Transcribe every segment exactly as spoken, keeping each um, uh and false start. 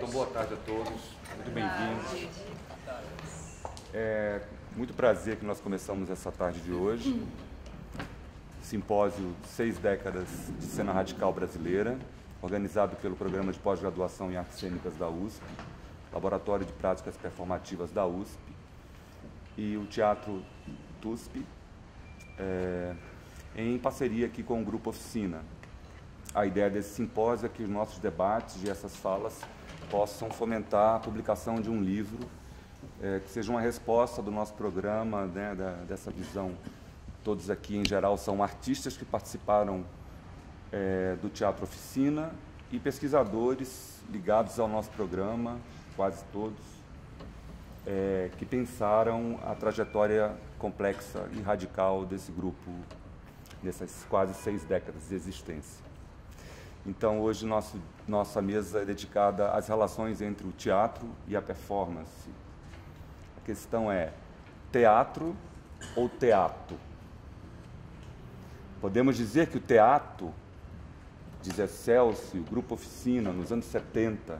boa tarde a todos, muito bem-vindos. É muito prazer que nós começamos essa tarde de hoje, simpósio Seis Décadas de Cena Radical Brasileira, organizado pelo Programa de Pós-Graduação em Artes Cênicas da U S P, Laboratório de Práticas Performativas da U S P e o Teatro T U S P, é, em parceria aqui com o Grupo Oficina. A ideia desse simpósio é que os nossos debates e essas falas possam fomentar a publicação de um livro é, que seja uma resposta do nosso programa, né, da, dessa visão. Todos aqui, em geral, são artistas que participaram é, do Teatro Oficina e pesquisadores ligados ao nosso programa, quase todos, é, que pensaram a trajetória complexa e radical desse grupo nessas quase seis décadas de existência. Então, hoje, nosso, nossa mesa é dedicada às relações entre o teatro e a performance. A questão é teatro ou teatro? Podemos dizer que o teatro, de Zé Celso, o Grupo Oficina, nos anos setenta,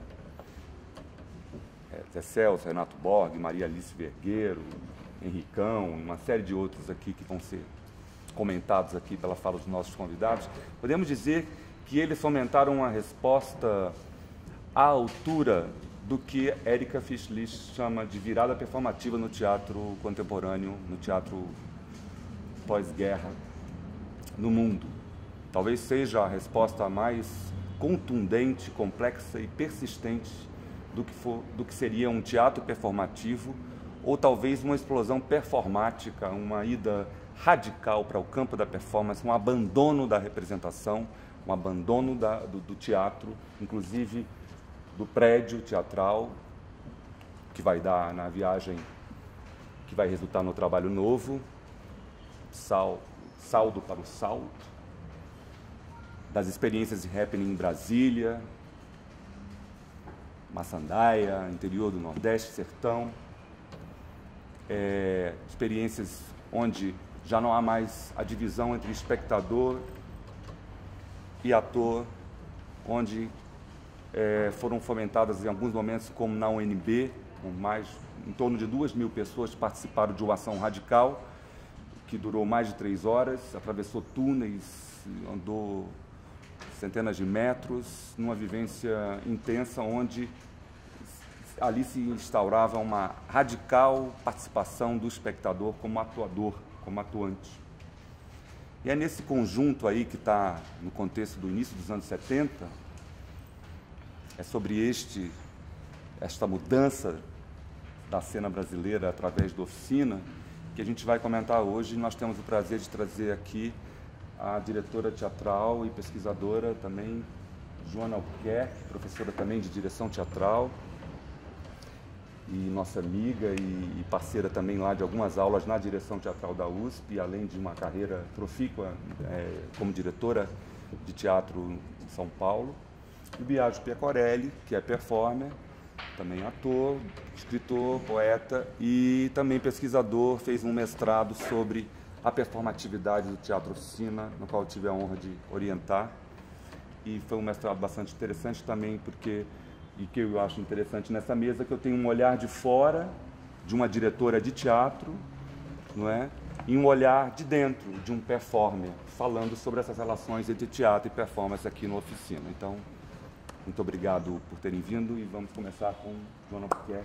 é, Zé Celso, Renato Borg, Maria Alice Vergueiro, Henricão, uma série de outros aqui que vão ser comentados aqui pela fala dos nossos convidados, podemos dizer que eles fomentaram uma resposta à altura do que Erika Fischlich chama de virada performativa no teatro contemporâneo, no teatro pós-guerra, no mundo. Talvez seja a resposta mais contundente, complexa e persistente do que, for, do que seria um teatro performativo, ou talvez uma explosão performática, uma ida radical para o campo da performance, um abandono da representação, um abandono da, do, do teatro, inclusive do prédio teatral, que vai dar na viagem, que vai resultar no trabalho novo, sal, saldo para o salto, das experiências de happening em Brasília, Maçandaia, interior do Nordeste, Sertão, é, experiências onde já não há mais a divisão entre espectador e ator, onde é, foram fomentadas em alguns momentos, como na U N B, com mais, em torno de duas mil pessoas participaram de uma ação radical, que durou mais de três horas, atravessou túneis, andou centenas de metros, numa vivência intensa, onde ali se instaurava uma radical participação do espectador como atuador, como atuante. E é nesse conjunto aí que está no contexto do início dos anos setenta, é sobre este, esta mudança da cena brasileira através da Oficina, que a gente vai comentar hoje. Nós temos o prazer de trazer aqui a diretora teatral e pesquisadora também, Joana Albuquerque, professora também de direção teatral, e nossa amiga e parceira também lá de algumas aulas na direção teatral da U S P, além de uma carreira profícua é, como diretora de teatro em São Paulo. E o Biagio Pecorelli, que é performer, também ator, escritor, poeta e também pesquisador, fez um mestrado sobre a performatividade do Teatro Oficina, no qual eu tive a honra de orientar. E foi um mestrado bastante interessante também, porque e que eu acho interessante nessa mesa, que eu tenho um olhar de fora, de uma diretora de teatro, não é? E um olhar de dentro, de um performer, falando sobre essas relações entre teatro e performance aqui no Oficina. Então, muito obrigado por terem vindo e vamos começar com Joana Albuquerque.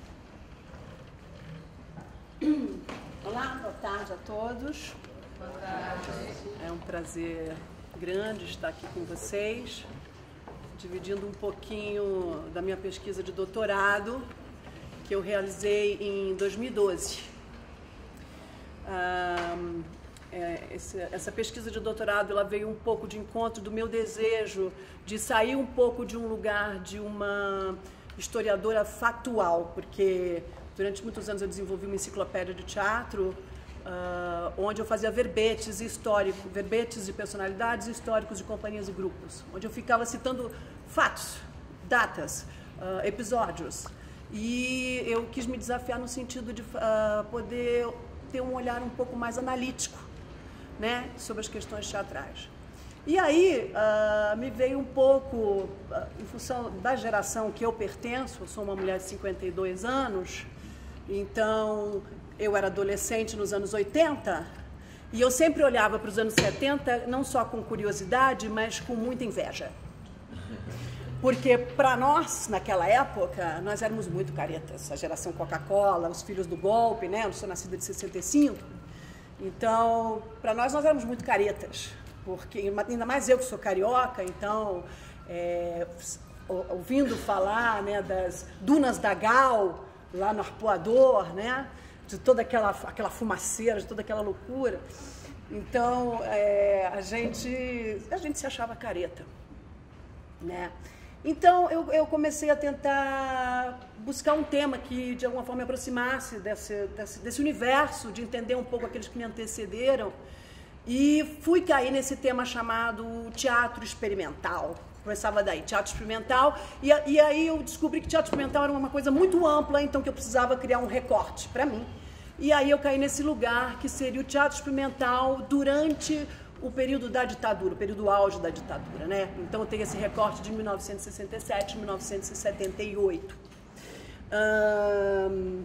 Olá, boa tarde a todos. Boa tarde. É um prazer grande estar aqui com vocês, dividindo um pouquinho da minha pesquisa de doutorado, que eu realizei em dois mil e doze. Ah, é, esse, essa pesquisa de doutorado ela veio um pouco de encontro do meu desejo de sair um pouco de um lugar de uma historiadora factual, porque durante muitos anos eu desenvolvi uma enciclopédia de teatro, Uh, onde eu fazia verbetes históricos, verbetes de personalidades históricos de companhias e grupos, onde eu ficava citando fatos, datas, uh, episódios. E eu quis me desafiar no sentido de uh, poder ter um olhar um pouco mais analítico, né, sobre as questões teatrais. E aí uh, me veio um pouco, uh, em função da geração que eu pertenço, eu sou uma mulher de cinquenta e dois anos, então eu era adolescente nos anos oitenta, e eu sempre olhava para os anos setenta, não só com curiosidade, mas com muita inveja. Porque para nós, naquela época, nós éramos muito caretas, a geração Coca-Cola, os filhos do golpe, né? Eu sou nascida de sessenta e cinco, então, para nós, nós éramos muito caretas. Porque, ainda mais eu que sou carioca, então, é, ouvindo falar, né, das dunas da Gal, lá no Arpoador, né, de toda aquela, aquela fumaceira, de toda aquela loucura, então, é, a, gente, a gente se achava careta, né. Então, eu, eu comecei a tentar buscar um tema que, de alguma forma, me aproximasse desse, desse, desse universo, de entender um pouco aqueles que me antecederam. E fui cair nesse tema chamado teatro experimental. Começava daí, teatro experimental. E, e aí eu descobri que teatro experimental era uma coisa muito ampla, então que eu precisava criar um recorte para mim. E aí eu caí nesse lugar que seria o teatro experimental durante o período da ditadura, o período auge da ditadura, né? Então eu tenho esse recorte de mil novecentos e sessenta e sete a mil novecentos e setenta e oito. Hum...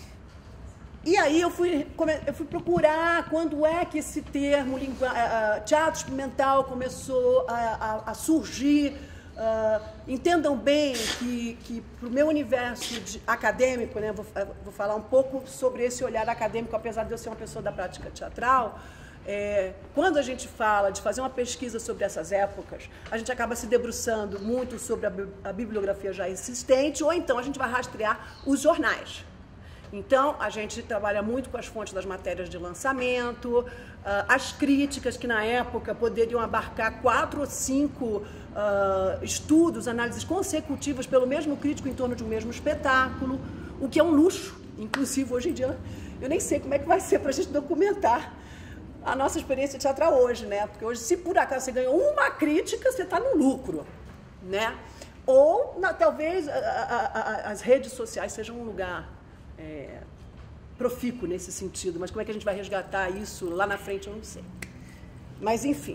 E aí eu fui, eu fui procurar quando é que esse termo lingu... teatro experimental começou a, a, a surgir. Uh, entendam bem que, que para o meu universo de, acadêmico, né, vou, vou falar um pouco sobre esse olhar acadêmico, apesar de eu ser uma pessoa da prática teatral. É, quando a gente fala de fazer uma pesquisa sobre essas épocas, a gente acaba se debruçando muito sobre a, a bibliografia já existente, ou então a gente vai rastrear os jornais. Então, a gente trabalha muito com as fontes das matérias de lançamento, as críticas que na época poderiam abarcar quatro ou cinco uh, estudos, análises consecutivas pelo mesmo crítico em torno de um mesmo espetáculo, o que é um luxo. Inclusive, hoje em dia, eu nem sei como é que vai ser para a gente documentar a nossa experiência teatral hoje, né? Porque hoje, se por acaso você ganhou uma crítica, você está no lucro, né? Ou, na, talvez, a, a, a, as redes sociais sejam um lugar É, profícuo nesse sentido, mas como é que a gente vai resgatar isso lá na frente, eu não sei. Mas, enfim.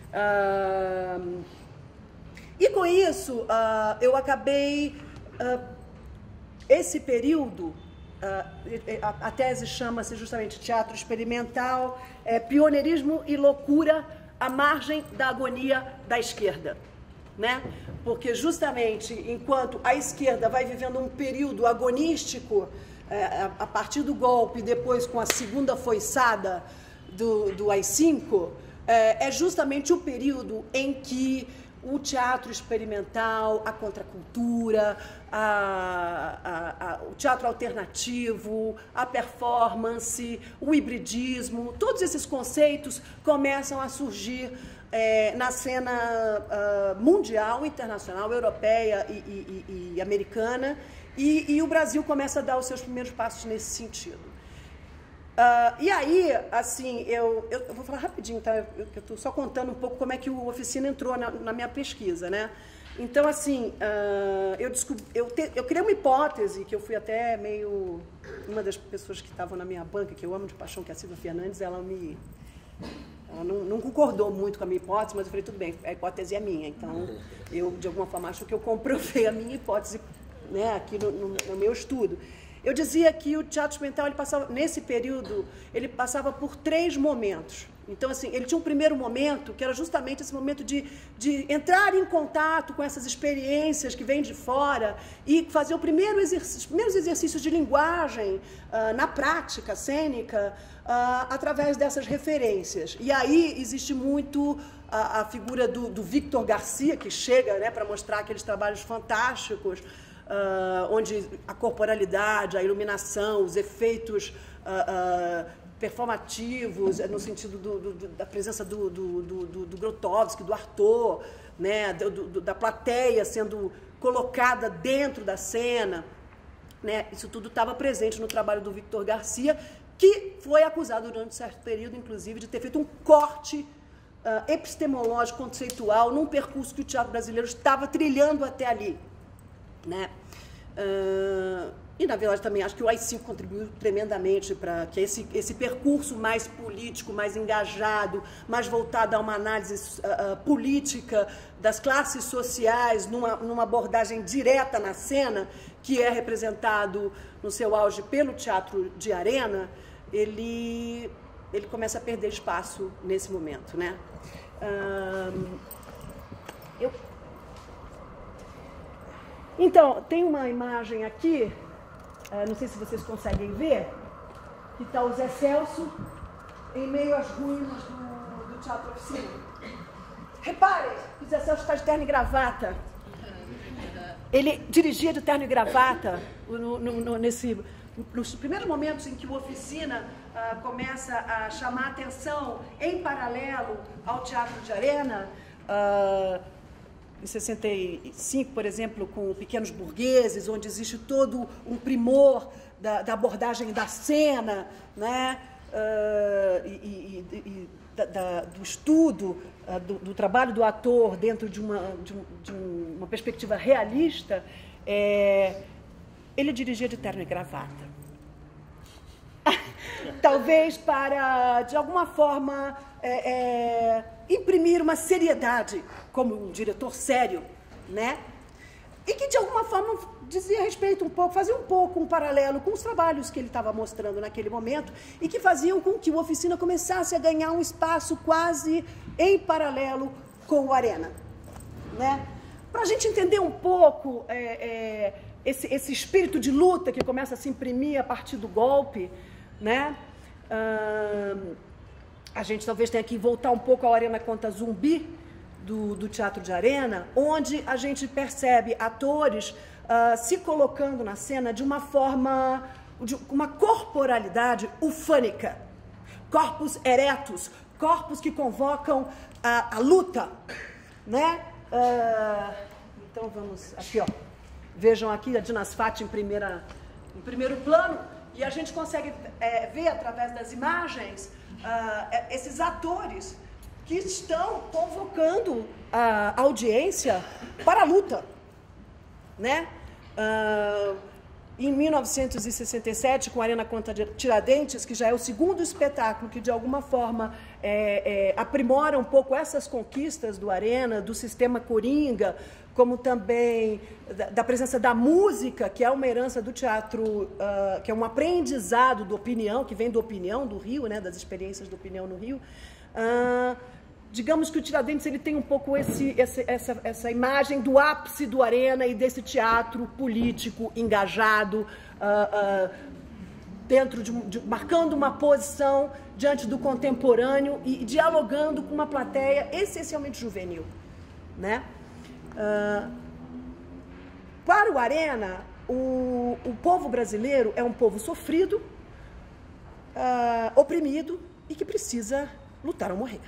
Uh, e com isso, uh, eu acabei... Uh, esse período, uh, a, a tese chama-se justamente Teatro Experimental, é, Pioneirismo e Loucura à margem da agonia da esquerda. Né? Porque justamente enquanto a esquerda vai vivendo um período agonístico, a partir do golpe, depois com a segunda foiçada do, do A I cinco, é justamente o período em que o teatro experimental, a contracultura, a, a, a, o teatro alternativo, a performance, o hibridismo, todos esses conceitos começam a surgir é, na cena uh, mundial, internacional, europeia e, e, e, e americana, E, e o Brasil começa a dar os seus primeiros passos nesse sentido. Uh, e aí, assim, eu, eu, eu vou falar rapidinho, tá? Eu estou só contando um pouco como é que o Oficina entrou na, na minha pesquisa, né? Então, assim, uh, eu, descobri, eu, te, eu criei uma hipótese, que eu fui até meio... Uma das pessoas que estavam na minha banca, que eu amo de paixão, que é a Silvia Fernandes, ela me... Ela não, não concordou muito com a minha hipótese, mas eu falei, tudo bem, a hipótese é minha. Então, eu, de alguma forma, acho que eu comprovei a minha hipótese, né, aqui no, no, no meu estudo. Eu dizia que o teatro experimental, ele passava, nesse período, ele passava por três momentos. Então, assim, ele tinha um primeiro momento, que era justamente esse momento de, de entrar em contato com essas experiências que vêm de fora e fazer o primeiro exercício, os primeiros exercícios de linguagem uh, na prática cênica, uh, através dessas referências. E aí existe muito a, a figura do, do Victor Garcia, que chega, né, para mostrar aqueles trabalhos fantásticos, Uh, onde a corporalidade, a iluminação, os efeitos uh, uh, performativos, no sentido do, do, da presença do, do, do, do Grotowski, do Artaud, né, do, do, da plateia sendo colocada dentro da cena, né, isso tudo estava presente no trabalho do Victor Garcia, que foi acusado durante um certo período, inclusive, de ter feito um corte uh, epistemológico, conceitual, num percurso que o teatro brasileiro estava trilhando até ali. Né? Uh, E, na verdade, também acho que o A I cinco contribuiu tremendamente para que esse, esse percurso mais político, mais engajado, mais voltado a uma análise uh, uh, política das classes sociais, numa, numa abordagem direta na cena, que é representado no seu auge pelo teatro de arena, ele, ele começa a perder espaço nesse momento, né? Uh, eu... Então, tem uma imagem aqui, uh, não sei se vocês conseguem ver, que está o Zé Celso em meio às ruínas do, do Teatro Oficina. Reparem, o Zé Celso está de terno e gravata. Ele dirigia de terno e gravata no, no, no, nesse, nos primeiros momentos em que o Oficina uh, começa a chamar atenção em paralelo ao Teatro de Arena. Uh, em sessenta e cinco, por exemplo, com Pequenos Burgueses, onde existe todo um primor da, da abordagem da cena, né? Uh, e, e, e da, da, do estudo, uh, do, do trabalho do ator dentro de uma, de um, de uma perspectiva realista, é, ele dirigia de terno e gravata. Talvez para, de alguma forma, é, é, imprimir uma seriedade como um diretor sério, né? E que, de alguma forma, dizia respeito um pouco, fazia um pouco um paralelo com os trabalhos que ele estava mostrando naquele momento e que faziam com que o Oficina começasse a ganhar um espaço quase em paralelo com o Arena, né? Para a gente entender um pouco é, é, esse, esse espírito de luta que começa a se imprimir a partir do golpe, né? Hum, a gente talvez tenha que voltar um pouco ao Arena Conta Zumbi, do, do Teatro de Arena, onde a gente percebe atores uh, se colocando na cena de uma forma, de uma corporalidade ufânica, corpos eretos, corpos que convocam a, a luta, né? Uh, então vamos aqui, ó. Vejam aqui a Dina Sfati em, primeira, em primeiro plano, e a gente consegue é, ver através das imagens uh, esses atores que estão convocando a audiência para a luta, né? Uh, em mil novecentos e sessenta e sete, com a Arena Conta Tiradentes, que já é o segundo espetáculo que, de alguma forma, é, é, aprimora um pouco essas conquistas do Arena, do sistema Coringa, como também da, da presença da música, que é uma herança do teatro, uh, que é um aprendizado do Opinião, que vem do Opinião, do Rio, né, das experiências do Opinião no Rio. Uh, digamos que o Tiradentes ele tem um pouco esse, esse, essa, essa imagem do ápice do Arena e desse teatro político engajado, uh, uh, dentro de, de, marcando uma posição diante do contemporâneo e, e dialogando com uma plateia essencialmente juvenil, né? Uh, para o Arena, o, o povo brasileiro é um povo sofrido, uh, oprimido e que precisa lutar ou morrer.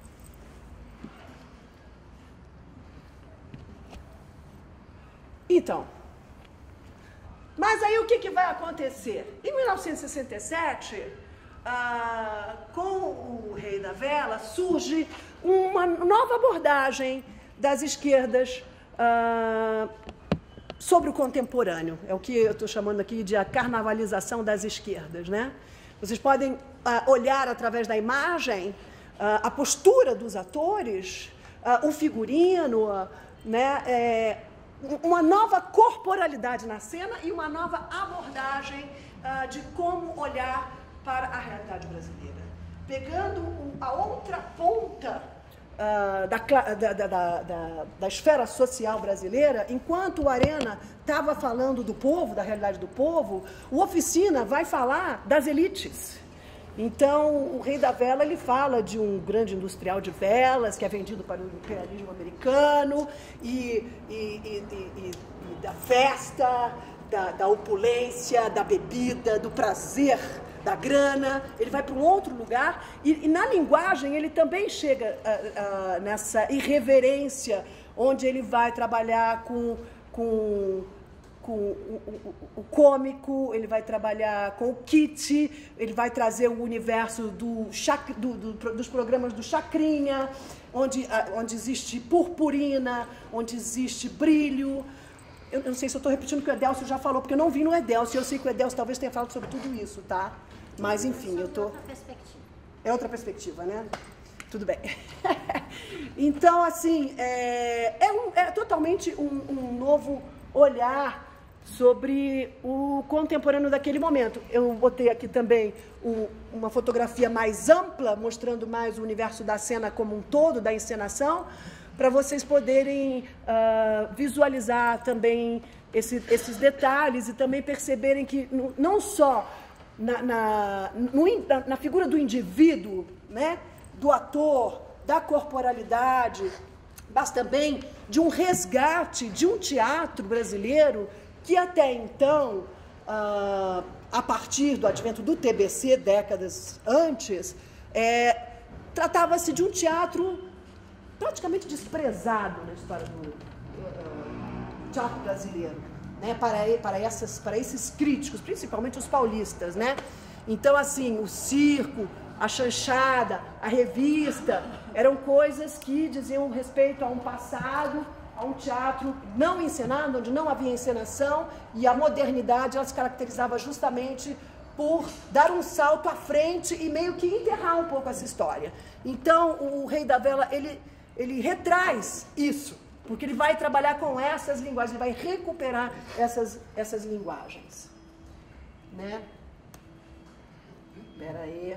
Então, mas aí o que, que vai acontecer? Em mil novecentos e sessenta e sete, ah, com o Rei da Vela, surge uma nova abordagem das esquerdas ah, sobre o contemporâneo. É o que eu estou chamando aqui de a carnavalização das esquerdas, né? Vocês podem ah, olhar através da imagem ah, a postura dos atores, ah, o figurino, ah, né? É, uma nova corporalidade na cena e uma nova abordagem uh, de como olhar para a realidade brasileira. Pegando a outra ponta uh, da, da, da, da, da esfera social brasileira, enquanto o Arena estava falando do povo, da realidade do povo, o Oficina vai falar das elites. Então, o Rei da Vela, ele fala de um grande industrial de velas que é vendido para o imperialismo americano e, e, e, e, e da festa, da, da opulência, da bebida, do prazer, da grana. Ele vai para um outro lugar e, e na linguagem ele também chega uh, uh, nessa irreverência, onde ele vai trabalhar com... com com o, o, o cômico, ele vai trabalhar com o kit, ele vai trazer o universo do, do, do, dos programas do Chacrinha, onde, onde existe purpurina, onde existe brilho. eu não sei se eu estou repetindo o que o Edélcio já falou, porque eu não vi no Edélcio, e eu sei que o Edélcio talvez tenha falado sobre tudo isso, tá? Mas, enfim, eu estou... Outra perspectiva. É outra perspectiva, né? Tudo bem. Então, assim, é, é, um, é totalmente um, um novo olhar sobre o contemporâneo daquele momento. Eu botei aqui também um, uma fotografia mais ampla, mostrando mais o universo da cena como um todo, da encenação, para vocês poderem uh, visualizar também esse, esses detalhes e também perceberem que no, não só na, na, no, na, na figura do indivíduo, né, do ator, da corporalidade, mas também de um resgate de um teatro brasileiro que até então, uh, a partir do advento do T B C, décadas antes, é, tratava-se de um teatro praticamente desprezado na história do uh, teatro brasileiro, né, para, para, essas, para esses críticos, principalmente os paulistas, né? Então, assim, o circo, a chanchada, a revista, eram coisas que diziam respeito a um passado, a um teatro não encenado, onde não havia encenação, e a modernidade ela se caracterizava justamente por dar um salto à frente e meio que enterrar um pouco essa história. Então, o Rei da Vela, ele, ele retraz isso, porque ele vai trabalhar com essas linguagens, ele vai recuperar essas, essas linguagens. Né? Espera aí.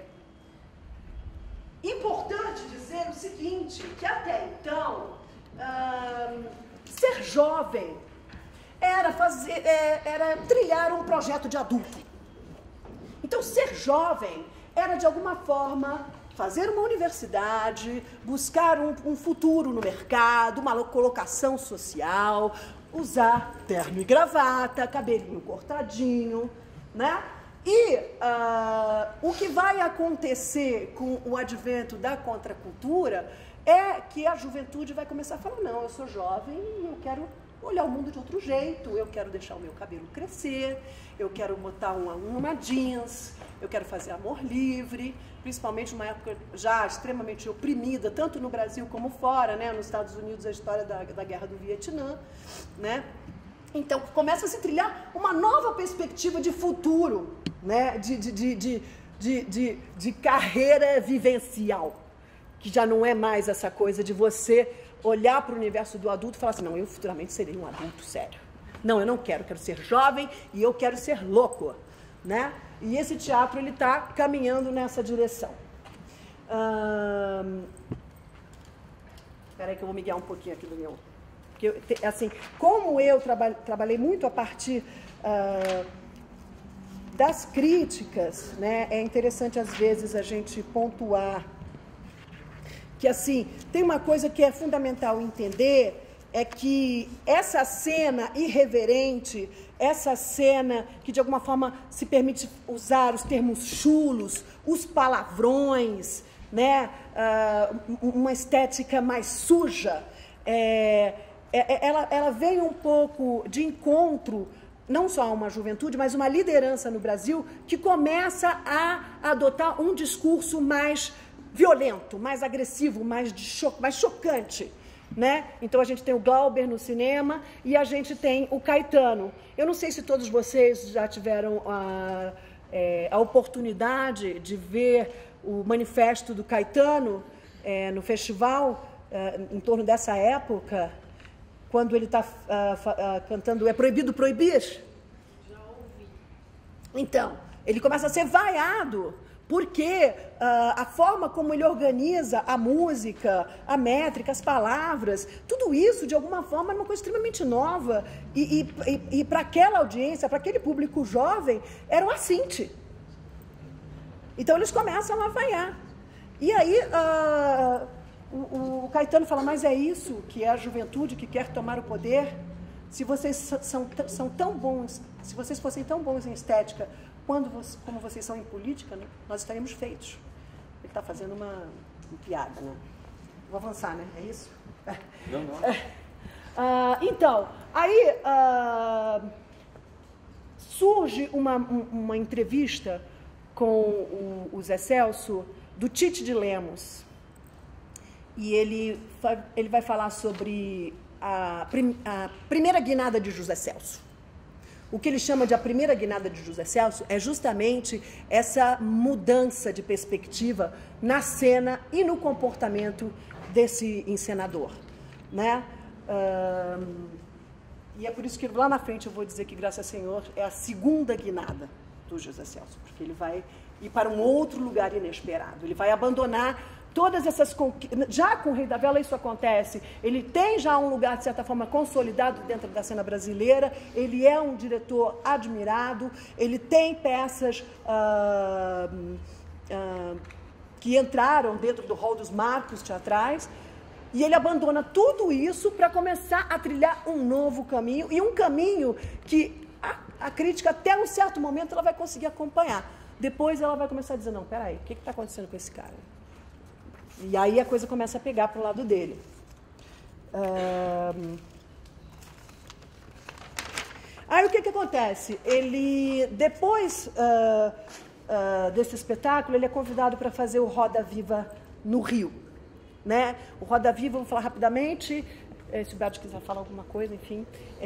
Importante dizer o seguinte, que até então, hum, ser jovem era, fazer, é, era trilhar um projeto de adulto. Então, ser jovem era, de alguma forma, fazer uma universidade, buscar um, um futuro no mercado, uma colocação social, usar terno e gravata, cabelinho cortadinho, né? E uh, o que vai acontecer com o advento da contracultura é que a juventude vai começar a falar, não, eu sou jovem e eu quero olhar o mundo de outro jeito, eu quero deixar o meu cabelo crescer, eu quero botar uma, uma jeans, eu quero fazer amor livre, principalmente numa época já extremamente oprimida, tanto no Brasil como fora, né? Nos Estados Unidos, a história da, da Guerra do Vietnã, né? Então, começa a se trilhar uma nova perspectiva de futuro, né? de, de, de, de, de, de, de carreira vivencial, que já não é mais essa coisa de você olhar para o universo do adulto e falar assim, não, eu futuramente serei um adulto sério. Não, eu não quero, eu quero ser jovem e eu quero ser louco. Né? E esse teatro está caminhando nessa direção. Hum... Espera aí que eu vou me guiar um pouquinho aqui do meu... Porque, assim, como eu traba trabalhei muito a partir uh, das críticas, né, é interessante, às vezes, a gente pontuar que, assim, tem uma coisa que é fundamental entender, é que essa cena irreverente, essa cena que, de alguma forma, se permite usar os termos chulos, os palavrões, né, uh, uma estética mais suja, é, Ela, ela veio um pouco de encontro, não só a uma juventude, mas uma liderança no Brasil que começa a adotar um discurso mais violento, mais agressivo, mais, de cho mais chocante. Né? Então a gente tem o Glauber no cinema e a gente tem o Caetano. Eu não sei se todos vocês já tiveram a, é, a oportunidade de ver o manifesto do Caetano é, no festival, é, em torno dessa época, quando ele está uh, uh, cantando É Proibido Proibir. Já ouvi. Então, ele começa a ser vaiado, porque uh, a forma como ele organiza a música, a métrica, as palavras, tudo isso, de alguma forma, é uma coisa extremamente nova. E, e, e, e para aquela audiência, para aquele público jovem, era um assinte. Então, eles começam a vaiar. E aí... Uh, O, o Caetano fala, mas é isso que é a juventude que quer tomar o poder? Se vocês são, são tão bons, se vocês fossem tão bons em estética, quando você, como vocês são em política, né, nós estaríamos feitos. Ele está fazendo uma, uma piada, né? Vou avançar, né? É isso? Não, não. Uh, então, aí uh, surge uma, uma entrevista com o, o Zé Celso, do Tite de Lemos. E ele, ele vai falar sobre a, prim, a primeira guinada de José Celso. O que ele chama de a primeira guinada de José Celso é justamente essa mudança de perspectiva na cena e no comportamento desse encenador, né? Um, e é por isso que lá na frente eu vou dizer que, graças ao Senhor, é a segunda guinada do José Celso, porque ele vai ir para um outro lugar inesperado, ele vai abandonar todas essas conquistas. Já com o Rei da Vela isso acontece, ele tem já um lugar, de certa forma, consolidado dentro da cena brasileira, ele é um diretor admirado, ele tem peças ah, ah, que entraram dentro do rol dos marcos teatrais, e ele abandona tudo isso para começar a trilhar um novo caminho, e um caminho que a, a crítica, até um certo momento, ela vai conseguir acompanhar. Depois ela vai começar a dizer, não, peraí, o que está acontecendo com esse cara? E aí a coisa começa a pegar para o lado dele. Um... Aí o que, que acontece? Ele, depois uh, uh, desse espetáculo, ele é convidado para fazer o Roda Viva no Rio. Né? O Roda Viva, vou falar rapidamente, se o Beto quiser falar alguma coisa, enfim.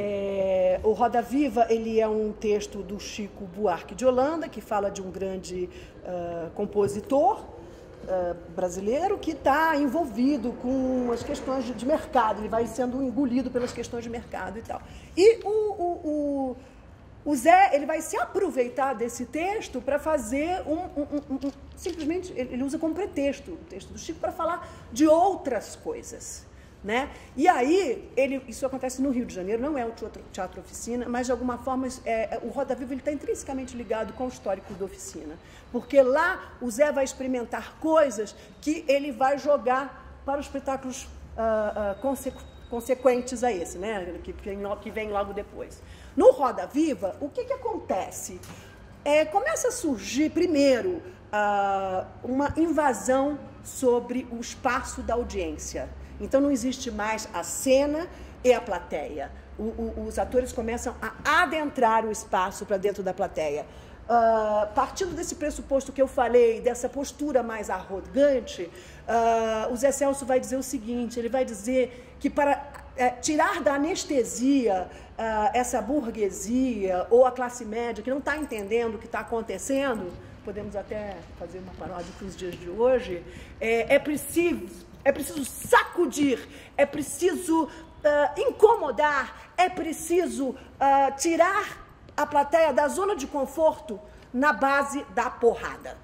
É, o Roda Viva, ele é um texto do Chico Buarque de Holanda, que fala de um grande uh, compositor uh, brasileiro que está envolvido com as questões de, de mercado, ele vai sendo engolido pelas questões de mercado e tal. E o, o, o, o Zé, ele vai se aproveitar desse texto para fazer um, um, um, um... Simplesmente, ele usa como pretexto o texto do Chico para falar de outras coisas. Né? E aí, ele, isso acontece no Rio de Janeiro, não é o teatro, teatro Oficina, mas de alguma forma é, o Roda Viva está intrinsecamente ligado com o histórico da Oficina, porque lá o Zé vai experimentar coisas que ele vai jogar para os espetáculos uh, uh, consecu consequentes a esse, né? que, vem, que vem logo depois. No Roda Viva, o que, que acontece? É, começa a surgir, primeiro, uh, uma invasão sobre o espaço da audiência. Então, não existe mais a cena e a plateia. O, o, os atores começam a adentrar o espaço para dentro da plateia. Uh, partindo desse pressuposto que eu falei, dessa postura mais arrogante, uh, o Zé Celso vai dizer o seguinte, ele vai dizer que para uh, tirar da anestesia uh, essa burguesia ou a classe média que não está entendendo o que está acontecendo, podemos até fazer uma paródia para os dias de hoje, é, é preciso... É preciso sacudir, é preciso uh, incomodar, é preciso uh, tirar a plateia da zona de conforto na base da porrada.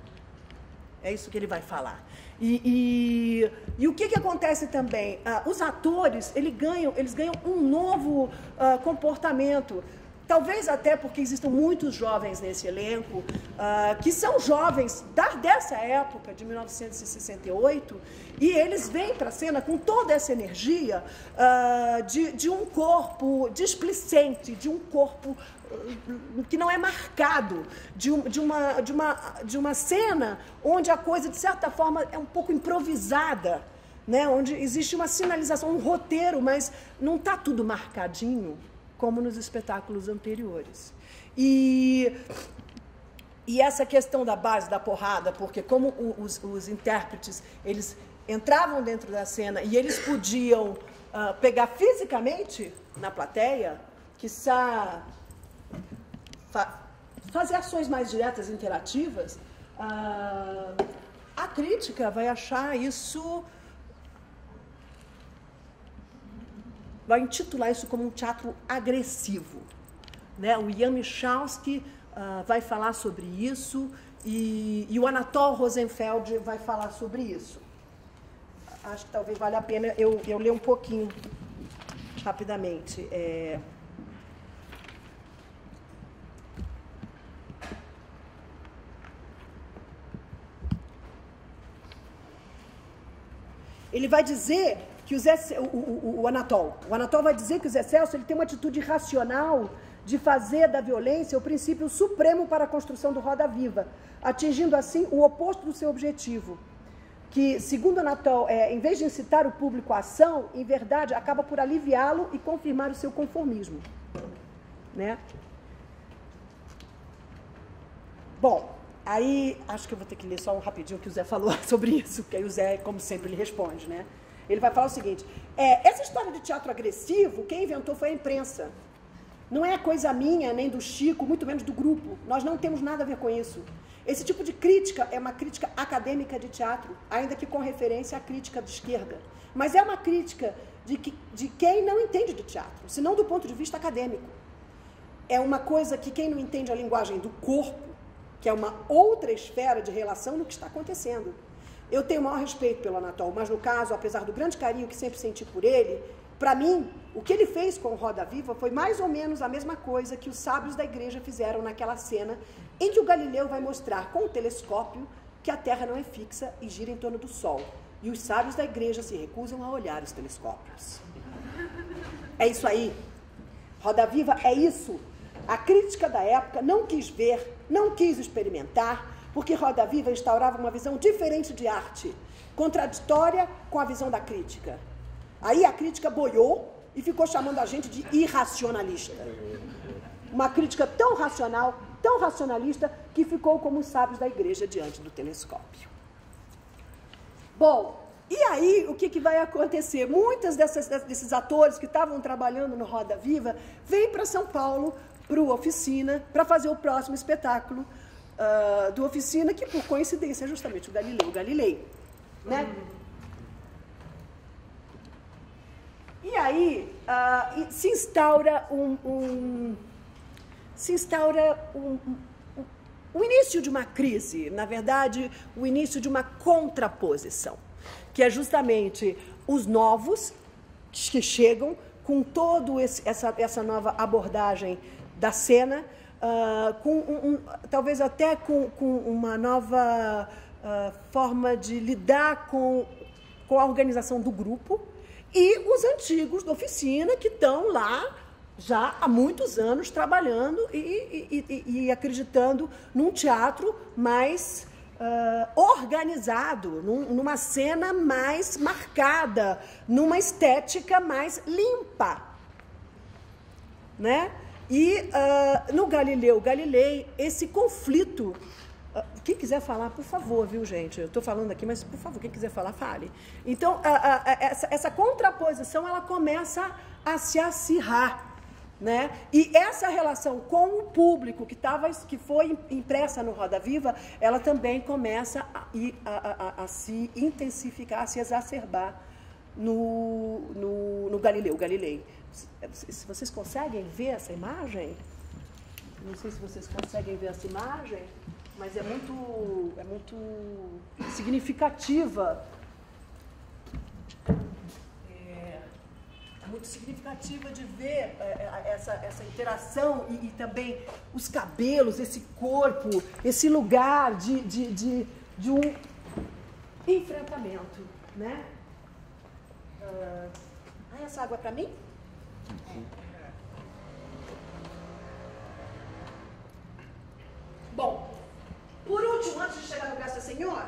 É isso que ele vai falar. E, e, e o que, que acontece também? Uh, os atores, eles ganham, eles ganham um novo uh, comportamento. Talvez até porque existam muitos jovens nesse elenco, uh, que são jovens da, dessa época, de mil novecentos e sessenta e oito, e eles vêm para a cena com toda essa energia uh, de, de um corpo displicente, de um corpo uh, que não é marcado, de, um, de, uma, de, uma, de uma cena onde a coisa, de certa forma, é um pouco improvisada, né? Onde existe uma sinalização, um roteiro, mas não está tudo marcadinho, como nos espetáculos anteriores. E, e essa questão da base da porrada, porque como os, os intérpretes, eles entravam dentro da cena e eles podiam uh, pegar fisicamente na plateia, quiçá fa fazer ações mais diretas, interativas, uh, a crítica vai achar isso... vai intitular isso como um teatro agressivo. Né? O Jan Michalski uh, vai falar sobre isso e, e o Anatol Rosenfeld vai falar sobre isso. Acho que talvez valha a pena eu, eu ler um pouquinho, rapidamente. É... Ele vai dizer... que o, Zé, o, o, o Anatol, o Anatol vai dizer que o Zé Celso ele tem uma atitude racional de fazer da violência o princípio supremo para a construção do Roda Viva, atingindo assim o oposto do seu objetivo, que, segundo Anatol, é, em vez de incitar o público à ação, em verdade, acaba por aliviá-lo e confirmar o seu conformismo. Né? Bom, aí acho que eu vou ter que ler só um rapidinho o que o Zé falou sobre isso, porque aí o Zé, como sempre, ele responde, né? Ele vai falar o seguinte, é, essa história de teatro agressivo, quem inventou foi a imprensa. Não é coisa minha, nem do Chico, muito menos do grupo. Nós não temos nada a ver com isso. Esse tipo de crítica é uma crítica acadêmica de teatro, ainda que com referência à crítica de esquerda. Mas é uma crítica de, que, de quem não entende de teatro, senão do ponto de vista acadêmico. É uma coisa que quem não entende a linguagem do corpo, que é uma outra esfera de relação no que está acontecendo. Eu tenho o maior respeito pelo Anatol, mas no caso, apesar do grande carinho que sempre senti por ele, para mim, o que ele fez com o Roda Viva foi mais ou menos a mesma coisa que os sábios da igreja fizeram naquela cena em que o Galileu vai mostrar com o telescópio que a Terra não é fixa e gira em torno do Sol. E os sábios da igreja se recusam a olhar os telescópios. É isso aí. Roda Viva é isso. A crítica da época não quis ver, não quis experimentar, porque Roda Viva instaurava uma visão diferente de arte, contraditória com a visão da crítica. Aí a crítica boiou e ficou chamando a gente de irracionalista. Uma crítica tão racional, tão racionalista, que ficou como os sábios da igreja diante do telescópio. Bom, e aí o que, que vai acontecer? Muitos dessas, desses atores que estavam trabalhando no Roda Viva vêm para São Paulo, para o Oficina, para fazer o próximo espetáculo uh, do Oficina, que por coincidência é justamente o Galileu Galilei, né? E aí uh, se instaura um, um se instaura um, um, o início de uma crise, na verdade, o início de uma contraposição, que é justamente os novos que chegam com todo esse, essa, essa nova abordagem da cena, uh, com um, um, talvez até com, com uma nova uh, forma de lidar com, com a organização do grupo, e os antigos da Oficina, que estão lá já há muitos anos trabalhando e, e, e, e acreditando num teatro mais uh, organizado, num, numa cena mais marcada, numa estética mais limpa, né? E uh, no Galileu Galilei, esse conflito... Quem quiser falar, por favor, viu, gente? Eu estou falando aqui, mas, por favor, quem quiser falar, fale. Então, a, a, a, essa, essa contraposição, ela começa a se acirrar, né? E essa relação com o público que, tava, que foi impressa no Roda Viva, ela também começa a, a, a, a se intensificar, a se exacerbar no, no, no Galileu Galilei. Se vocês conseguem ver essa imagem? Não sei se vocês conseguem ver essa imagem, mas é muito, é muito significativa. É, é muito significativa de ver é, essa, essa interação e, e também os cabelos, esse corpo, esse lugar de, de, de, de um enfrentamento, né? Ah, essa água é para mim? Bom, por último, antes de chegar no Graça Senhor,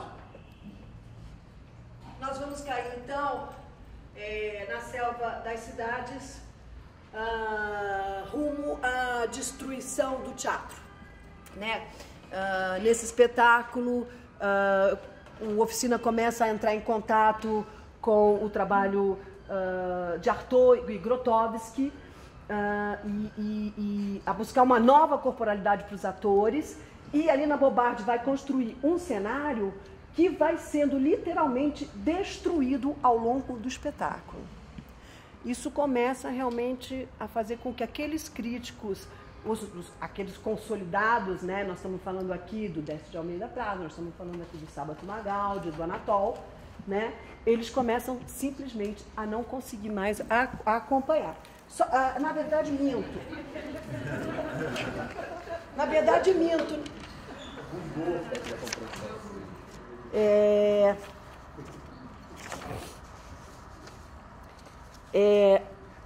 nós vamos cair, então, é, na selva das cidades, ah, rumo à destruição do teatro, né? Ah, nesse espetáculo, ah, o Oficina começa a entrar em contato com o trabalho ah, de Artaud e Grotowski, ah, e, e, e a buscar uma nova corporalidade para os atores. E a Lina Bobardi vai construir um cenário que vai sendo literalmente destruído ao longo do espetáculo. Isso começa realmente a fazer com que aqueles críticos, os, os, aqueles consolidados, né? Nós estamos falando aqui do Décio de Almeida Prado, nós estamos falando aqui do Sábato Magaldi, do Anatol, né? Eles começam simplesmente a não conseguir mais a, a acompanhar. Só, a, na verdade, minto. Na verdade, minto. É, é,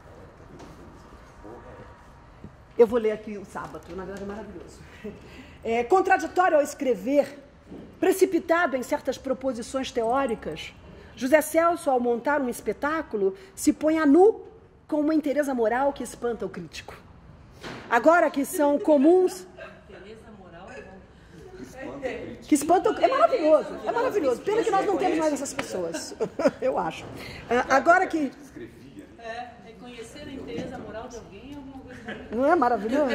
eu vou ler aqui o Sábado, na verdade é maravilhoso. É, contraditório ao escrever, precipitado em certas proposições teóricas, José Celso, ao montar um espetáculo, se põe a nu com uma inteireza moral que espanta o crítico. Agora que são comuns... crítica. Que espantam, é maravilhoso, é maravilhoso. Pena que nós não temos mais essas pessoas, eu acho. Uh, agora que... É, reconhecer a inteireza moral de alguém é alguma coisa... Não é maravilhoso?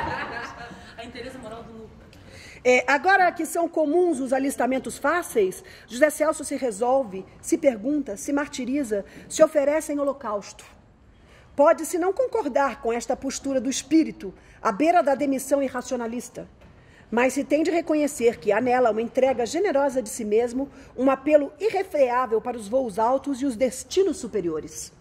A inteireza moral do núcleo. É, agora que são comuns os alistamentos fáceis, José Celso se resolve, se pergunta, se martiriza, se oferece em holocausto. Pode-se não concordar com esta postura do espírito, à beira da demissão irracionalista, mas se tem de reconhecer que há nela uma entrega generosa de si mesmo, um apelo irrefreável para os voos altos e os destinos superiores.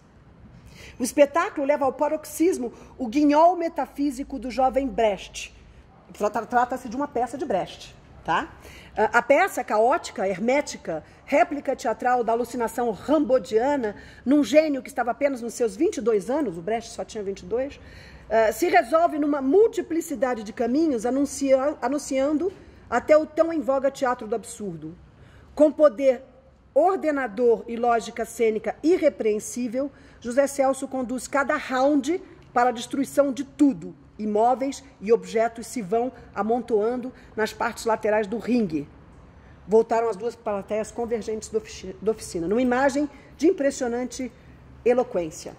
O espetáculo leva ao paroxismo o guignol metafísico do jovem Brecht. Trata-se de uma peça de Brecht, tá? A peça caótica, hermética, réplica teatral da alucinação rambodiana, num gênio que estava apenas nos seus vinte e dois anos, o Brecht só tinha vinte e dois, uh, se resolve numa multiplicidade de caminhos, anuncia, anunciando até o tão em voga teatro do absurdo. Com poder ordenador e lógica cênica irrepreensível, José Celso conduz cada round para a destruição de tudo. Imóveis e objetos se vão amontoando nas partes laterais do ringue. Voltaram as duas plateias convergentes da oficina, numa imagem de impressionante eloquência.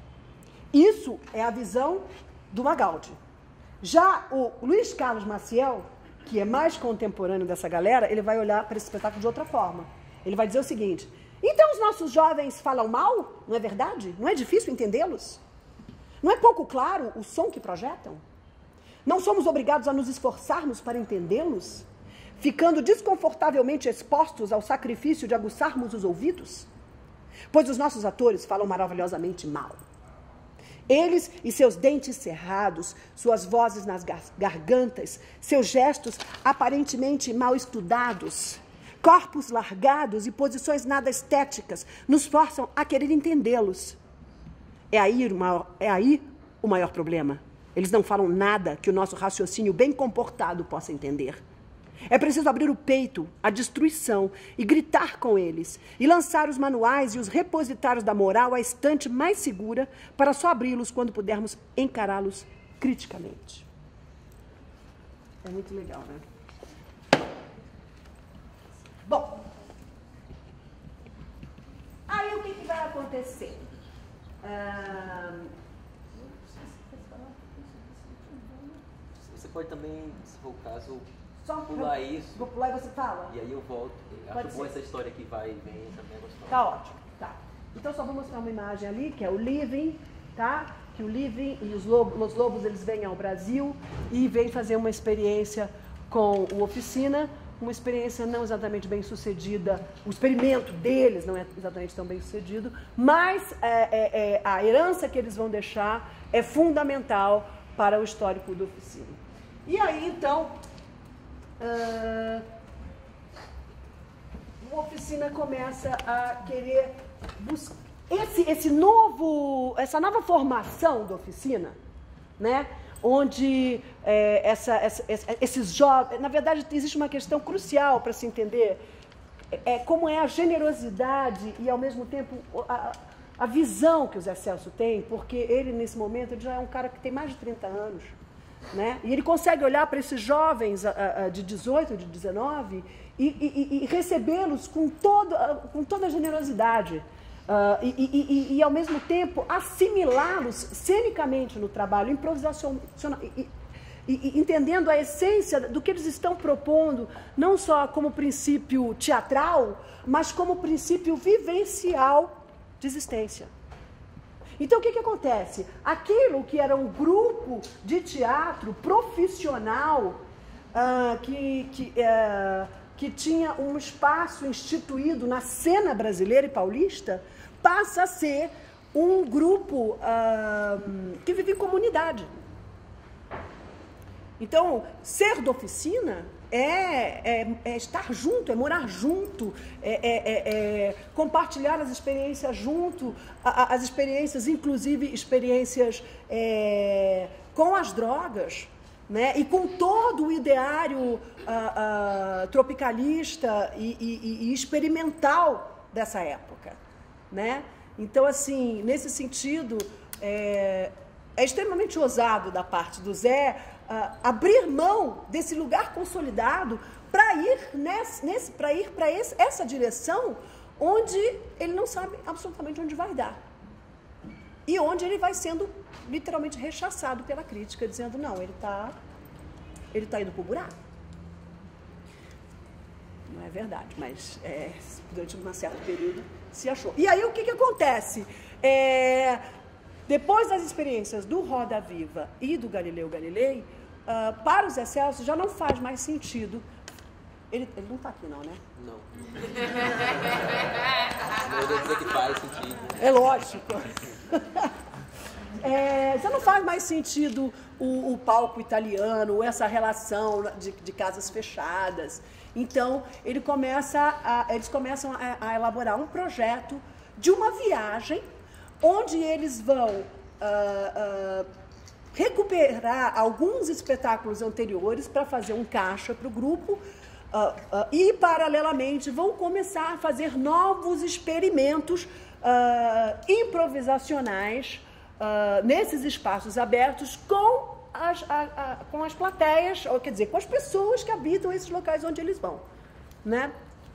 Isso é a visão do Magaldi. Já o Luiz Carlos Maciel, que é mais contemporâneo dessa galera, ele vai olhar para esse espetáculo de outra forma. Ele vai dizer o seguinte: então os nossos jovens falam mal? Não é verdade? Não é difícil entendê-los? Não é pouco claro o som que projetam? Não somos obrigados a nos esforçarmos para entendê-los, ficando desconfortavelmente expostos ao sacrifício de aguçarmos os ouvidos? Pois os nossos atores falam maravilhosamente mal. Eles e seus dentes cerrados, suas vozes nas gargantas, seus gestos aparentemente mal estudados, corpos largados e posições nada estéticas nos forçam a querer entendê-los. É aí, o maior, é aí o maior problema. Eles não falam nada que o nosso raciocínio bem comportado possa entender. É preciso abrir o peito à destruição e gritar com eles, e lançar os manuais e os repositários da moral à estante mais segura para só abri-los quando pudermos encará-los criticamente. É muito legal, né? Bom, aí o que, que vai acontecer? Ah, Você pode também, se for o caso, só pular eu, isso. Vou pular e você fala? E aí eu volto. Eu Pode acho bom ser. essa história que vai e vem também é gostosa. Tá ótimo, tá. Então só vou mostrar uma imagem ali, que é o Living, tá? Que o Living e os lobos, os lobos eles vêm ao Brasil e vêm fazer uma experiência com o Oficina, uma experiência não exatamente bem sucedida, o experimento deles não é exatamente tão bem sucedido, mas é, é, é, a herança que eles vão deixar é fundamental para o histórico do Oficina. E aí, então, uh, o Oficina começa a querer buscar esse, esse novo, essa nova formação da Oficina, né? Onde é, essa, essa, esses jovens... Na verdade, existe uma questão crucial para se entender é, como é a generosidade e, ao mesmo tempo, a, a visão que o Zé Celso tem, porque ele, nesse momento, ele já é um cara que tem mais de trinta anos, né? E ele consegue olhar para esses jovens a, a, de dezoito, de dezenove e, e, e recebê-los com, todo, com toda a generosidade. Uh, e, e, e, e, ao mesmo tempo, assimilá-los cenicamente no trabalho, improvisacional, e, e, e entendendo a essência do que eles estão propondo, não só como princípio teatral, mas como princípio vivencial de existência. Então, o que, que acontece? Aquilo que era um grupo de teatro profissional, uh, que... que uh, que tinha um espaço instituído na cena brasileira e paulista, passa a ser um grupo uh, que vive em comunidade. Então, ser da Oficina é, é, é estar junto, é morar junto, é, é, é, é compartilhar as experiências junto, a, a, as experiências, inclusive experiências é, com as drogas, né? E com todo o ideário uh, uh, tropicalista e, e, e experimental dessa época, né? Então, assim, nesse sentido, é, é extremamente ousado da parte do Zé uh, abrir mão desse lugar consolidado para ir nesse, nesse, para ir para essa direção onde ele não sabe absolutamente onde vai dar. E onde ele vai sendo literalmente rechaçado pela crítica, dizendo, não, ele está ele tá indo para o buraco. Não é verdade, mas é, durante um certo período se achou. E aí o que, que acontece? É, depois das experiências do Roda Viva e do Galileu Galilei, uh, para os Excelsos já não faz mais sentido. Ele, ele não está aqui não, né? Não. Eu vou dizer que faz sentido. É lógico. É, já não faz mais sentido o, o palco italiano, essa relação de, de casas fechadas. Então, ele começa a, eles começam a, a elaborar um projeto de uma viagem onde eles vão uh, uh, recuperar alguns espetáculos anteriores para fazer um caixa para o grupo uh, uh, e, paralelamente, vão começar a fazer novos experimentos uh, improvisacionais uh, nesses espaços abertos com As, a, a, com as plateias, ou quer dizer, com as pessoas que habitam esses locais onde eles vão, né?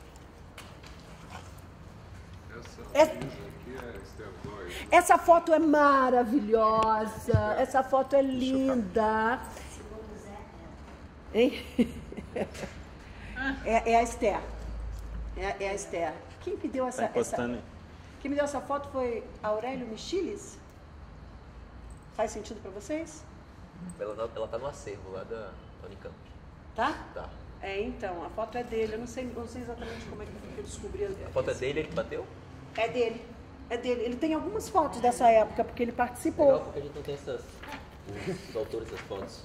Essa aqui é Esther Doyle. Essa foto é maravilhosa, essa foto é linda. Hein? É, é a Esther. É, é a Esther. Quem me deu essa, essa? Quem me deu essa foto foi Aurélio Michilis? Faz sentido para vocês? Ela, ela tá no acervo lá da Unicamp. Tá? Tá. É, então, a foto é dele. Eu não sei, não sei exatamente como é que eu descobri. A foto é dele, ele que bateu? É dele. É dele. Ele tem algumas fotos dessa época, porque ele participou. Legal, porque a gente não tem essas, os, os autores das fotos.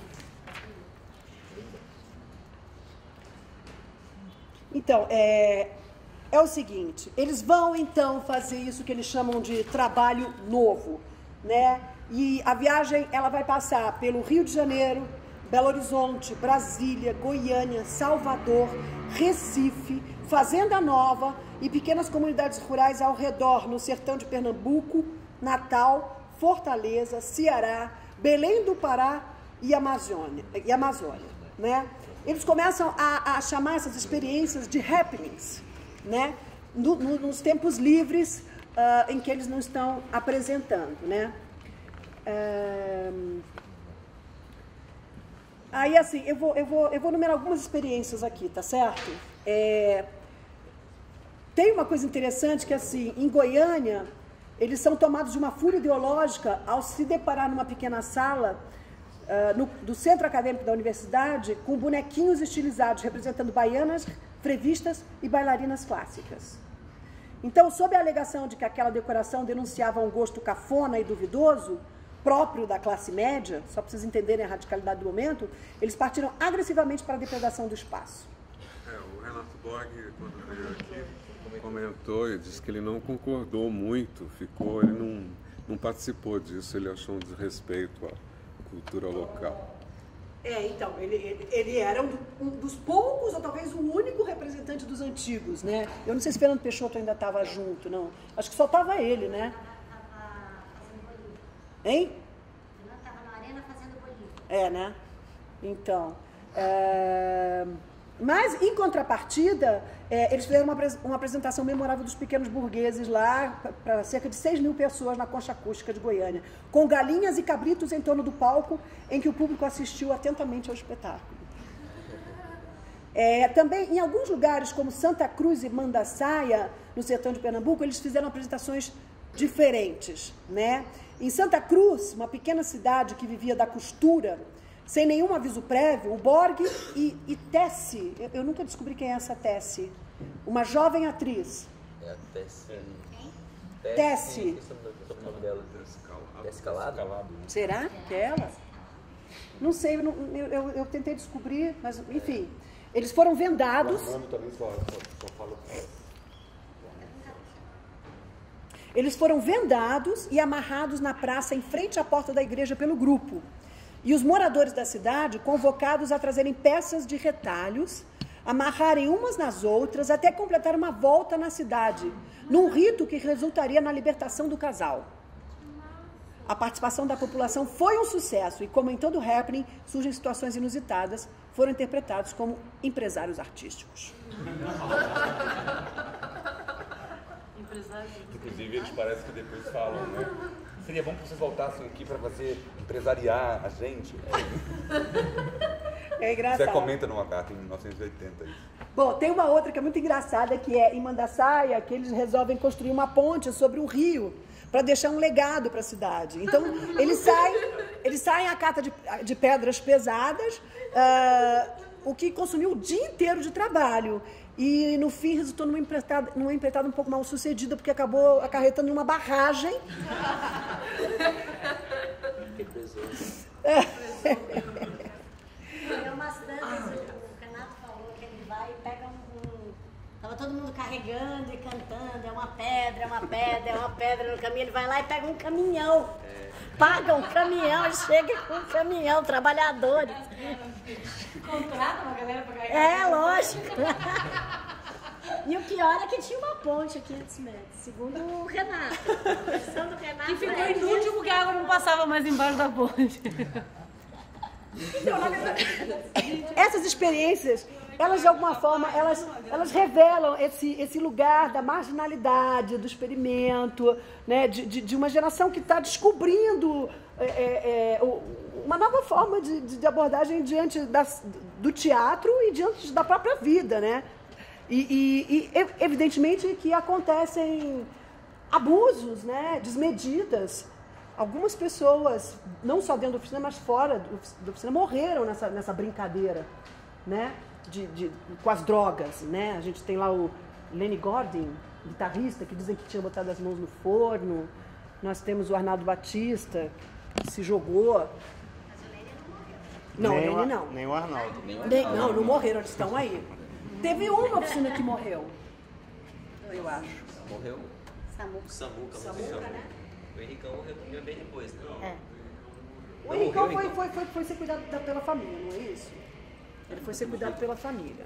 Então, é, é o seguinte. Eles vão, então, fazer isso que eles chamam de trabalho novo, né? E a viagem, ela vai passar pelo Rio de Janeiro, Belo Horizonte, Brasília, Goiânia, Salvador, Recife, Fazenda Nova e pequenas comunidades rurais ao redor, no sertão de Pernambuco, Natal, Fortaleza, Ceará, Belém do Pará e Amazônia, e Amazônia, né? Eles começam a, a chamar essas experiências de happenings, né? No, no, nos tempos livres uh, em que eles não estão apresentando, né? É... Aí, assim, eu vou, eu, vou, eu vou numerar algumas experiências aqui, tá certo? É... Tem uma coisa interessante que, assim, em Goiânia, eles são tomados de uma fúria ideológica ao se deparar numa pequena sala uh, no, do centro acadêmico da universidade com bonequinhos estilizados representando baianas, frevistas e bailarinas clássicas. Então, sob a alegação de que aquela decoração denunciava um gosto cafona e duvidoso, próprio da classe média, só para vocês entenderem a radicalidade do momento, eles partiram agressivamente para a depredação do espaço. É, o Renato Borg, quando veio aqui, comentou e disse que ele não concordou muito, ficou, ele não, não participou disso, ele achou um desrespeito à cultura local. É, então, ele, ele, ele era um, um dos poucos, ou talvez o único representante dos antigos, né? Eu não sei se Fernando Peixoto ainda estava junto, não. Acho que só estava ele, né? Hein? Ela estava na arena fazendo bolinho. É, né? Então, é... mas em contrapartida, é, eles fizeram uma, uma apresentação memorável dos pequenos burgueses lá, para cerca de seis mil pessoas na Concha Acústica de Goiânia, com galinhas e cabritos em torno do palco, em que o público assistiu atentamente ao espetáculo. É, também, em alguns lugares, como Santa Cruz e Mandaçaia, no sertão de Pernambuco, eles fizeram apresentações diferentes, né? Em Santa Cruz, uma pequena cidade que vivia da costura, sem nenhum aviso prévio, o Borg e, e Tessie, eu, eu nunca descobri quem é essa Tessie, uma jovem atriz. É a Tessie. Tessie. Tessie. Sobre o nome dela. Tessie Calado? Será que é ela? Não sei, eu, não, eu, eu, eu tentei descobrir, mas enfim. Eles foram vendados. Eles foram vendados e amarrados na praça em frente à porta da igreja pelo grupo. E os moradores da cidade, convocados a trazerem peças de retalhos, amarrarem umas nas outras, até completar uma volta na cidade, num rito que resultaria na libertação do casal. a participação da população foi um sucesso e, como em todo happening, surgem situações inusitadas, foram interpretados como empresários artísticos. Inclusive, eles parecem que depois falam, né? Seria bom que vocês voltassem aqui para fazer empresariar a gente. É engraçado. Você comenta numa carta em mil novecentos e oitenta isso. Bom, tem uma outra que é muito engraçada, que é em Mandaçaia, que eles resolvem construir uma ponte sobre um rio para deixar um legado para a cidade. Então, eles saem, eles saem a cata de, de pedras pesadas, uh, o que consumiu o dia inteiro de trabalho. E, no fim, resultou numa empreitada, numa empreitada um pouco mal sucedida, porque acabou acarretando uma barragem. Que pesou. Tem umas tantas, o Renato falou que ele vai e pega um, um... Tava todo mundo carregando e cantando, é uma pedra, é uma pedra, é uma pedra no caminho. Ele vai lá e pega um caminhão. É. Paga um caminhão e chega com um caminhão, trabalhadores. Contrata uma galera pra carregar. É, lógico. E o pior é que tinha uma ponte a quinhentos metros, segundo o Renato. A versão do Renato. Que ficou inútil porque a água não passava mais embaixo da ponte. Então, na verdade, essas experiências, elas de alguma forma, elas, elas revelam esse, esse lugar da marginalidade, do experimento, né, de, de, de uma geração que está descobrindo é, é, uma nova forma de, de abordagem diante das, do teatro e diante da própria vida, né? E, e, e evidentemente que acontecem abusos, né, desmedidas. Algumas pessoas, não só dentro da oficina, mas fora da oficina, morreram nessa, nessa brincadeira, né? De, de, com as drogas, né? A gente tem lá o Lenny Gordon, guitarrista, que dizem que tinha botado as mãos no forno. Nós temos o Arnaldo Batista, que se jogou. Mas o Lenny não morreu. Não, nem o Lenny não. Nem o Arnaldo. Nem, não, não morreram, eles estão aí. Teve um na oficina que morreu, eu acho. Morreu? Samuca. Samuca, Samuca, né? O Henricão morreu também bem depois, né? É. O Henricão foi, foi, foi, foi ser cuidado da, pela família, não é isso? Ele foi ser cuidado pela família.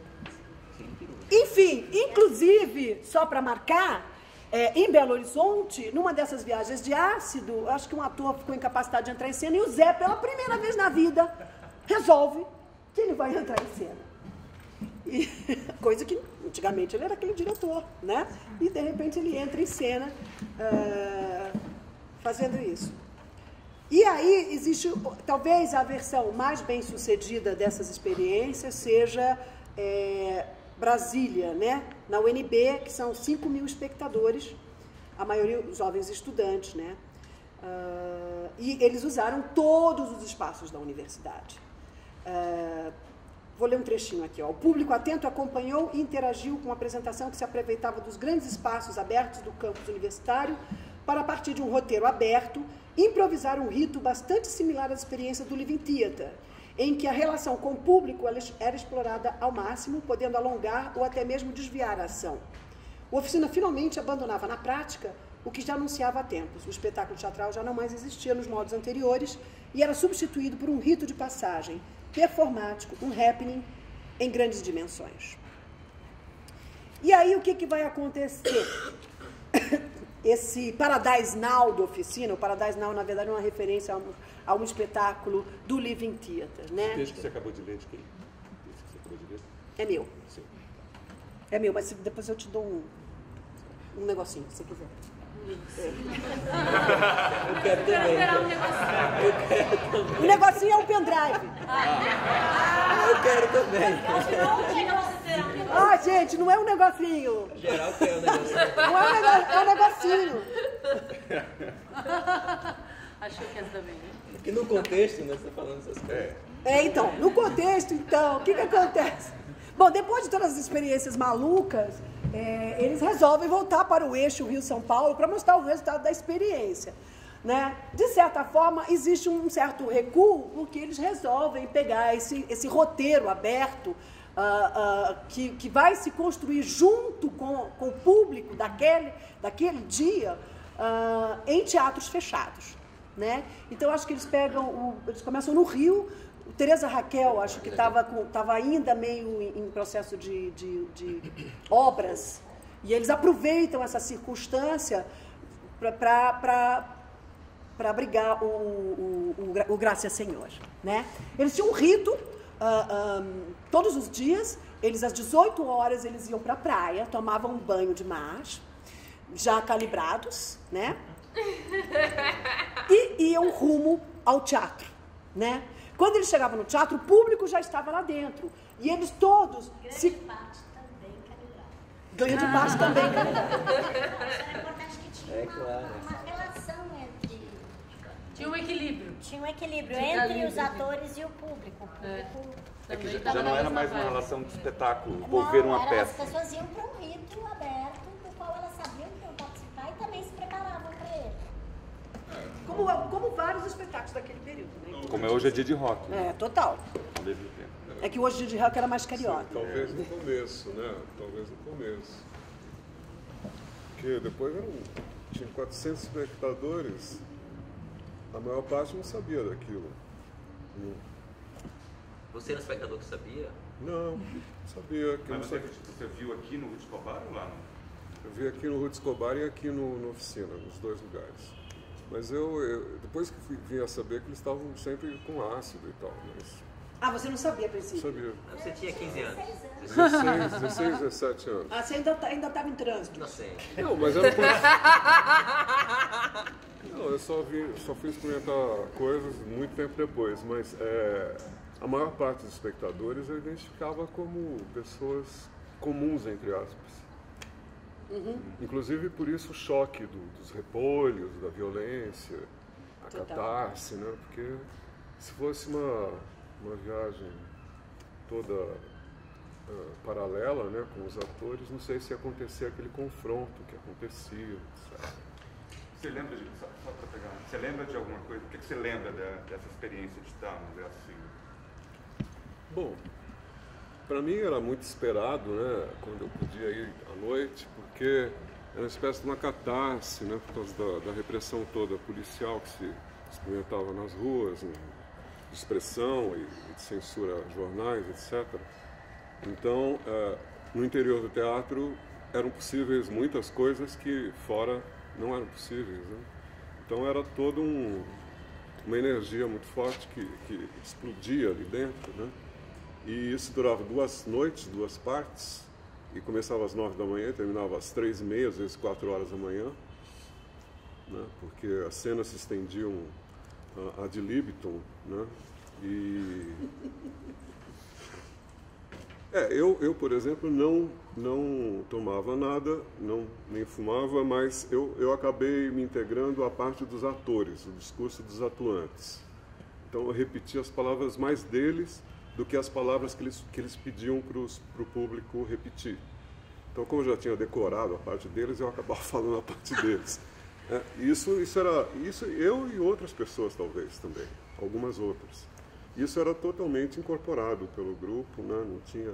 Enfim, inclusive, só para marcar, é, em Belo Horizonte, numa dessas viagens de ácido, acho que um ator ficou incapacitado de entrar em cena e o Zé, pela primeira vez na vida, resolve que ele vai entrar em cena. E, coisa que antigamente ele era aquele diretor, né? E de repente ele entra em cena uh, fazendo isso. E aí existe, talvez a versão mais bem sucedida dessas experiências seja é, Brasília, né? Na U N B, que são cinco mil espectadores, a maioria jovens estudantes, né? Uh, e eles usaram todos os espaços da universidade. Uh, Vou ler um trechinho aqui. Ó. O público atento acompanhou e interagiu com uma apresentação que se aproveitava dos grandes espaços abertos do campus universitário para, a partir de um roteiro aberto, improvisar um rito bastante similar à experiência do Living Theatre, em que a relação com o público era explorada ao máximo, podendo alongar ou até mesmo desviar a ação. O Oficina finalmente abandonava na prática o que já anunciava há tempos. O espetáculo teatral já não mais existia nos modos anteriores e era substituído por um rito de passagem performático, um happening em grandes dimensões. E aí o que, que vai acontecer? Esse Paradise Now da oficina, o Paradise Now, na verdade, é uma referência a um, a um espetáculo do Living Theatre, né? O texto que você acabou de ler, de quem? Esse que você acabou de ler? É meu. Sim. É meu, mas depois eu te dou um, um negocinho, se você quiser. É. Eu quero também. Eu quero também. O negocinho é um pendrive. Ah, eu quero também. Ah, gente, não é um negocinho. Geral quer o negocinho. Não é um, nego, é um negocinho. Achou que essa também. Porque no contexto, né, você tá falando essas coisas. É, então, no contexto, então, o que que acontece? Bom, depois de todas as experiências malucas, é, eles resolvem voltar para o eixo Rio-São Paulo para mostrar o resultado da experiência, né? De certa forma, existe um certo recuo, porque eles resolvem pegar esse, esse roteiro aberto, uh, uh, que, que vai se construir junto com, com o público daquele, daquele dia, uh, em teatros fechados, né? Então, acho que eles pegam, o, eles começam no Rio. Tereza Raquel, acho que estava ainda meio em, em processo de, de, de obras, e eles aproveitam essa circunstância para para abrigar o, o, o, o Graças Senhor, né? Eles tinham um rito, uh, um, todos os dias, eles às dezoito horas eles iam para a praia, tomavam um banho de mar, já calibrados, né? E iam rumo ao teatro, né? Quando eles chegavam no teatro, o público já estava lá dentro. E eles todos... Grande se... parte também calibrado. Grande parte também calibrado. Isso era importante que tinha É uma, claro. uma relação entre... Tinha um equilíbrio. Tinha um equilíbrio Fica entre livre. os atores e o público. O público É que Também já, tava já não na era mesma mais uma vibe. relação de espetáculo, Não, ou ver uma era, peça. as pessoas iam para um rito aberto, do qual elas sabiam que iam participar e também se preparavam para ele. Como, como vários espetáculos daquele período, né? Como é hoje é dia de rock, né? É, total. Ao mesmo tempo. É que hoje o dia de rock era mais carioca. Talvez no começo, né? Talvez no começo. Porque depois eram, tinha quatrocentos espectadores, a maior parte não sabia daquilo. Não, Você era um espectador que sabia? não sabia. Que eu, não Mas você, sabia. você viu aqui no Ruth Escobar ou lá? Eu vi aqui no Ruth Escobar e aqui no, no Oficina, nos dois lugares. Mas eu, eu depois que fui, vim a saber que eles estavam sempre com ácido e tal, mas Ah, você não sabia, a não princípio? sabia. Você tinha quinze anos. dezesseis, dezesseis, dezessete anos. Ah, você ainda tá- ainda estava em trânsito. Inocente. Não, mas era por... Não, eu só, vi, só fui experimentar coisas muito tempo depois, mas é, a maior parte dos espectadores eu identificava como pessoas comuns, entre aspas. Uhum. Inclusive por isso o choque do- dos repolhos, da violência, a Total. catarse, né? Porque se fosse uma, uma viagem toda ah, paralela, né, com os atores, não sei se ia acontecer aquele confronto que acontecia, etcétera. Você lembra de, só, só pra pegar, você lembra de alguma coisa? O que, que você lembra da- dessa experiência de estar no Graças Senhor? Bom, para mim era muito esperado, né, quando eu podia ir à noite, porque era uma espécie de uma catarse, né, por causa da, da repressão toda policial que se experimentava nas ruas, né, de expressão e, e de censura a jornais, etcétera. Então, eh, no interior do teatro eram possíveis muitas coisas que fora não eram possíveis, né? Então era toda um, uma energia muito forte que, que explodia ali dentro, né? E isso durava duas noites, duas partes, e começava às nove da manhã e terminava às três e meia, às vezes quatro horas da manhã, né? Porque as cenas se estendiam uh, ad libitum, né? E... É, eu, eu, por exemplo, não, não tomava nada, não, nem fumava, mas eu, eu acabei me integrando à parte dos atores, o discurso dos atuantes. Então eu repetia as palavras mais deles do que as palavras que eles, que eles pediam para o público repetir. Então, como eu já tinha decorado a parte deles, eu acabava falando a parte deles. É, isso, isso era, isso eu e outras pessoas talvez também, algumas outras. Isso era totalmente incorporado pelo grupo, né? Não tinha...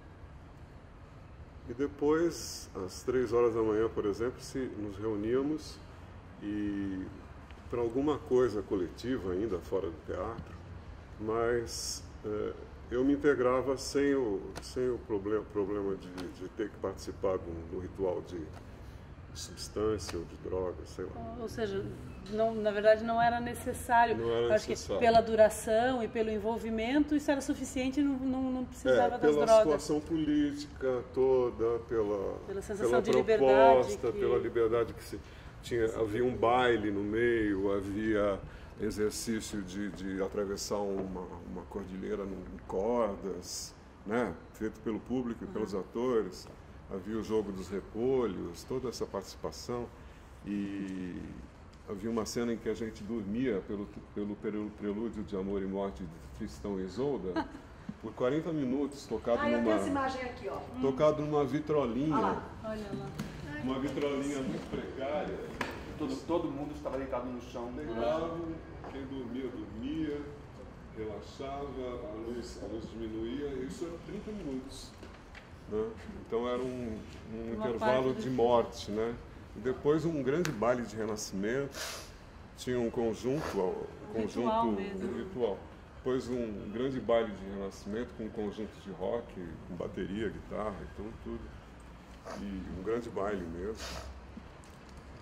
E depois, às três horas da manhã, por exemplo, se nos reuníamos e para alguma coisa coletiva ainda fora do teatro, mas é, eu me integrava sem o, sem o problema, problema de, de ter que participar do, do ritual de, de substância ou de droga, sei lá. Ou seja, não, na verdade não era necessário. Não era Acho necessário. que pela duração e pelo envolvimento isso era suficiente e não, não, não precisava É, das pela drogas. situação política toda, pela, Pela sensação pela de proposta, liberdade que- pela liberdade que se tinha. Havia um baile no meio, havia exercício de, de atravessar uma, uma cordilheira em cordas, né, feito pelo público e pelos atores. Havia o jogo dos repolhos, toda essa participação. E havia uma cena em que a gente dormia pelo, pelo, pelo prelúdio de Amor e Morte de Tristão e Isolda por quarenta minutos, tocado, Ah, eu tenho essa numa, imagem aqui, ó. tocado numa vitrolinha, Olha lá. Olha lá. uma vitrolinha muito precária. Todo, todo mundo estava deitado no chão. Deitavam, quem dormia, dormia, relaxava, a luz, a luz diminuía, e isso era trinta minutos. Né? Então era um, um Uma intervalo parte do de filme. morte. Né? E depois um grande baile de renascimento, tinha um conjunto, um conjunto Ritual mesmo. um ritual. Depois um grande baile de renascimento com um conjunto de rock, com bateria, guitarra e tudo, tudo. E um grande baile mesmo.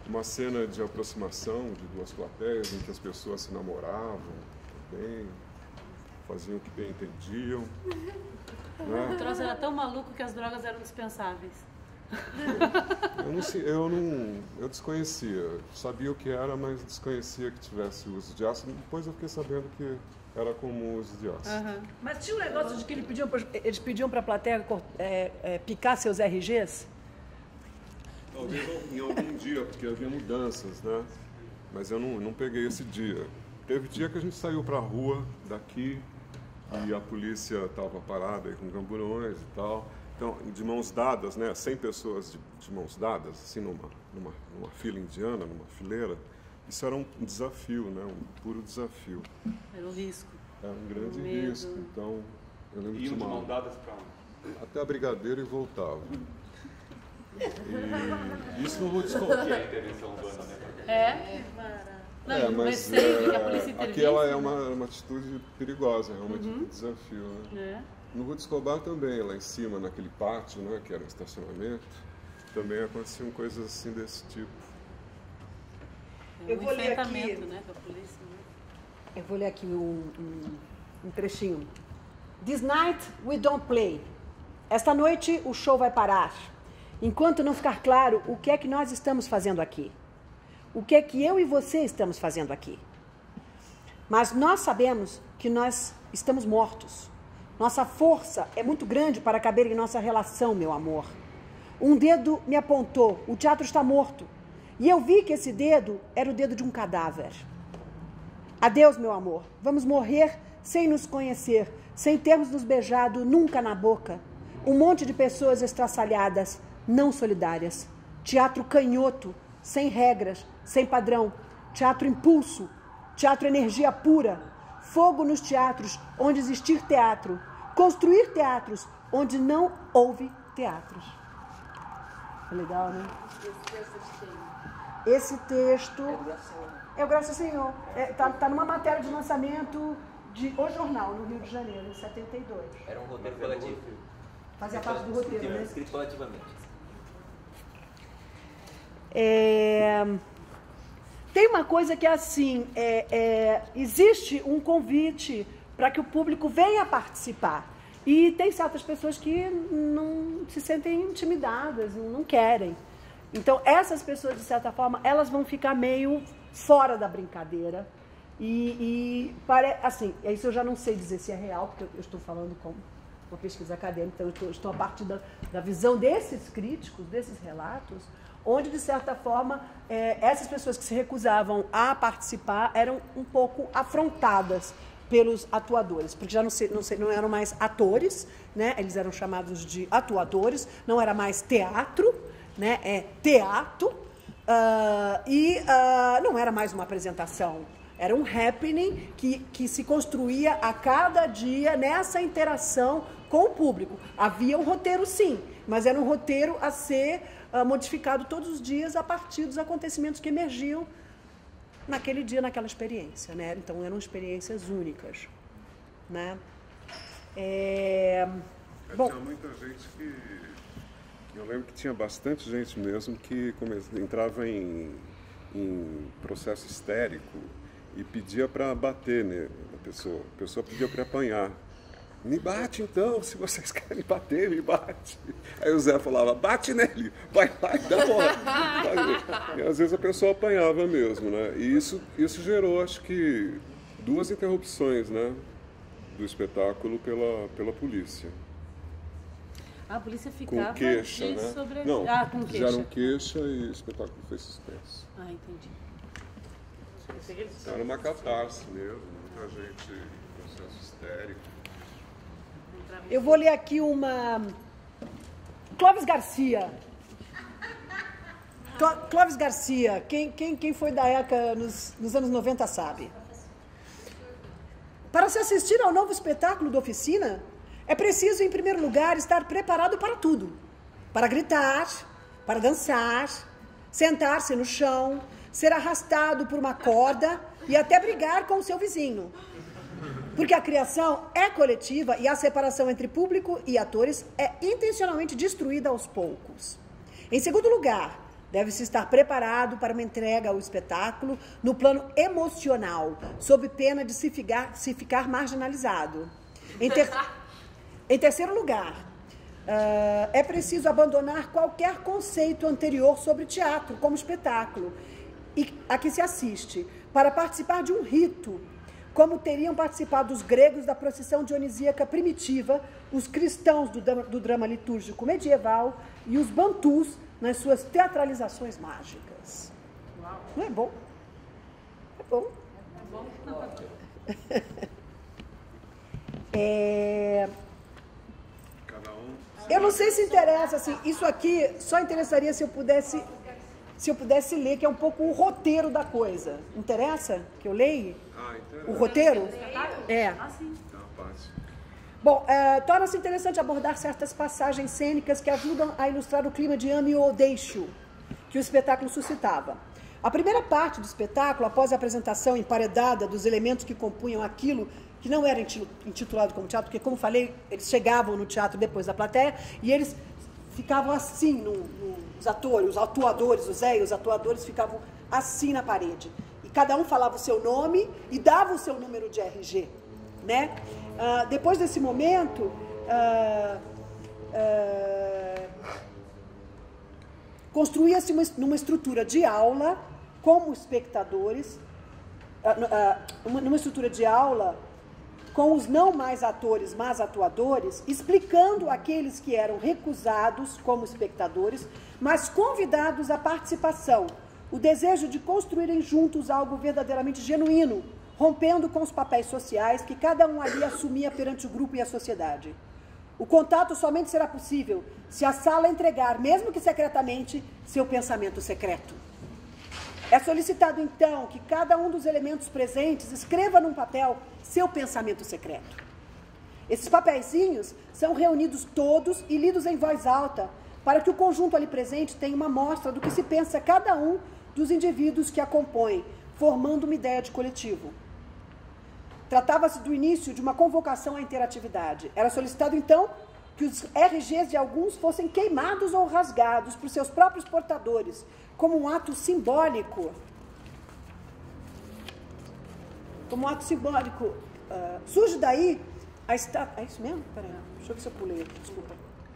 uma cena de aproximação de duas plateias em que as pessoas se namoravam, bem, faziam o que bem entendiam. Né? O troço era tão maluco que as drogas eram dispensáveis. Eu, não, eu, não, eu desconhecia, sabia o que era, mas desconhecia que tivesse uso de ácido. Depois eu fiquei sabendo que era comum uso de ácido. Uhum. Mas tinha um negócio de que eles pediam, eles pediam para a plateia é, é, picar seus R Gs? Talvez em algum dia, porque havia mudanças, né? Mas eu não, não peguei esse dia. Teve dia que a gente saiu para a rua daqui e a polícia estava parada aí com camburões e tal. Então, de mãos dadas, né? cem pessoas de, de mãos dadas, assim, numa, numa, numa fila indiana, numa fileira. Isso era um desafio, né? Um puro desafio. Era um risco. Era um grande Um medo. risco. Então, eu lembro Iam de de uma... mão dadas para onde? Até a Brigadeiro e voltava. E isso não vou descontar. Que é a intervenção urbana, né? É? Não, É, o mas receio de que a é, polícia intervisse. aquela é uma, uma atitude perigosa, realmente um desafio. Né? É. No Rua de Escobar também, lá em cima, naquele pátio, né, que era um estacionamento, também aconteciam coisas assim desse tipo. É Eu um vou ler aqui. enfrentamento, né, com a polícia. Né? Eu vou ler aqui um, um, um trechinho. This night we don't play. Esta noite o show vai parar. Enquanto não ficar claro o que é que nós estamos fazendo aqui. O que é que eu e você estamos fazendo aqui. Mas nós sabemos que nós estamos mortos. Nossa força é muito grande para caber em nossa relação, meu amor. Um dedo me apontou, o teatro está morto. E eu vi que esse dedo era o dedo de um cadáver. Adeus, meu amor. Vamos morrer sem nos conhecer, sem termos nos beijado nunca na boca. Um monte de pessoas estraçalhadas, não solidárias. Teatro canhoto, sem regras, sem padrão. Teatro impulso, teatro energia pura. Fogo nos teatros, onde existir teatro. Construir teatros, onde não houve teatros. É legal, né? Esse texto é o Graças ao Senhor. Está é, tá numa matéria de lançamento de O Jornal, no Rio de Janeiro, em setenta e dois. Era um roteiro coletivo. Fazia parte do roteiro, né? Escrito coletivamente. É... Tem uma coisa que é assim, é, é, existe um convite para que o público venha participar. E tem certas pessoas que não se sentem intimidadas, não querem. Então, essas pessoas, de certa forma, elas vão ficar meio fora da brincadeira. E, e pare... assim, isso eu já não sei dizer se é real, porque eu estou falando com uma pesquisa acadêmica, então eu estou, estou a partir da, da visão desses críticos, desses relatos, onde, de certa forma, é, essas pessoas que se recusavam a participar eram um pouco afrontadas pelos atuadores, porque já não, sei, não, sei, não eram mais atores, né? Eles eram chamados de atuadores, não era mais teatro, né? É teatro, uh, e uh, não era mais uma apresentação, era um happening que, que se construía a cada dia nessa interação com o público. Havia um roteiro, sim, mas era um roteiro a ser uh, modificado todos os dias a partir dos acontecimentos que emergiam naquele dia, naquela experiência, né? Então, eram experiências únicas, né? É... Bom, tinha muita gente que... Eu lembro que tinha bastante gente mesmo que come... entrava em, em processo histérico e pedia para bater, né, na pessoa. A pessoa pedia para apanhar. Me bate então, se vocês querem bater, me bate. Aí o Zé falava, bate nele, vai lá e dá bola. E às vezes a pessoa apanhava mesmo, né? E isso, isso gerou, acho que, duas interrupções, né, do espetáculo pela, pela polícia. A polícia ficava Com queixa, de né? sobre... Não, ah, com queixa. fizeram queixa e o espetáculo foi suspenso. Ah, entendi. Era uma catarse mesmo, muita gente em processo histérico. eu vou ler aqui uma... Clóvis Garcia. Cló- Clóvis Garcia, quem, quem, quem foi da ECA nos, nos anos noventa sabe. Para se assistir ao novo espetáculo da Oficina, é preciso, em primeiro lugar, estar preparado para tudo. Para gritar, para dançar, sentar-se no chão, ser arrastado por uma corda e até brigar com o seu vizinho. Porque a criação é coletiva e a separação entre público e atores é intencionalmente destruída aos poucos. Em segundo lugar, Deve-se estar preparado para uma entrega ao espetáculo no plano emocional, sob pena de se ficar, se ficar marginalizado. Em, ter... em terceiro lugar, uh, é preciso abandonar qualquer conceito anterior sobre teatro como espetáculo e a que se assiste, para participar de um rito, como teriam participado os gregos da procissão dionisíaca primitiva, os cristãos do, do drama litúrgico medieval e os bantus nas suas teatralizações mágicas. Uau. Não é bom? É bom. É bom. é... Cada um... Eu não sei se interessa, assim, isso aqui só interessaria se eu pudesse, se eu pudesse ler, que é um pouco o roteiro da coisa. Interessa que eu leia? Ah, interessa. O roteiro? É. Ah, sim. Tá, fácil. Bom, é, torna-se interessante abordar certas passagens cênicas que ajudam a ilustrar o clima de ame ou deixo que o espetáculo suscitava. A primeira parte do espetáculo, após a apresentação emparedada dos elementos que compunham aquilo que não era intitulado como teatro, porque, como falei, eles chegavam no teatro depois da plateia e eles ficavam assim, no, no, os atores, os atuadores, os é, os atuadores ficavam assim na parede. E cada um falava o seu nome e dava o seu número de R G. Né? Uh, depois desse momento, uh, uh, construía-se uma, numa estrutura de aula, como espectadores, uh, uh, numa estrutura de aula com os não mais atores, mas atuadores, explicando àqueles que eram recusados como espectadores, mas convidados à participação, o desejo de construírem juntos algo verdadeiramente genuíno, rompendo com os papéis sociais que cada um ali assumia perante o grupo e a sociedade. O contato somente será possível se a sala entregar, mesmo que secretamente, seu pensamento secreto. É solicitado, então, que cada um dos elementos presentes escreva num papel seu pensamento secreto. Esses papeizinhos são reunidos todos e lidos em voz alta, para que o conjunto ali presente tenha uma amostra do que se pensa cada um dos indivíduos que a compõem, formando uma ideia de coletivo. Tratava-se do início de uma convocação à interatividade. Era solicitado, então, que os R Gs de alguns fossem queimados ou rasgados por seus próprios portadores, como um ato simbólico. Como um ato simbólico. Uh, surge daí a estátua... É isso mesmo? Peraí, deixa eu ver se eu pulei aqui, desculpa.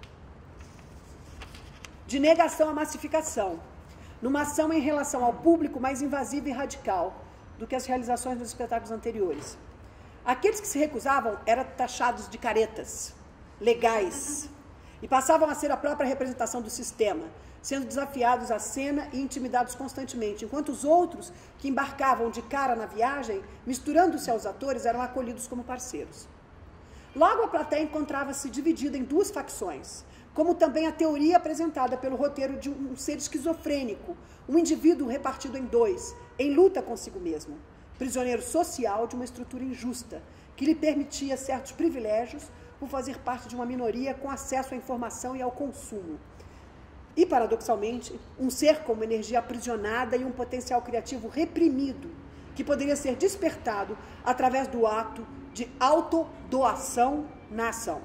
De negação à massificação, numa ação em relação ao público mais invasiva e radical do que as realizações dos espetáculos anteriores. Aqueles que se recusavam eram taxados de caretas, legais, e passavam a ser a própria representação do sistema, sendo desafiados à cena e intimidados constantemente, enquanto os outros, que embarcavam de cara na viagem, misturando-se aos atores, eram acolhidos como parceiros. Logo, a plateia encontrava-se dividida em duas facções, como também a teoria apresentada pelo roteiro de um ser esquizofrênico, um indivíduo repartido em dois, em luta consigo mesmo, prisioneiro social de uma estrutura injusta, que lhe permitia certos privilégios por fazer parte de uma minoria com acesso à informação e ao consumo. E, paradoxalmente, um ser com uma energia aprisionada e um potencial criativo reprimido, que poderia ser despertado através do ato de autodoação na ação.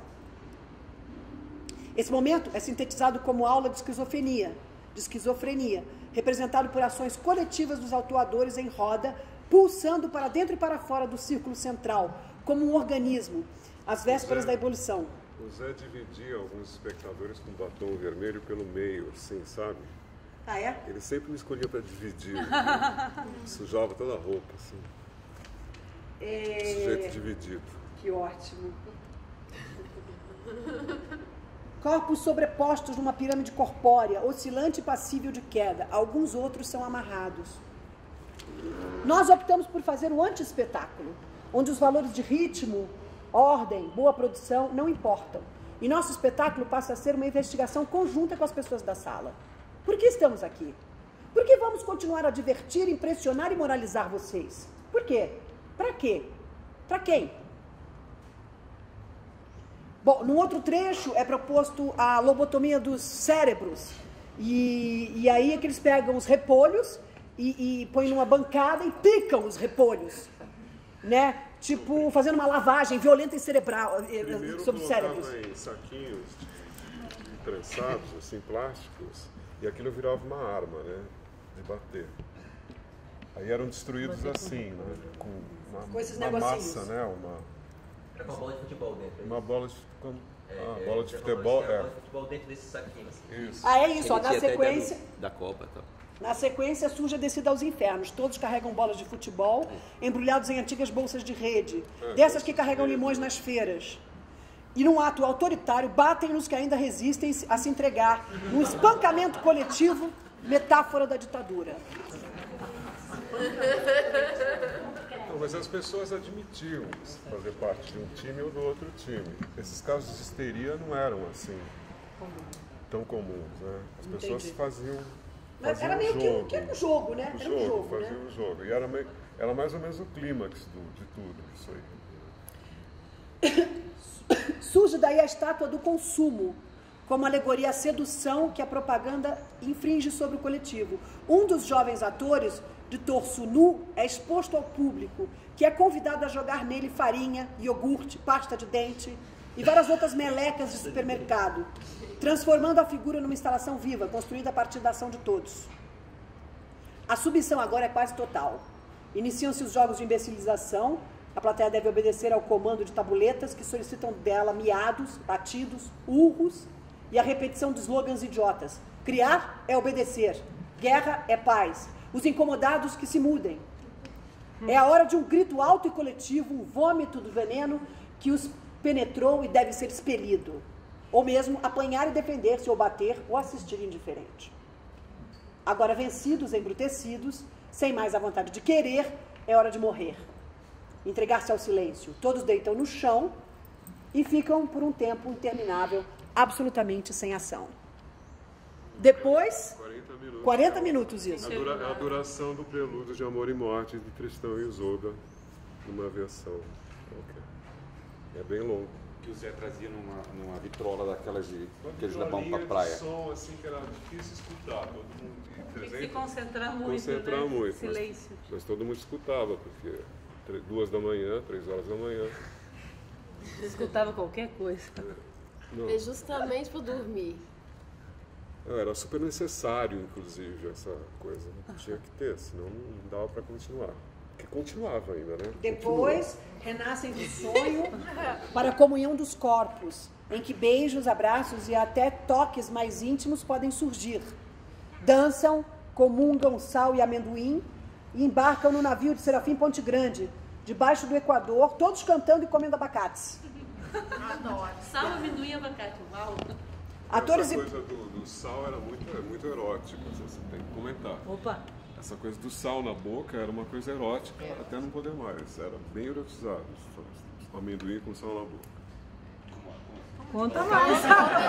Esse momento é sintetizado como aula de esquizofrenia, de esquizofrenia, representado por ações coletivas dos atuadores em roda, pulsando para dentro e para fora do círculo central, como um organismo, às vésperas Zé, da ebulição. O Zé dividia alguns espectadores com batom vermelho pelo meio, assim, sabe? Ah, é? Ele sempre me escolhia para dividir. Sujava toda a roupa, assim. É... Sujeito dividido. Que ótimo. Corpos sobrepostos numa pirâmide corpórea, oscilante e passível de queda. Alguns outros são amarrados. Nós optamos por fazer o anti-espetáculo, onde os valores de ritmo, ordem, boa produção não importam. E nosso espetáculo passa a ser uma investigação conjunta com as pessoas da sala. Por que estamos aqui? Por que vamos continuar a divertir, impressionar e moralizar vocês? Por quê? Para quê? Para quem? Bom, no outro trecho é proposto a lobotomia dos cérebros. E, e aí é que eles pegam os repolhos e, e põem numa bancada e picam os repolhos. Né? Tipo, fazendo uma lavagem violenta e cerebral Primeiro sobre cérebros. Primeiro em saquinhos de, de prensados, assim, plásticos, E aquilo virava uma arma, né? De bater. Aí eram destruídos assim, né? Com uma, Com esses uma negocinhos. massa, né? Uma, Era com uma bola de futebol dentro. uma bola de, como, É, ah, é, bola de tinha futebol. Uma bola É. de futebol dentro desse saquinho. Assim. Isso. Ah, é isso, ó, Ele na tinha até sequência... do- da Copa e tal. Na sequência, surge a descida aos infernos. Todos carregam bolas de futebol, embrulhados em antigas bolsas de rede, dessas que carregam limões nas feiras. E num ato autoritário, batem nos que ainda resistem a se entregar, num espancamento coletivo, metáfora da ditadura. Não, mas as pessoas admitiam fazer parte de um time ou do outro time. Esses casos de histeria não eram assim tão comuns, né? As pessoas Entendi. faziam, Mas faziam era meio um que, um- jogo. que era um jogo, né? O Era um jogo, faziam né? o jogo. E era, meio, era mais ou menos o clímax do- de tudo isso aí. Surge daí a estátua do consumo, como alegoria à sedução que a propaganda infringe sobre o coletivo. Um dos jovens atores, de torso nu, é exposto ao público, que é convidado a jogar nele farinha, iogurte, pasta de dente e várias outras melecas de supermercado, transformando a figura numa instalação viva, construída a partir da ação de todos. A submissão agora é quase total. Iniciam-se os jogos de imbecilização. A plateia deve obedecer ao comando de tabuletas que solicitam dela miados, batidos, urros e a repetição de slogans idiotas. Criar é obedecer. Guerra é paz. Os incomodados que se mudem. É a hora de um grito alto e coletivo, um vômito do veneno que os penetrou e deve ser expelido. Ou mesmo apanhar e defender-se, ou bater, ou assistir indiferente. Agora vencidos, embrutecidos, sem mais a vontade de querer, é hora de morrer. Entregar-se ao silêncio. Todos deitam no chão e ficam por um tempo interminável, absolutamente sem ação. Depois, quarenta minutos. quarenta minutos isso. A, dura, a duração do prelúdio de Amor e Morte de Tristão e Isolda, numa versão qualquer. É bem longo. Que o Zé trazia numa, numa vitrola daquelas de, que eles Uma levam linha pra de praia. som assim que era difícil escutar, todo mundo Tem que se trezentos concentrar muito, concentrar né? muito, mas- Silêncio. Mas todo mundo escutava, porque tre- duas da manhã, três horas da manhã. Escutava qualquer coisa. Não, É justamente para dormir. não, era super necessário, inclusive, essa coisa. Tinha que ter, senão não dava para continuar. Porque continuava ainda, né? Depois, renascem do sonho para a comunhão dos corpos, em que beijos, abraços e até toques mais íntimos podem surgir. Dançam, comungam sal e amendoim e embarcam no navio de Serafim Ponte Grande, debaixo do Equador, todos cantando e comendo abacates. Adoro. Sal, amendoim e abacate. Uau. Atores Essa e... coisa do, do sal era muito, é muito erótica, você tem que comentar. Opa. Essa coisa do sal na boca era uma coisa erótica, até não poder mais. Era bem erotizado. O amendoim com sal na boca. Conta mais.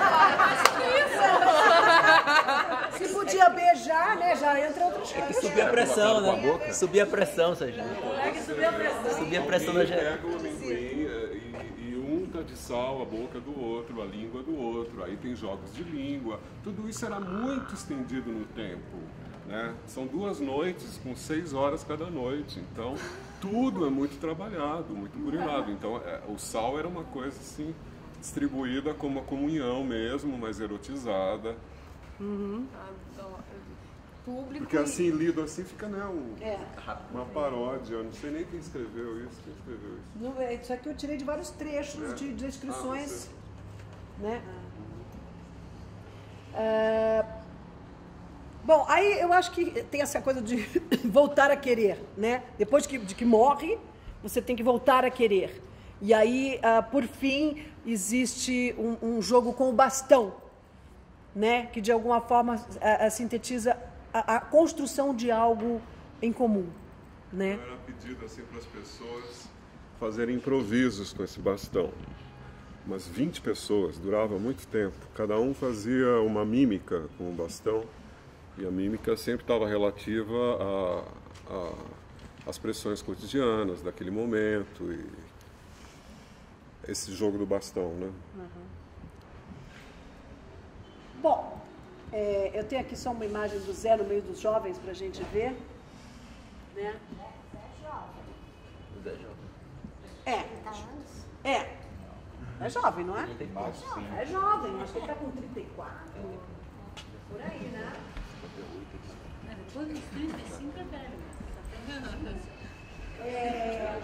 Se podia beijar, né? Já entra outras É que coisas. subia a pressão, né? Subia a pressão, Sérgio. Subia a pressão da Alguém gente. pega o amendoim eh, e, e unta de sal a boca do outro, a língua do outro. Aí tem jogos de língua. Tudo isso era muito estendido no tempo. Né? São duas noites com seis horas cada noite. Então, tudo é muito trabalhado, muito burilado. Então, é, o sal era uma coisa assim, distribuída como uma comunhão mesmo, mas erotizada. Público. Porque assim, lido assim, fica né, um, É. uma paródia. Eu não sei nem quem escreveu isso. Quem escreveu isso? Não, é, isso aqui eu tirei de vários trechos de descrições, né? Ah, bom, aí eu acho que tem essa coisa de voltar a querer, né? Depois que, de que morre, você tem que voltar a querer. E aí, ah, por fim, existe um, um jogo com o bastão, né? Que de alguma forma ah, ah, sintetiza a, a construção de algo em comum, né? Então, era pedido assim para as pessoas fazerem improvisos com esse bastão. Umas vinte pessoas, durava muito tempo. Cada um fazia uma mímica com o bastão. E a mímica sempre estava relativa a, a, às pressões cotidianas daquele momento. E esse jogo do bastão, né? Bom, é, eu tenho aqui só uma imagem do Zé no meio dos jovens para a gente ver, né? O Zé Jovem. É, é, é jovem, não é? É jovem, acho que ele está com trinta e quatro. Por aí, né? Depois dos trinta e cinco é velho. É...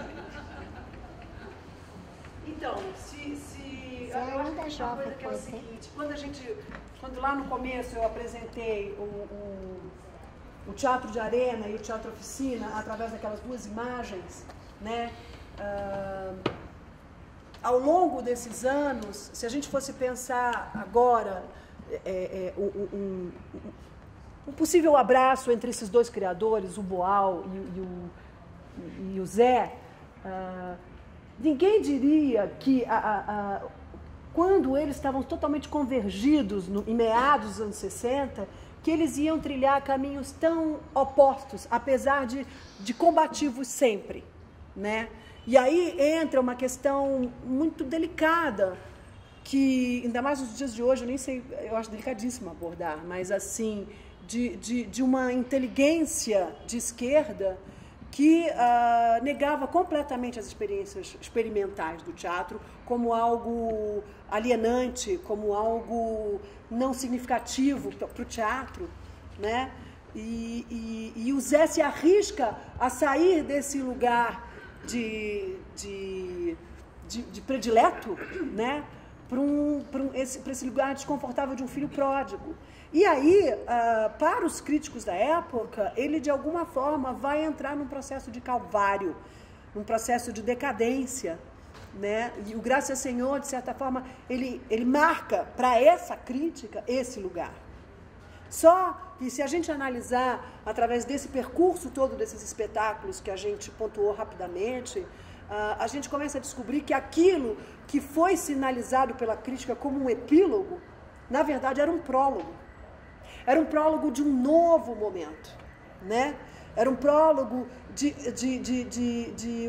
Então, se... se Você eu acho ainda que é uma coisa jovem, que é o pois é. seguinte, quando a gente... Quando lá no começo eu apresentei o, o, o Teatro de Arena e o Teatro Oficina, através daquelas duas imagens, né? Ah, ao longo desses anos, se a gente fosse pensar agora é, é, um, um, um possível abraço entre esses dois criadores, o Boal e, e, o, e o Zé, ah, ninguém diria que a, a, a, quando eles estavam totalmente convergidos no, em meados dos anos sessenta, que eles iam trilhar caminhos tão opostos, apesar de, de combativos sempre, né? E aí entra uma questão muito delicada, que ainda mais nos dias de hoje, eu nem sei, eu acho delicadíssimo abordar, mas assim, de, de, de uma inteligência de esquerda que uh, negava completamente as experiências experimentais do teatro como algo alienante, como algo não significativo para o teatro, né? E, e, e o Zé se arrisca a sair desse lugar de, de, de, de predileto, né, para um, um, esse, esse lugar desconfortável de um filho pródigo. E aí, uh, para os críticos da época, ele de alguma forma vai entrar num processo de calvário, num processo de decadência, né? E o Graças ao Senhor, de certa forma, ele, ele marca para essa crítica esse lugar. Só que se a gente analisar através desse percurso todo desses espetáculos que a gente pontuou rapidamente, a gente começa a descobrir que aquilo que foi sinalizado pela crítica como um epílogo, na verdade era um prólogo. Era um prólogo de um novo momento, né? Era um prólogo de, de, de, de, de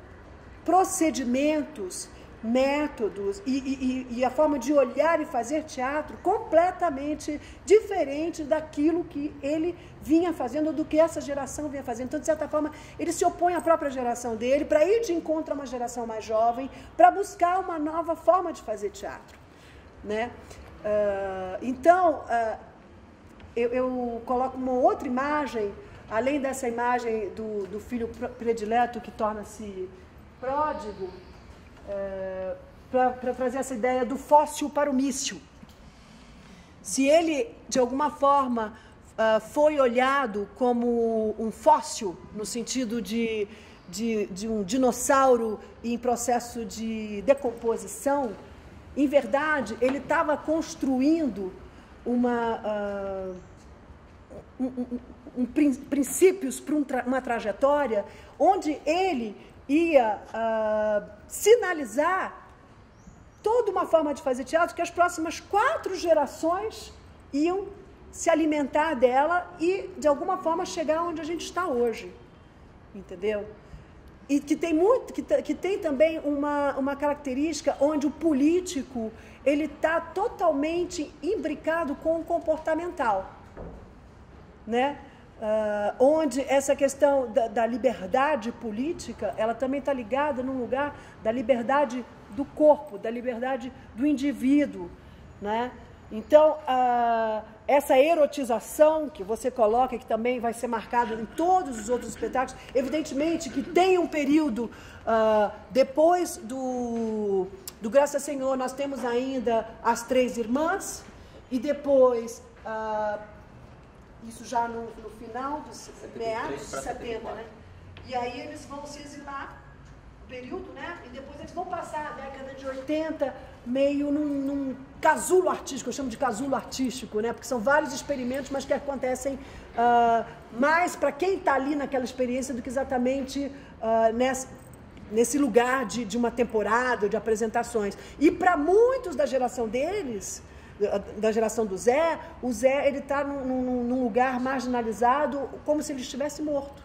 procedimentos, métodos e, e, e a forma de olhar e fazer teatro completamente diferente daquilo que ele vinha fazendo, do que essa geração vinha fazendo. Então, de certa forma, ele se opõe à própria geração dele para ir de encontro a uma geração mais jovem, para buscar uma nova forma de fazer teatro, né? Uh, então, uh, eu, eu coloco uma outra imagem, além dessa imagem do, do filho predileto que torna-se pródigo, É, para trazer essa ideia do fóssil para o míssil. Se ele, de alguma forma, uh, foi olhado como um fóssil, no sentido de, de, de um dinossauro em processo de decomposição, em verdade, ele estava construindo uma, uh, um, um, um, princípios para um tra uma trajetória onde ele ia uh, sinalizar toda uma forma de fazer teatro que as próximas quatro gerações iam se alimentar dela e, de alguma forma, chegar onde a gente está hoje, entendeu? E que tem, muito, que, que tem também uma, uma característica onde o político ele está totalmente imbricado com o comportamental, né? Uh, onde essa questão da, da liberdade política, ela também está ligada num lugar da liberdade do corpo, da liberdade do indivíduo, né? Então, uh, essa erotização que você coloca, que também vai ser marcada em todos os outros espetáculos, evidentemente que tem um período, uh, depois do, do Graças ao Senhor, nós temos ainda as Três Irmãs, e depois... Uh, isso já no, no final dos meados de setenta, né? E aí eles vão se exilar, período, né? E depois eles vão passar a década de oitenta meio num, num casulo artístico, eu chamo de casulo artístico, né? Porque são vários experimentos, mas que acontecem uh, mais para quem está ali naquela experiência do que exatamente uh, nesse, nesse lugar de, de uma temporada, de apresentações. E para muitos da geração deles, da geração do Zé, o Zé ele está num, num, num lugar marginalizado, como se ele estivesse morto.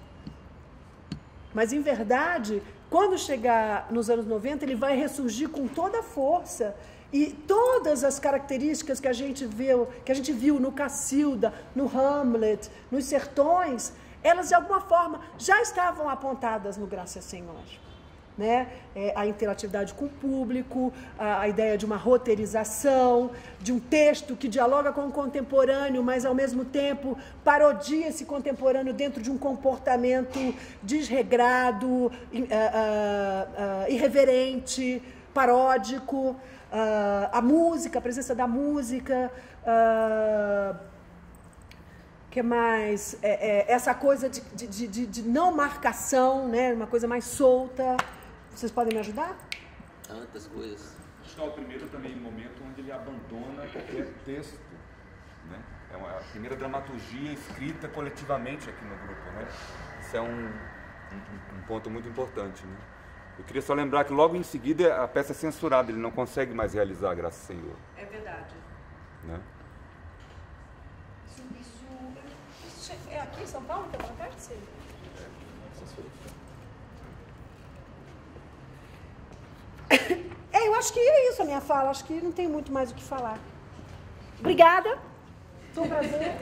Mas, em verdade, quando chegar nos anos noventa, ele vai ressurgir com toda a força e todas as características que a gente viu, que a gente viu no Cacilda, no Hamlet, nos Sertões, elas, de alguma forma, já estavam apontadas no Graças ao Senhor. né? É, a interatividade com o público, a, a ideia de uma roteirização, de um texto que dialoga com o contemporâneo, mas ao mesmo tempo parodia esse contemporâneo dentro de um comportamento desregrado, uh, uh, uh, irreverente, paródico, uh, a música, a presença da música, uh, que mais? É, é, essa coisa de, de, de, de não marcação, né? Uma coisa mais solta. Vocês podem me ajudar? Tantas coisas. Acho que é o primeiro também momento onde ele abandona qualquer texto, né? É uma, a primeira dramaturgia escrita coletivamente aqui no grupo, né? Isso é um, um, um ponto muito importante, né? Eu queria só lembrar que logo em seguida a peça é censurada, ele não consegue mais realizar a Graça Senhor. É verdade. Né? Isso, isso, isso é aqui em São Paulo que acontece? É, eu acho que é isso a minha fala, acho que não tem muito mais o que falar. Obrigada, foi um prazer.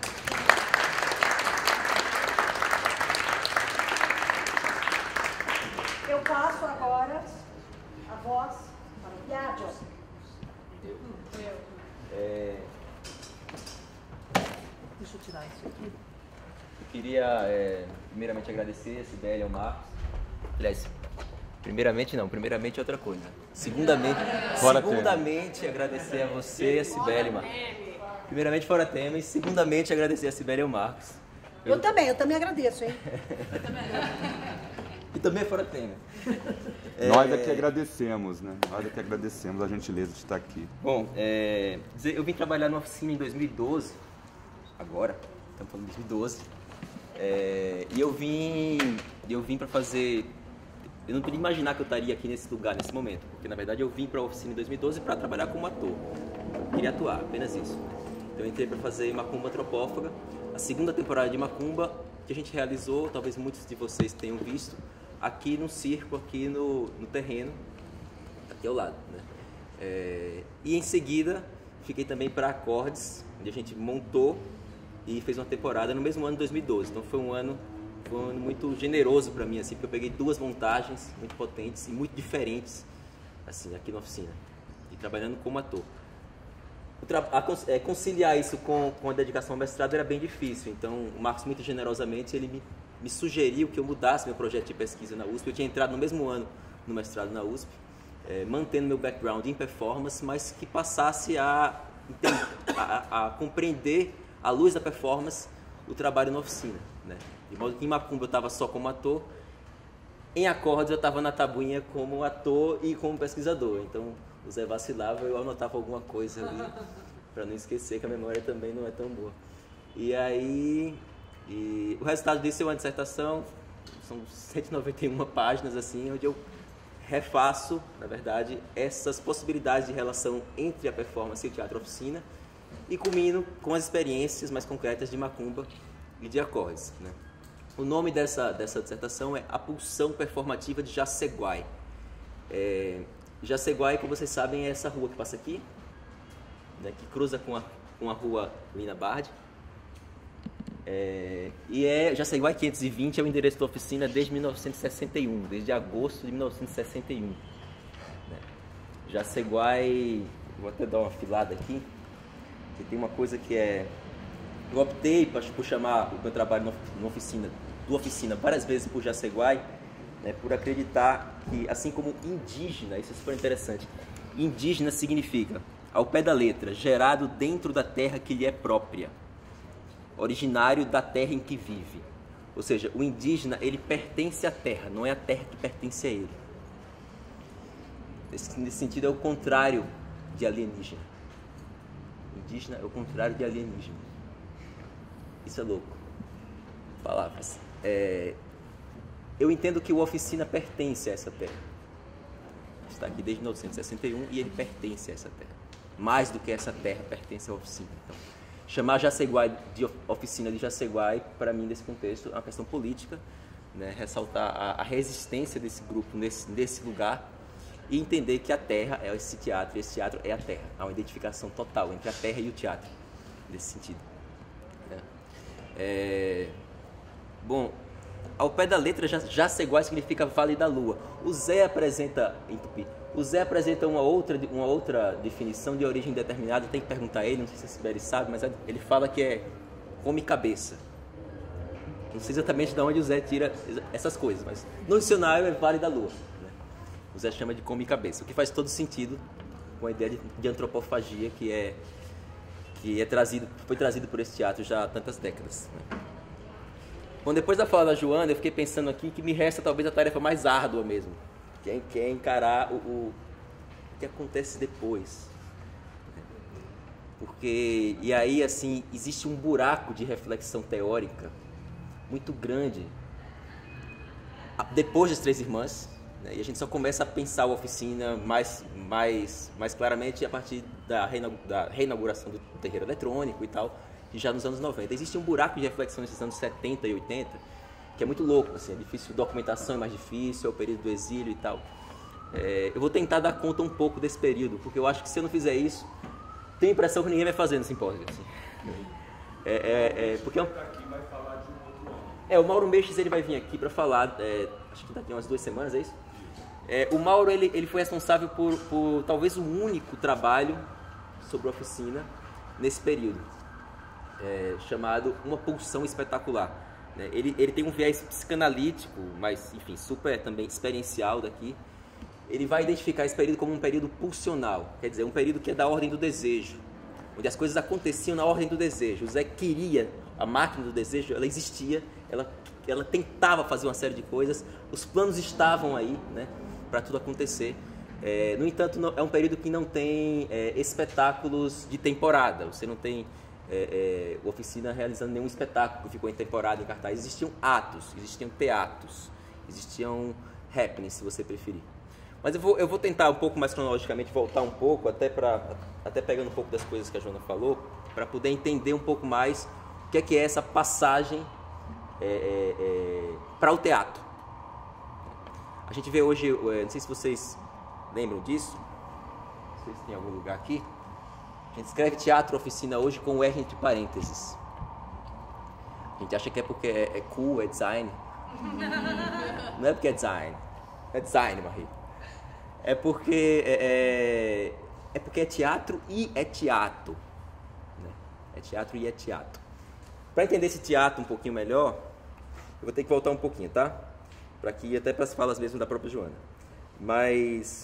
Eu passo agora a voz para o Piaggio. É, Deixa eu tirar isso aqui. eu queria, é, primeiramente, agradecer a Sibeli e ao Marcos. Aliás, primeiramente não, primeiramente é outra coisa. Segundamente, Fora segundamente agradecer a você, a Sibeli e ao Marcos. Primeiramente, fora tema, e segundamente agradecer a Sibeli e ao Marcos. Eu também, eu também agradeço, hein? E também fora tema. Nós é que agradecemos, né? Nós é que agradecemos a gentileza de estar aqui. Bom, é, dizer, eu vim trabalhar numa oficina em dois mil e doze, agora, estamos falando de dois mil e doze, é, e eu vim, eu vim para fazer, eu não podia imaginar que eu estaria aqui nesse lugar, nesse momento, porque na verdade eu vim para a oficina em dois mil e doze para trabalhar como ator, eu queria atuar, apenas isso. Então eu entrei para fazer Macumba Antropófaga, a segunda temporada de Macumba, que a gente realizou, talvez muitos de vocês tenham visto, aqui no circo, aqui no, no terreno, aqui ao lado, né? É, e em seguida, fiquei também para Acordes, onde a gente montou e fez uma temporada no mesmo ano de dois mil e doze. Então foi um ano, foi um ano muito generoso para mim, assim, porque eu peguei duas montagens muito potentes e muito diferentes, assim, aqui na oficina, e trabalhando como ator. O tra a, é, conciliar isso com, com a dedicação ao mestrado era bem difícil, então o Marcos, muito generosamente, ele me me sugeriu que eu mudasse meu projeto de pesquisa na U S P. Eu tinha entrado no mesmo ano no mestrado na U S P, é, mantendo meu background em performance, mas que passasse a, a, a compreender, à luz da performance, o trabalho na oficina, né? De modo que em Macumba eu estava só como ator, em Acordes eu estava na tabuinha como ator e como pesquisador. Então o Zé vacilava, eu anotava alguma coisa ali, para não esquecer que a memória também não é tão boa. E aí... E o resultado disso é uma dissertação, são cento e noventa e uma páginas, assim, onde eu refaço, na verdade, essas possibilidades de relação entre a performance e o teatro-oficina e culmino com as experiências mais concretas de Macumba e de Acordes, né? O nome dessa, dessa dissertação é A Pulsão Performativa de Jaceguai. É, Jaceguai, como vocês sabem, é essa rua que passa aqui, né, que cruza com a, com a rua Lina Bardi. É, e é Jaceguai quinhentos e vinte é o endereço da oficina desde mil novecentos e sessenta e um, desde agosto de mil novecentos e sessenta e um. Né? Jaceguai, vou até dar uma filada aqui, que tem uma coisa que é... Eu optei por, por chamar o meu trabalho na oficina, do oficina várias vezes por Jaceguai, né, por acreditar que, assim como indígena, isso é super interessante, indígena significa, ao pé da letra, gerado dentro da terra que lhe é própria, originário da terra em que vive. Ou seja, o indígena, ele pertence à terra, não é a terra que pertence a ele. Nesse, nesse sentido, é o contrário de alienígena. Indígena é o contrário de alienígena. Isso é louco. Palavras. É, eu entendo que o oficina pertence a essa terra. Está aqui desde mil novecentos e sessenta e um e ele pertence a essa terra. Mais do que essa terra pertence à oficina. Então, chamar Jaceguai de oficina de Jaceguai, para mim, nesse contexto, é uma questão política, né? Ressaltar a, a resistência desse grupo nesse, nesse lugar e entender que a terra é esse teatro, e esse teatro é a terra. Há uma identificação total entre a terra e o teatro, nesse sentido. Né? É, bom, ao pé da letra, já, Jaceguá significa Vale da Lua. O Zé apresenta, em tupi, o Zé apresenta uma outra, uma outra definição de origem determinada, tem que perguntar a ele, não sei se a Sibeli sabe, mas ele fala que é come cabeça. Não sei exatamente de onde o Zé tira essas coisas, mas no dicionário é Vale da Lua. Né? O Zé chama de come cabeça, o que faz todo sentido com a ideia de, de antropofagia que é que é trazido, foi trazido por esse teatro já há tantas décadas. Né? Bom, depois da fala da Joana, eu fiquei pensando aqui que me resta talvez a tarefa mais árdua mesmo, que é, que é encarar o, o que acontece depois. Porque, e aí, assim, existe um buraco de reflexão teórica muito grande depois das Três Irmãs, né? E a gente só começa a pensar a oficina mais, mais, mais claramente a partir da, reina, da reinauguração do terreiro eletrônico e tal, já nos anos noventa. Existe um buraco de reflexão nesses anos setenta e oitenta, que é muito louco, assim, é difícil, documentação é mais difícil, é o período do exílio e tal. É, eu vou tentar dar conta um pouco desse período, porque eu acho que se eu não fizer isso, tenho a impressão que ninguém vai fazer no simpósio. Assim. É, é, é, porque é, um... é, o Mauro Meixes ele vai vir aqui para falar, é, acho que daqui umas duas semanas, é isso? É, o Mauro ele, ele foi responsável por, por talvez o único trabalho sobre a oficina nesse período, é, chamado Uma Pulsão Espetacular. Né? Ele, ele tem um viés psicanalítico, mas enfim, super também experiencial daqui. Ele vai identificar esse período como um período pulsional, quer dizer, um período que é da ordem do desejo, onde as coisas aconteciam na ordem do desejo. O Zé queria, a máquina do desejo, ela existia, ela, ela tentava fazer uma série de coisas, os planos estavam aí, né, para tudo acontecer. É, no entanto, não, é um período que não tem é, espetáculos de temporada, você não tem é, é, oficina realizando nenhum espetáculo que ficou em temporada, em cartaz. Existiam atos, existiam teatros, existiam happenings, se você preferir. Mas eu vou, eu vou tentar um pouco mais cronologicamente voltar um pouco, até, pra, até pegando um pouco das coisas que a Joana falou, para poder entender um pouco mais o que é que é essa passagem é, é, é, para o teatro. A gente vê hoje, não sei se vocês lembram disso, não sei se tem algum lugar aqui, a gente escreve teatro oficina hoje com o R entre parênteses. A gente acha que é porque é, é cool, é design. Não é porque é design, é design, Marie. É porque é, é porque é teatro e é teatro. Né? É teatro e é teatro. Para entender esse teatro um pouquinho melhor, eu vou ter que voltar um pouquinho, tá? Para aqui, até para as falas mesmo da própria Joana. Mas,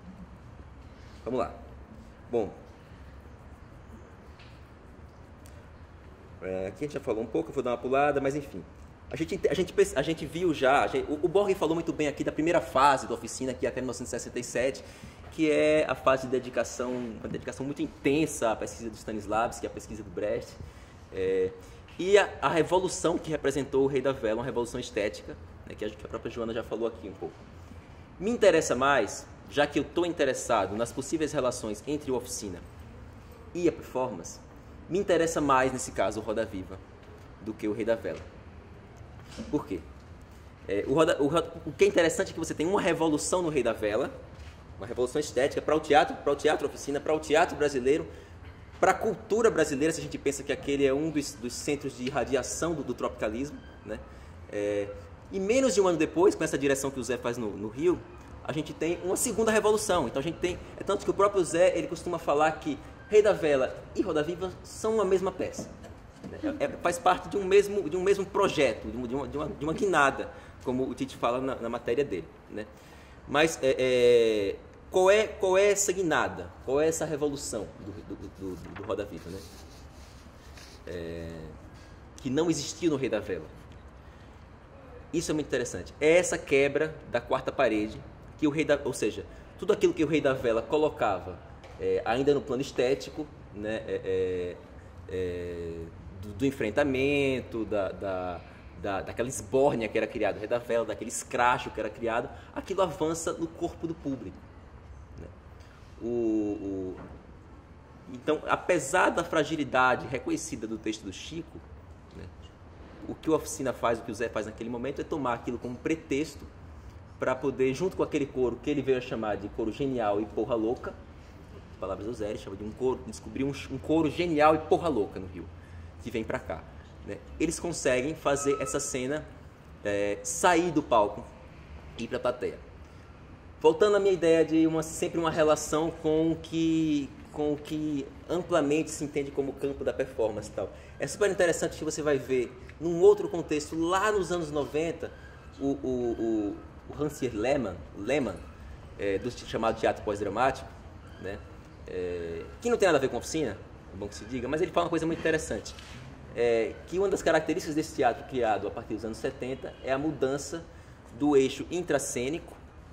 vamos lá. Bom, é, aqui a gente já falou um pouco, eu vou dar uma pulada, mas enfim. A gente, a, gente, a gente viu já, a gente, o, o Borg falou muito bem aqui da primeira fase da oficina, que é até mil novecentos e sessenta e sete, que é a fase de dedicação, uma dedicação muito intensa à pesquisa do Stanislavski, à pesquisa do Brecht, é, e a, a revolução que representou o Rei da Vela, uma revolução estética, né, que, a, que a própria Joana já falou aqui um pouco. Me interessa mais, já que eu estou interessado nas possíveis relações entre a oficina e a performance, me interessa mais, nesse caso, o Roda Viva, do que o Rei da Vela. Por quê? É, o, roda, o, o que é interessante é que você tem uma revolução no Rei da Vela, uma revolução estética para o teatro, para o teatro oficina, para o teatro brasileiro, para a cultura brasileira, se a gente pensa que aquele é um dos, dos centros de irradiação do, do tropicalismo, né? É, e menos de um ano depois, com essa direção que o Zé faz no, no Rio, a gente tem uma segunda revolução. Então a gente tem, é tanto que o próprio Zé, ele costuma falar que Rei da Vela e Roda Viva são a mesma peça. É, faz parte de um mesmo, de um mesmo projeto, de uma, de uma, de uma guinada, como o Tite fala na, na matéria dele. Né? Mas é, é, qual, é, qual é essa guinada? Qual é essa revolução do, do, do, do Roda Viva? Né? É, que não existiu no Rei da Vela. Isso é muito interessante. É essa quebra da quarta parede, que o Rei da, ou seja, tudo aquilo que o Rei da Vela colocava é, ainda no plano estético, né, é, é, do, do enfrentamento, da, da, da, daquela esbórnia que era criada, o Rei da Vela, daquele escracho que era criado, aquilo avança no corpo do público. Né? O, o, então, apesar da fragilidade reconhecida do texto do Chico, né, o que a oficina faz, o que o Zé faz naquele momento é tomar aquilo como pretexto para poder, junto com aquele coro que ele veio a chamar de coro genial e porra louca, palavras do Zé, ele chama de um coro, descobriu um, um coro genial e porra louca no Rio, que vem para cá. Né? Eles conseguem fazer essa cena é, sair do palco e ir para a plateia. Voltando à minha ideia de uma, sempre uma relação com o, que, com o que amplamente se entende como campo da performance e tal. É super interessante que você vai ver, num outro contexto, lá nos anos noventa, o, o, o, o Hans Lehmann, Lehmann é, do chamado teatro pós-dramático, né? É, que não tem nada a ver com oficina, é bom que se diga, mas ele fala uma coisa muito interessante, é, que uma das características desse teatro criado a partir dos anos setenta é a mudança do eixo intracênico,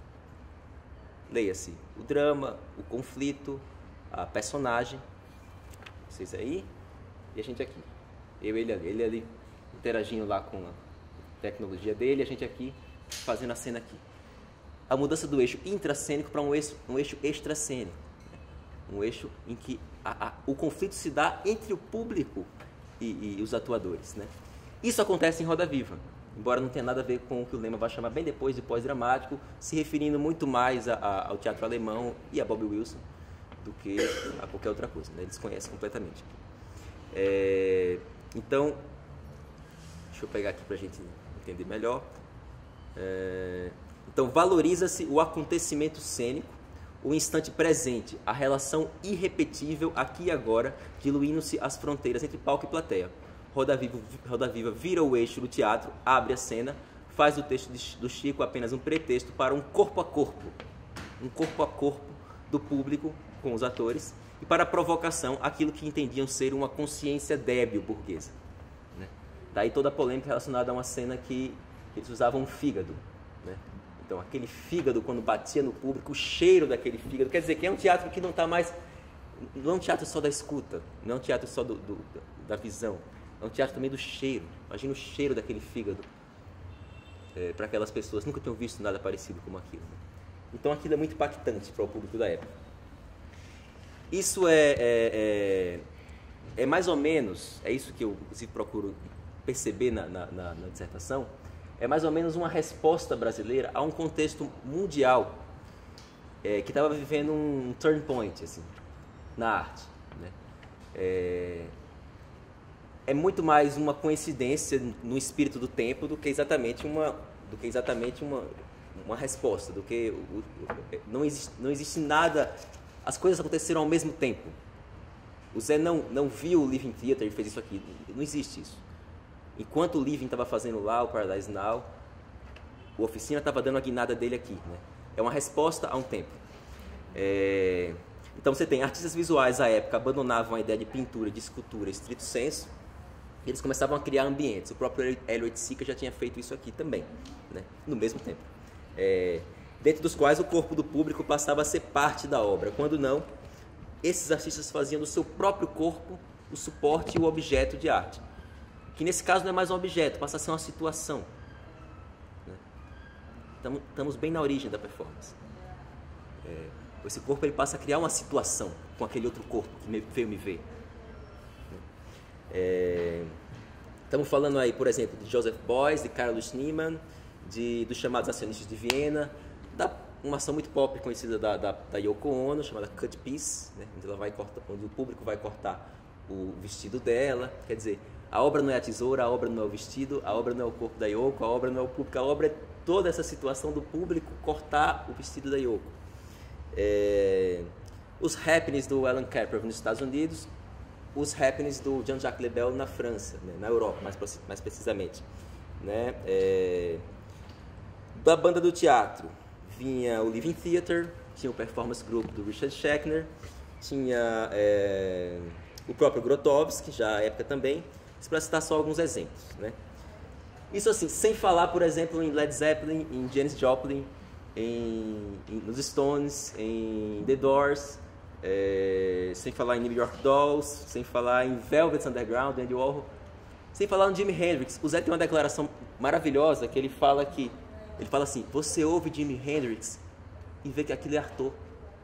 leia-se, o drama, o conflito, a personagem, vocês aí, e a gente aqui. Eu, ele ali, ele ali interagindo lá com a tecnologia dele, a gente aqui fazendo a cena aqui. A mudança do eixo intracênico para um eixo, um eixo extracênico. Um eixo em que a, a, o conflito se dá entre o público e, e os atuadores, né? Isso acontece em Roda Viva, embora não tenha nada a ver com o que o Lehmann vai chamar bem depois de pós-dramático, se referindo muito mais a, a, ao teatro alemão e a Bob Wilson do que a qualquer outra coisa, né? Eles conhecem completamente. É, então, deixa eu pegar aqui para a gente entender melhor. É, então, valoriza-se o acontecimento cênico, o instante presente, a relação irrepetível aqui e agora, diluindo-se as fronteiras entre palco e plateia. Roda Viva, Roda Viva vira o eixo do teatro, abre a cena, faz do texto do Chico apenas um pretexto para um corpo a corpo, um corpo a corpo do público com os atores, e para a provocação, aquilo que entendiam ser uma consciência débil burguesa. Né? Daí toda a polêmica relacionada a uma cena que, que eles usavam um fígado. Né? Então, aquele fígado, quando batia no público, o cheiro daquele fígado, quer dizer que é um teatro que não está mais... Não é um teatro só da escuta, não é um teatro só do, do, da visão, é um teatro também do cheiro. Imagina o cheiro daquele fígado é, para aquelas pessoas, nunca tinham visto nada parecido como aquilo. Né? Então, aquilo é muito impactante para o público da época. Isso é, é, é, é mais ou menos, é isso que eu inclusive procuro perceber na, na, na, na dissertação, é mais ou menos uma resposta brasileira a um contexto mundial é, que estava vivendo um turn point assim, na arte. Né? É, é muito mais uma coincidência no espírito do tempo do que exatamente uma, do que exatamente uma, uma resposta, do que o, o, não, existe, não existe nada, as coisas aconteceram ao mesmo tempo. O Zé não, não viu o Living Theatre e fez isso aqui, não existe isso. Enquanto o Living estava fazendo lá o Paradise Now, o Oficina estava dando a guinada dele aqui. Né? É uma resposta a um tempo. É... Então você tem artistas visuais à época abandonavam a ideia de pintura, de escultura, estrito senso, e eles começavam a criar ambientes. O próprio Elliot Sica já tinha feito isso aqui também, né? No mesmo tempo. É... Dentro dos quais o corpo do público passava a ser parte da obra. Quando não, esses artistas faziam do seu próprio corpo o suporte e o objeto de arte. Que nesse caso não é mais um objeto, passa a ser uma situação. Né? Estamos bem na origem da performance. É, esse corpo ele passa a criar uma situação com aquele outro corpo que veio me ver. É, estamos falando aí, por exemplo, de Joseph Beuys, de Carlos Niemann, de, dos chamados acionistas de Viena, da uma ação muito pop conhecida da, da, da Yoko Ono, chamada Cut Piece, né? onde, ela vai cortar, onde o público vai cortar o vestido dela. Quer dizer, a obra não é a tesoura, a obra não é o vestido, a obra não é o corpo da Yoko, a obra não é o público, a obra é toda essa situação do público cortar o vestido da Yoko. É, os happenings do Alan Kepler nos Estados Unidos, os happenings do Jean-Jacques Lebel na França, né, na Europa, mais, mais precisamente. Né? É, da banda do teatro, vinha o Living Theatre, tinha o Performance Group do Richard Schechner, tinha é, o próprio Grotowski, já à época também, para citar só alguns exemplos. Né? Isso assim, sem falar, por exemplo, em Led Zeppelin, em Janis Joplin, em, em, nos Stones, em The Doors, é, sem falar em New York Dolls, sem falar em Velvet Underground, Andy Warhol, sem falar no Jimi Hendrix. O Zé tem uma declaração maravilhosa que ele fala que, ele fala assim, você ouve Jimi Hendrix e vê que aquilo é Arthur.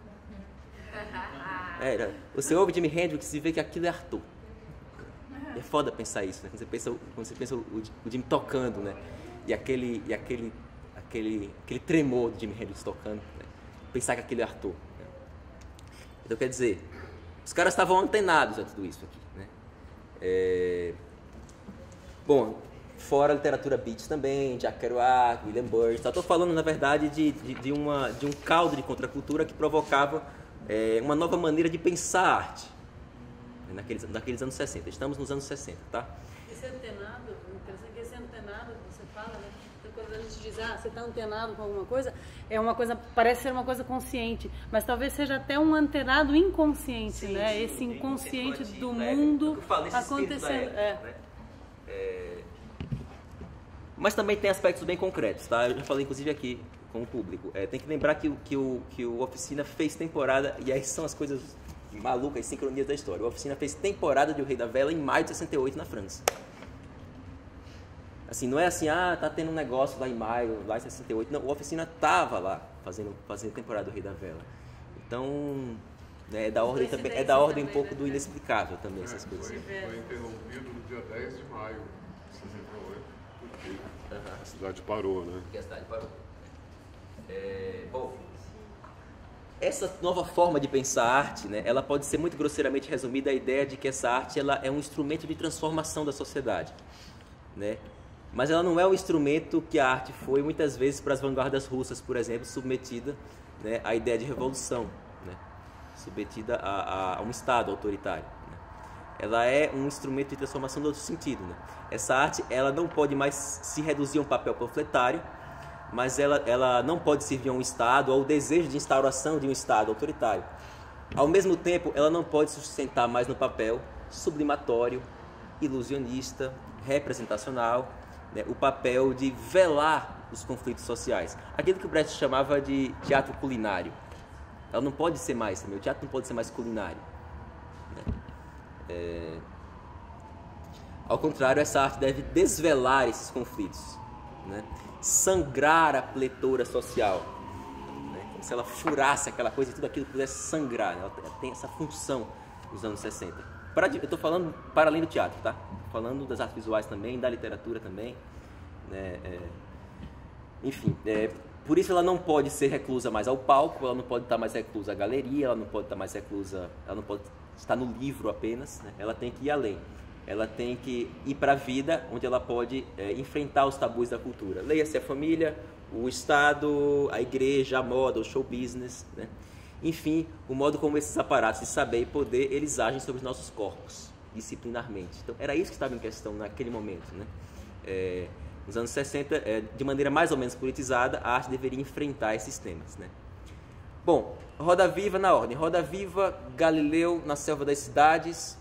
É, você ouve Jimi Hendrix e vê que aquilo é Arthur. É foda pensar isso, né? Quando você pensa, quando você pensa o, o Jimi tocando, né? E aquele, e aquele, aquele, aquele tremor do Jimi Hendrix tocando, né? Pensar que aquele é Arthur. Né? Então, quer dizer, os caras estavam antenados a tudo isso aqui, né? É... Bom, Fora a literatura beat também, Jack Kerouac, William Burroughs. Estou falando, na verdade, de, de, de, uma, de um caldo de contracultura que provocava é, uma nova maneira de pensar a arte. Naqueles, naqueles anos sessenta. Estamos nos anos sessenta, tá? Esse antenado, interessante que esse antenado que você fala, né? Quando a gente diz, ah, você está antenado com alguma coisa, é uma coisa, parece ser uma coisa consciente, mas talvez seja até um antenado inconsciente, sim, né? Sim, esse inconsciente do né? mundo falo, acontecendo. Época, é. Né? É... Mas também tem aspectos bem concretos, tá? Eu já falei, inclusive, aqui com o público. É, tem que lembrar que, que, o, que o Oficina fez temporada, e aí são as coisas malucas, sincronias da história. O Oficina fez temporada de O Rei da Vela em maio de sessenta e oito na França. Assim, não é assim, ah, tá tendo um negócio lá em maio, lá em sessenta e oito. Não, o Oficina tava lá, fazendo, fazendo temporada do Rei da Vela. Então, né, é da ordem, também, é da ordem um pouco do inexplicável também, essas é, coisas. Foi, foi interrompido no dia dez de maio de sessenta e oito, porque uhum. a cidade parou, né? Porque a cidade parou. É, bom, essa nova forma de pensar a arte, né, ela pode ser muito grosseiramente resumida a ideia de que essa arte ela é um instrumento de transformação da sociedade, né? Mas ela não é um instrumento que a arte foi muitas vezes para as vanguardas russas, por exemplo, submetida, né, à ideia de revolução, né, submetida a, a, a um Estado autoritário. Né. Ela é um instrumento de transformação no outro sentido. Né. Essa arte ela não pode mais se reduzir a um papel panfletário, mas ela, ela não pode servir a um Estado ou ao desejo de instauração de um Estado autoritário. Ao mesmo tempo, ela não pode sustentar mais no papel sublimatório, ilusionista, representacional, né, o papel de velar os conflitos sociais. Aquilo que o Brecht chamava de teatro culinário. Ela não pode ser mais também, o teatro não pode ser mais culinário. Né? É... Ao contrário, essa arte deve desvelar esses conflitos, né? Sangrar a pletora social, né? Como se ela furasse aquela coisa e tudo aquilo pudesse sangrar, né? Ela tem essa função nos anos sessenta. Eu estou falando para além do teatro, tá? Falando das artes visuais também, da literatura também, né? É, enfim, é, por isso ela não pode ser reclusa mais ao palco, ela não pode estar mais reclusa à galeria, ela não pode estar mais reclusa, ela não pode estar no livro apenas, né? Ela tem que ir além, ela tem que ir para a vida, onde ela pode é, enfrentar os tabus da cultura. Leia-se a família, o Estado, a igreja, a moda, o show business, né? Enfim, o modo como esses aparatos de saber e poder, eles agem sobre os nossos corpos, disciplinarmente. Então, era isso que estava em questão naquele momento, né? É, nos anos sessenta, é, de maneira mais ou menos politizada, a arte deveria enfrentar esses temas, né? Bom, Roda Viva na ordem. Roda Viva, Galileu na Selva das Cidades.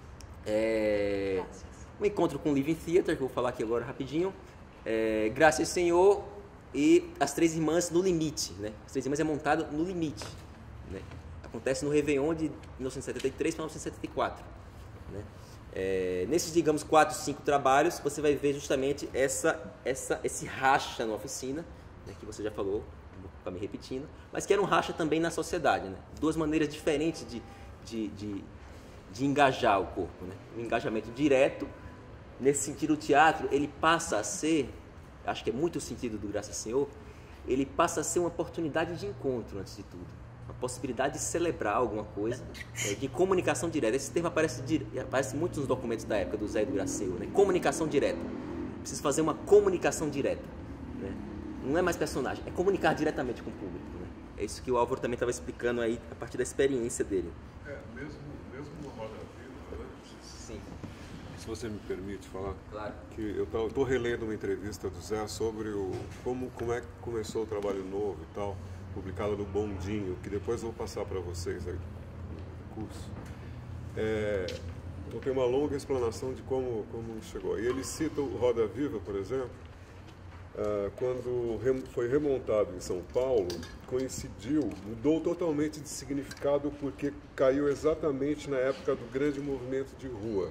É, um encontro com o Living Theatre, que eu vou falar aqui agora rapidinho. É, Graças Senhor e As Três Irmãs no Limite, né? As Três Irmãs é montado no limite. Né? Acontece no Réveillon de mil novecentos e setenta e três para mil novecentos e setenta e quatro. Né? É, nesses, digamos, quatro, cinco trabalhos, você vai ver justamente essa, essa, esse racha na oficina, né, que você já falou, vou ficar me repetindo, mas que era um racha também na sociedade. Né? Duas maneiras diferentes de, de, de, de engajar o corpo. Né? O engajamento direto, nesse sentido, o teatro ele passa a ser, acho que é muito o sentido do Graças Senhor, ele passa a ser uma oportunidade de encontro, antes de tudo. A possibilidade de celebrar alguma coisa, é, de comunicação direta. Esse termo aparece, aparece muito nos documentos da época do Zé e do Graceu, né? Comunicação direta. Preciso fazer uma comunicação direta. Né? Não é mais personagem, é comunicar diretamente com o público. Né? É isso que o Álvaro também estava explicando aí, a partir da experiência dele. É, mesmo, mesmo no Roda Viva, né? Sim. Se você me permite falar, claro. Que eu estou relendo uma entrevista do Zé sobre o, como, como é que começou o trabalho novo e tal, publicado no Bondinho, que depois eu vou passar para vocês aí no curso. É, então tem uma longa explanação de como, como chegou. E ele cita o Roda Viva, por exemplo, uh, quando rem, foi remontado em São Paulo, coincidiu, mudou totalmente de significado porque caiu exatamente na época do grande movimento de rua.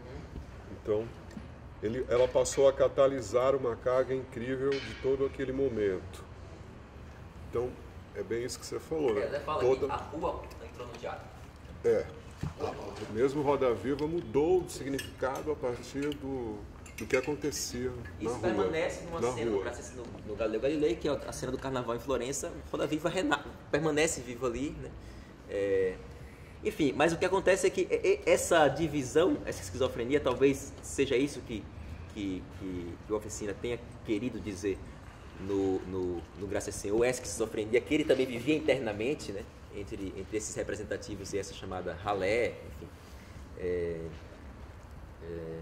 Então, ele, ela passou a catalisar uma carga incrível de todo aquele momento. Então, é bem isso que você falou, né? É, fala Toda... que a rua entrou no teatro. É. Mesmo Roda Viva mudou de significado a partir do, do que acontecia isso na rua. Isso permanece numa na cena rua. No, no Galileu Galilei, que é a cena do Carnaval em Florença. Roda Viva rena... permanece vivo ali, né? É... Enfim, mas o que acontece é que essa divisão, essa esquizofrenia, talvez seja isso que, que, que, que o Oficina tenha querido dizer no, no, no Graças a Senhor, ou essa esquizofrenia que ele também vivia internamente, né? entre, entre esses representativos e essa chamada ralé, enfim. É, é,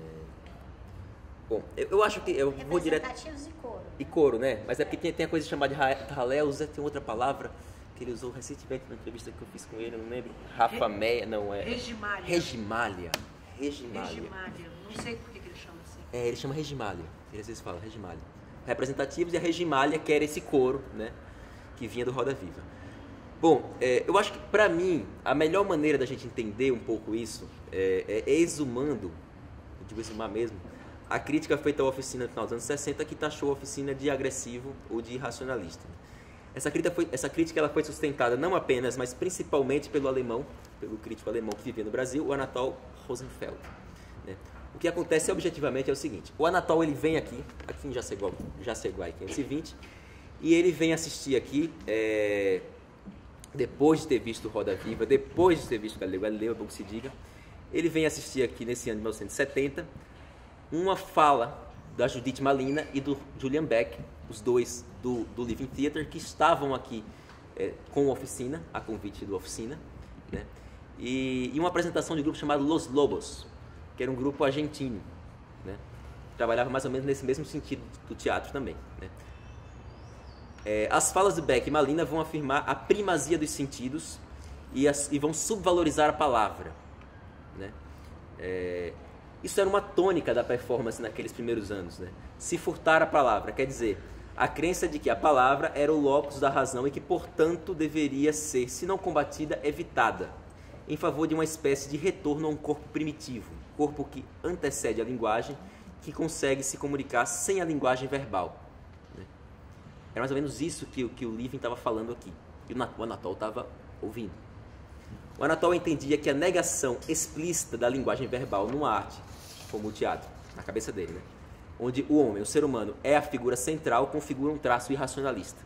bom, eu, eu acho que eu vou direto... Representativos e coro. E coro, né? Mas é porque tem, tem a coisa chamada de ralé, o Zé tem outra palavra que ele usou recentemente na entrevista que eu fiz com ele, eu não lembro. Rafa Re... Meia, não é... Regimália. Regimália. Regimália. Regimália. Não sei por que ele chama assim. É, ele chama Regimália. Ele às vezes fala Regimália. Representativos e a Regimália, que era esse coro, né? Que vinha do Roda Viva. Bom, é, eu acho que pra mim, a melhor maneira da gente entender um pouco isso é, é exumando, eu digo exumar mesmo, a crítica feita à Oficina no final dos anos sessenta, que taxou a Oficina de agressivo ou de irracionalista. Essa crítica, foi, essa crítica ela foi sustentada não apenas, mas principalmente pelo alemão, pelo crítico alemão que vivia no Brasil, o Anatol Rosenfeld. Né? O que acontece objetivamente é o seguinte: o Anatol ele vem aqui, aqui em Jaceguai, Jaceguai quinhentos e vinte, e ele vem assistir aqui, é, depois de ter visto Roda Viva, depois de ter visto Galileu Galileu, é bom que se diga, ele vem assistir aqui nesse ano de mil novecentos e setenta uma fala da Judith Malina e do Julian Beck, os dois do, do Living Theater, que estavam aqui é, com a Oficina, a convite do Oficina, né? e, e uma apresentação de um grupo chamado Los Lobos, que era um grupo argentino, né? Trabalhava mais ou menos nesse mesmo sentido do teatro também. Né? É, as falas de Beck e Malina vão afirmar a primazia dos sentidos e, as, e vão subvalorizar a palavra. Né? É, isso era uma tônica da performance naqueles primeiros anos. Né? Se furtar a palavra, quer dizer, a crença de que a palavra era o locus da razão e que, portanto, deveria ser, se não combatida, evitada, em favor de uma espécie de retorno a um corpo primitivo, corpo que antecede a linguagem, que consegue se comunicar sem a linguagem verbal. Né? Era mais ou menos isso que, que o Living estava falando aqui, e o Anatol estava ouvindo. O Anatol entendia que a negação explícita da linguagem verbal numa arte, como o teatro, na cabeça dele, né? Onde o homem, o ser humano, é a figura central, configura um traço irracionalista.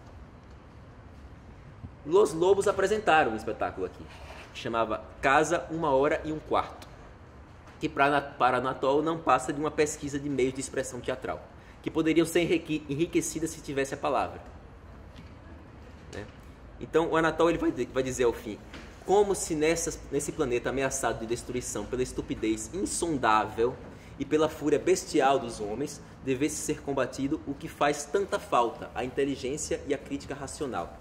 Los Lobos apresentaram um espetáculo aqui, que chamava Casa, Uma Hora e um Quarto, que para, para Anatol não passa de uma pesquisa de meios de expressão teatral, que poderiam ser enriquecidas se tivesse a palavra. Né? Então o Anatol ele vai, vai dizer ao fim, como se nessas, nesse planeta ameaçado de destruição pela estupidez insondável e pela fúria bestial dos homens, devesse ser combatido o que faz tanta falta, a inteligência e a crítica racional.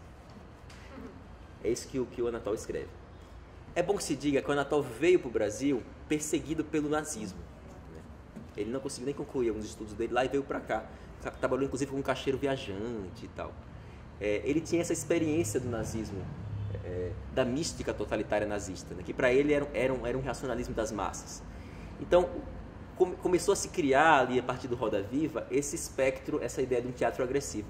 É isso que o, que o Anatol escreve. É bom que se diga que o Anatol veio para o Brasil perseguido pelo nazismo. Né? Ele não conseguiu nem concluir alguns estudos dele lá e veio para cá. Trabalhou inclusive com um caixeiro viajante e tal. É, ele tinha essa experiência do nazismo, é, da mística totalitária nazista, né? Que para ele era, era, um, era um racionalismo das massas. Então, come, começou a se criar ali, a partir do Roda Viva, esse espectro, essa ideia de um teatro agressivo.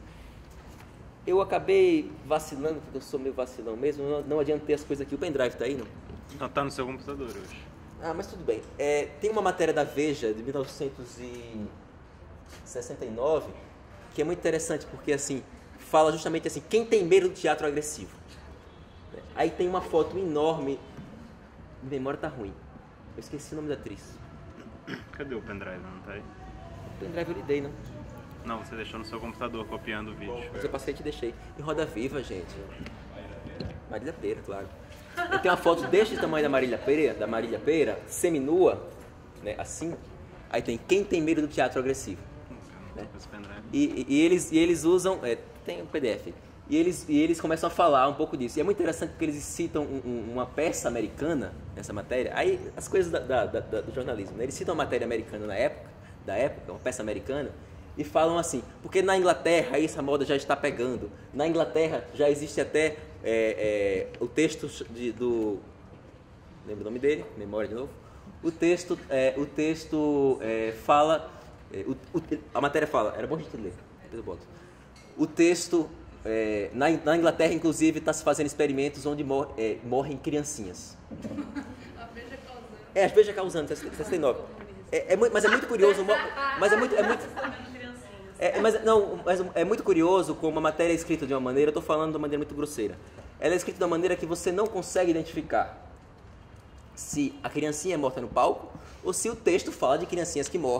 Eu acabei vacilando, porque eu sou meio vacilão mesmo, não, não adiantei as coisas aqui. O pendrive tá aí, não? Não, tá no seu computador hoje. Ah, mas tudo bem. É, tem uma matéria da Veja, de mil novecentos e sessenta e nove, que é muito interessante, porque assim, fala justamente assim, quem tem medo do teatro agressivo? Aí tem uma foto enorme, minha memória tá ruim, eu esqueci o nome da atriz. Cadê o pendrive? Não tá aí? O pendrive eu lhe dei, não? Não, você deixou no seu computador copiando o vídeo. Mas eu passei e te deixei. Em Roda Viva, gente. Marília Pêra, claro. Eu tenho uma foto deste tamanho da Marília Pêra, da Marília Pêra, seminua, né, assim. Aí tem quem tem medo do teatro agressivo. Né? E, e, e, eles, e eles usam, é, tem um P D F, e eles, e eles começam a falar um pouco disso. E é muito interessante porque eles citam um, um, uma peça americana nessa matéria. Aí as coisas da, da, da, do jornalismo, né? Eles citam uma matéria americana na época, da época, uma peça americana, e falam assim, porque na Inglaterra essa moda já está pegando. Na Inglaterra já existe até é, é, o texto de, do... Lembra o nome dele? Memória de novo? O texto, é, o texto é, fala... É, o, o, a matéria fala... Era bom a gente ler. Depois eu boto. O texto... É, na, na Inglaterra, inclusive, está se fazendo experimentos onde mor, é, morrem criancinhas. A Veja causando. É, a Veja causando, sessenta e nove. É, é, mas é muito curioso... Mas é muito... É muito É, mas, não, mas é muito curioso como a matéria é escrita de uma maneira, eu estou falando de uma maneira muito grosseira, ela é escrita de uma maneira que você não consegue identificar se a criancinha é morta no palco ou se o texto fala de criancinhas que morrem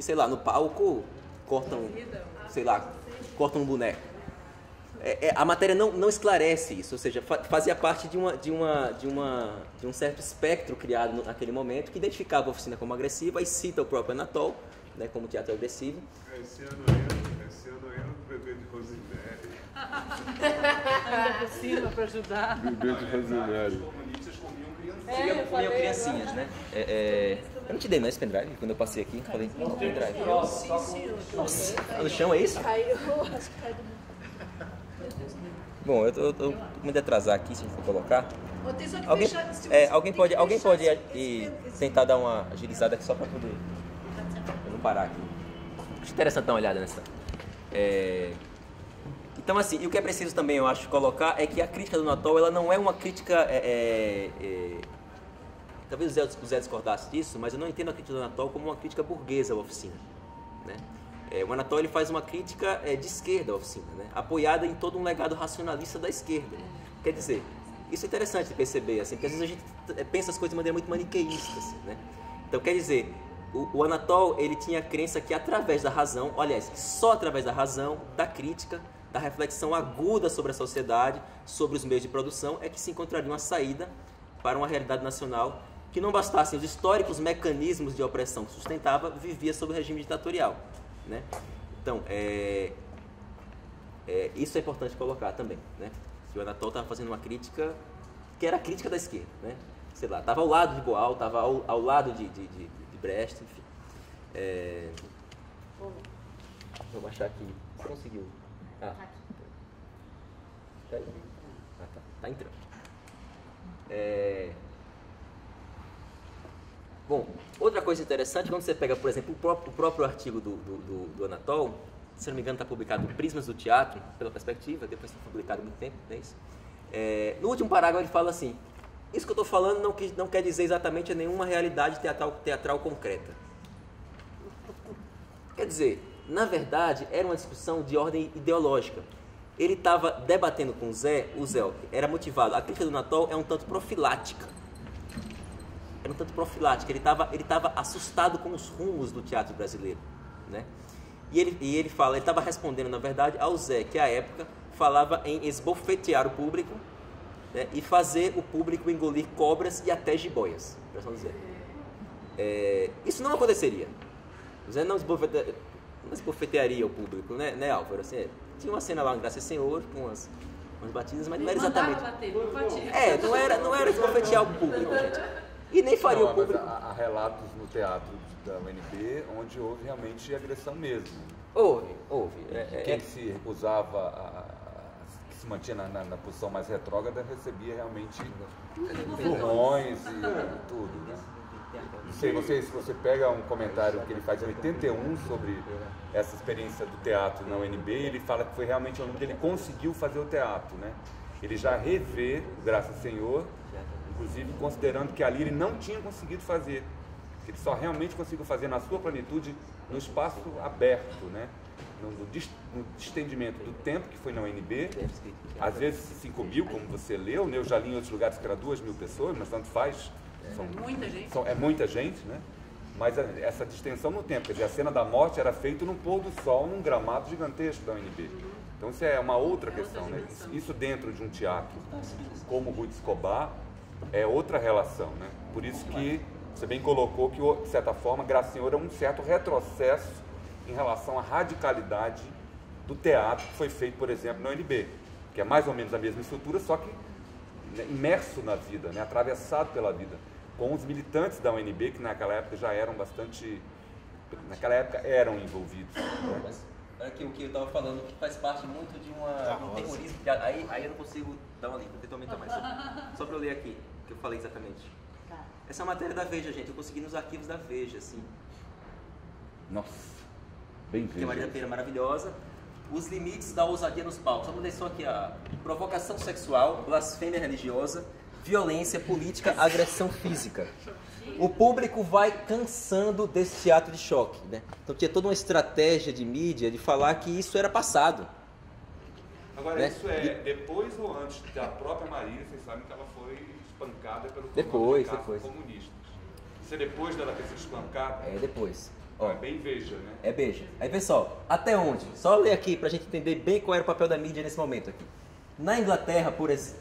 e, sei lá, no palco cortam, sei lá, cortam um boneco. É, é, a matéria não, não esclarece isso, ou seja, fa fazia parte de, uma, de, uma, de, uma, de um certo espectro criado no, naquele momento que identificava a oficina como agressiva e cita o próprio Anatol, né, como teatro agressivo. Esse ano eu, esse ano eu no bebê de Rosemary. Ainda por cima para ajudar. Bebê de Rosemary. É, eu falei, Comiam criancinhas, né? É, é... Eu não te dei mais esse pendrive quando eu passei aqui. Falei, ó, o pendrive. Nossa, tá no chão, é isso? Caiu, acho que caiu do... Bom, eu tô, eu tô muito atrasar aqui, se a gente for colocar. Ou tem só que Alguém, deixar- se é, você alguém tem pode, que alguém deixar pode esse- ir, esse- tentar dar uma agilizada aqui só para poder eu não parar aqui. Acho interessante dar uma olhada nessa. É, então, assim, e o que é preciso também, eu acho, colocar é que a crítica do Anatol, ela não é uma crítica... É, é, é, talvez o Zé, o Zé discordasse disso, mas eu não entendo a crítica do Anatol como uma crítica burguesa à oficina, né? É, o Anatol ele faz uma crítica é, de esquerda à oficina, né? Apoiada em todo um legado racionalista da esquerda. Quer dizer, isso é interessante de perceber, assim, porque às vezes a gente pensa as coisas de maneira muito maniqueísta, assim, né? Então, quer dizer, o, o Anatol ele tinha a crença que através da razão, aliás, só através da razão, da crítica, da reflexão aguda sobre a sociedade, sobre os meios de produção, é que se encontraria uma saída para uma realidade nacional que não bastassem os históricos mecanismos de opressão que sustentava, vivia sob o regime ditatorial, né? Então, é, é, isso é importante colocar também, né? Que o Anatol estava fazendo uma crítica que era a crítica da esquerda, né? Sei lá, estava ao lado de Boal, estava ao, ao lado de, de, de, de Brecht, enfim. É, vou baixar aqui. Você conseguiu? Ah, tá aí. Ah, tá. Tá entrando. É... Bom, outra coisa interessante, quando você pega, por exemplo, o próprio, o próprio artigo do, do, do, do Anatol, se não me engano está publicado no Prismas do Teatro, pela perspectiva, depois foi publicado há muito tempo, não é isso? É, no último parágrafo ele fala assim, isso que eu estou falando não, não quer dizer exatamente nenhuma realidade teatral, teatral concreta. Quer dizer, na verdade, era uma discussão de ordem ideológica. Ele estava debatendo com o Zé, o Zé era motivado, a crítica do Anatol é um tanto profilática. Era um tanto profilática, ele estava ele estava assustado com os rumos do teatro brasileiro, né? E ele, e ele fala, ele estava respondendo, na verdade, ao Zé, que à época falava em esbofetear o público, né, e fazer o público engolir cobras e até jiboias. Presta atenção, Zé. É, isso não aconteceria. O Zé não, esbofete, não esbofetearia o público, né, né Álvaro? Assim, tinha uma cena lá, Graças a Senhor, com as, com as batidas, mas não era exatamente... Bater, não batia. É, não era, não era esbofetear o público, gente. E nem faria Não, o público... mas há, há relatos no teatro da U N B onde houve realmente agressão mesmo. Houve, houve. É, Quem é, se recusava, a, a, que se mantinha na, na, na posição mais retrógrada, recebia realmente empurrões e tudo, né? Não sei, você, se você pega um comentário que ele faz em oitenta e um sobre essa experiência do teatro na U N B, ele fala que foi realmente onde ele conseguiu fazer o teatro, né? Ele já revê, graças ao Senhor, inclusive considerando que ali ele não tinha conseguido fazer, que ele só realmente conseguiu fazer na sua plenitude no espaço aberto, né? no, no, no distendimento do tempo que foi na U N B, às vezes cinco mil, como você leu, né? Eu já li em outros lugares que era duas mil pessoas, mas tanto faz. São, É muita gente. São, é muita gente, né? Mas a, essa distensão no tempo, quer dizer, a cena da morte era feita num pôr do sol, num gramado gigantesco da U N B. Então isso é uma outra questão, né? Isso, isso dentro de um teatro como o Ruy de Escobar é outra relação, né? Por isso que você bem colocou que, de certa forma, Graça Senhor é um certo retrocesso em relação à radicalidade do teatro que foi feito, por exemplo, na U N B, que é mais ou menos a mesma estrutura, só que, né, imerso na vida, né? Atravessado pela vida, com os militantes da U N B, que naquela época já eram bastante... naquela época eram envolvidos. Né? Mas, aqui, o que eu estava falando, que faz parte muito de uma, um terrorismo, que aí, aí eu não consigo dar uma linha, vou tentar aumentar mais, só, só para eu ler aqui, o que eu falei exatamente. Essa é uma matéria da Veja, gente, eu consegui nos arquivos da Veja, assim. Nossa, bem Que é Maria Veja. Pera maravilhosa. Os limites da ousadia nos palcos. Vamos ler só aqui a provocação sexual, blasfêmia religiosa, violência política, agressão física. O público vai cansando desse teatro de choque, né? Então tinha toda uma estratégia de mídia de falar que isso era passado. Agora, né? isso é depois ou antes da própria Maria? Vocês sabem que ela foi espancada pelo Depois, comando de depois. comunistas. Isso é depois dela ter sido espancada? É depois. Ó, É bem Veja, né? é Veja. Aí, pessoal, até onde? Só ler aqui pra gente entender bem qual era o papel da mídia nesse momento aqui. Na Inglaterra, por exemplo...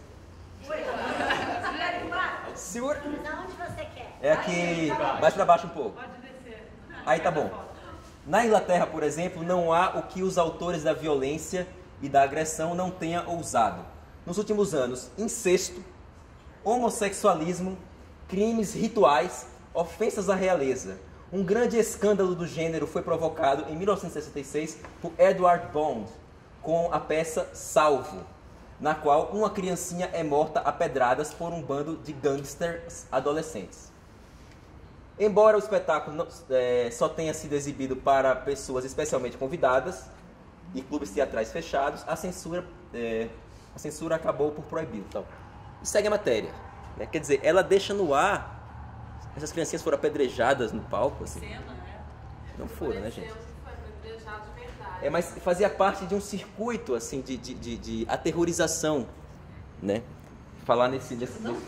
Segura. Da onde você quer? É aqui, mais pra baixo um pouco. Aí tá bom. Na Inglaterra, por exemplo, não há o que os autores da violência e da agressão não tenham ousado. Nos últimos anos, incesto, homossexualismo, crimes rituais, ofensas à realeza. Um grande escândalo do gênero foi provocado em mil novecentos e sessenta e seis por Edward Bond, com a peça Salvo, na qual uma criancinha é morta a pedradas por um bando de gangsters adolescentes. Embora o espetáculo não, é, só tenha sido exibido para pessoas especialmente convidadas e clubes teatrais fechados, a censura, é, a censura acabou por proibi-lo. Então, segue a matéria. Né? Quer dizer, ela deixa no ar. Essas criancinhas foram apedrejadas no palco, assim. Não foram, né, gente? É, mas fazia parte de um circuito, assim, de, de, de, de aterrorização, né? Falar nesse... nesse, nesse...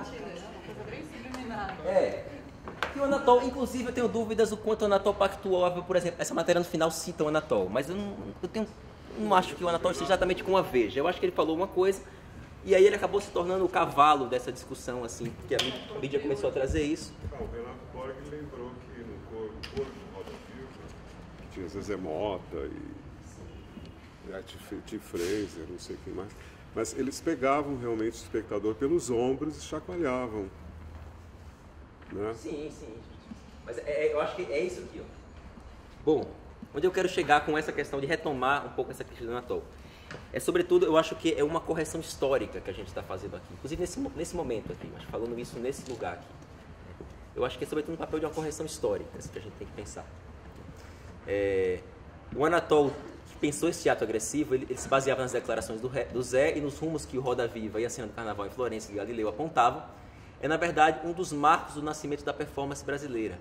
É. E o Anatol, inclusive, eu tenho dúvidas do quanto o Anatol pactuava, por exemplo, essa matéria no final cita o Anatol, mas eu não, eu tenho, não acho que o Anatol esteja exatamente com a Veja. Eu acho que ele falou uma coisa, e aí ele acabou se tornando o cavalo dessa discussão, assim, porque a mídia começou a trazer isso. Não, o Renato Borg lembrou que no coro do Roda Viva, que tinha Zezé Mota e, e a T. Fraser, não sei quem mais, mas eles pegavam realmente o espectador pelos ombros e chacoalhavam. Né? Sim, sim. Mas é, eu acho que é isso aqui, ó. Bom, onde eu quero chegar com essa questão de retomar um pouco essa questão do Anatol? É, sobretudo, eu acho que é uma correção histórica que a gente está fazendo aqui. Inclusive, nesse, nesse momento aqui, mas falando isso nesse lugar aqui. Eu acho que é, sobretudo, um papel de uma correção histórica, assim, que a gente tem que pensar. É, o Anatol, que pensou esse teatro agressivo, ele, ele se baseava nas declarações do, do Zé e nos rumos que o Roda Viva e a cena do Carnaval em Florença e Galileu apontavam. É, na verdade, um dos marcos do nascimento da performance brasileira.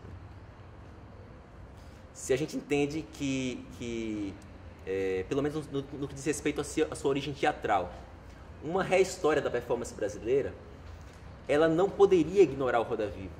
Se a gente entende que, que é, pelo menos no, no que diz respeito à sua, à sua origem teatral, uma rehistória da performance brasileira, ela não poderia ignorar o Roda Viva.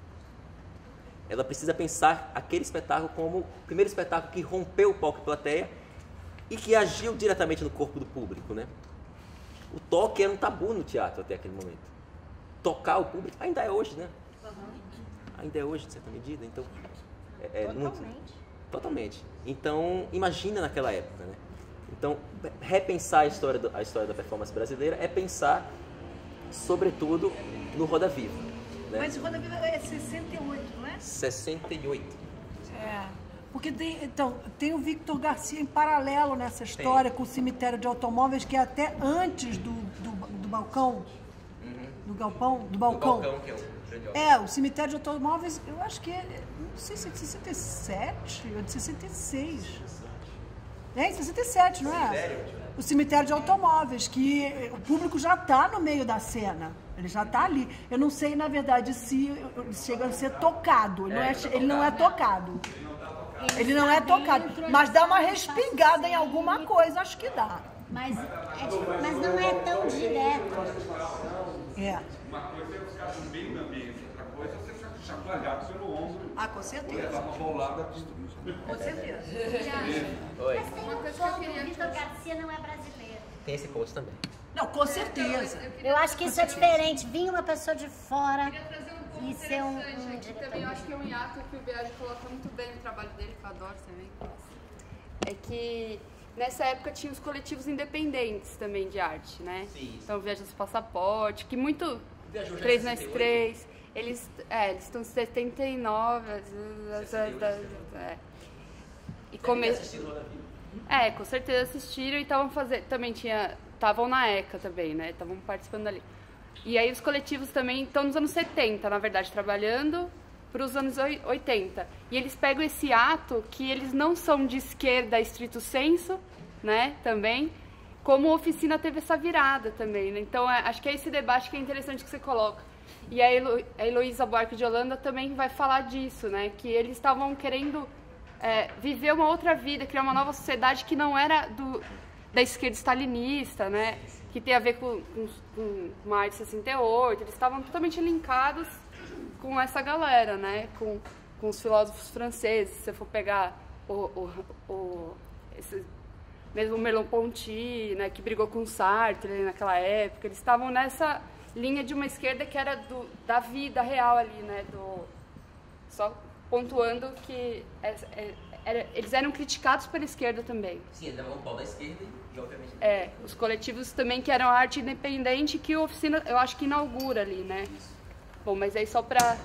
Ela precisa pensar aquele espetáculo como o primeiro espetáculo que rompeu o palco e plateia e que agiu diretamente no corpo do público, né? O toque era um tabu no teatro até aquele momento. Tocar o público ainda é hoje, né? Uhum. Ainda é hoje, de certa medida. Então, é, é totalmente. Muito, totalmente. Então, imagina naquela época, né? Então, repensar a história, do, a história da performance brasileira é pensar, sobretudo, no Roda Viva. Né? Mas o Roda Viva é sessenta e oito, não é? sessenta e oito. É. Porque tem, então, tem o Victor Garcia em paralelo nessa história tem. Com o cemitério de automóveis, que é até antes do, do, do balcão. Do galpão? Do balcão. Do balcão, que é o grande É, o cemitério de automóveis, eu acho que é, não sei se é de sessenta e sete ou de sessenta e seis. É, de sessenta e sete, não é? Cemitério? O cemitério de automóveis, que o público já está no meio da cena. Ele já está ali. Eu não sei, na verdade, se chega a ser tocado. Ele, é, não, é, ele não é tocado. Ele não é tocado. Mas dá uma respingada em alguma coisa, acho que dá. Mas, é, mas não é tão direto. É. Uma coisa é os caras no meio do ambiente, outra coisa é você chacoalhar pelo ombro. Ah, com certeza. Levar uma bolada. Com certeza. Oi. Mas tem um ponto que o Vitor Garcia não é brasileiro. Tem esse ponto também. Não, com certeza. Eu acho que isso é diferente. Vir uma pessoa de fora Eu queria trazer um ponto e ser um, interessante um aqui diretor. também. Eu acho que é um hiato que o Biagi coloca muito bem no trabalho dele, que eu adoro também. É que nessa época tinha os coletivos independentes também de arte, né? Sim. Então, Viagens do Passaporte, que muito... Viajou já em três mais sessenta e oito? três. Eles é, eles estão em setenta e nove. sessenta e oito, É. E Come... come... assistindo Roda Viva. É, com certeza assistiram e estavam fazendo. Também tinha. Estavam na ECA também, né? Estavam participando ali. E aí os coletivos também estão nos anos setenta, na verdade, trabalhando para os anos oitenta. E eles pegam esse ato que eles não são de esquerda estrito senso, né? Também. Como a oficina teve essa virada também, né? Então, é, acho que é esse debate que é interessante que você coloca. E a, Helo, a Heloísa Buarque de Holanda também vai falar disso, né? Que eles estavam querendo é, viver uma outra vida, criar uma nova sociedade que não era do, da esquerda stalinista, né? Que tem a ver com, com, com Maio de sessenta e oito. Eles estavam totalmente linkados com essa galera, né? Com, com os filósofos franceses. Se você for pegar o, o, o, esse, mesmo o Merleau-Ponty, né, que brigou com o Sartre naquela época, eles estavam nessa linha de uma esquerda que era do, da vida real ali, né, do, só pontuando que é, é, era, eles eram criticados pela esquerda também. Sim, eles davam um pau da esquerda e, obviamente... É, os coletivos também que eram a arte independente, que a oficina, eu acho que inaugura ali, né? Isso. Bom, mas aí só para...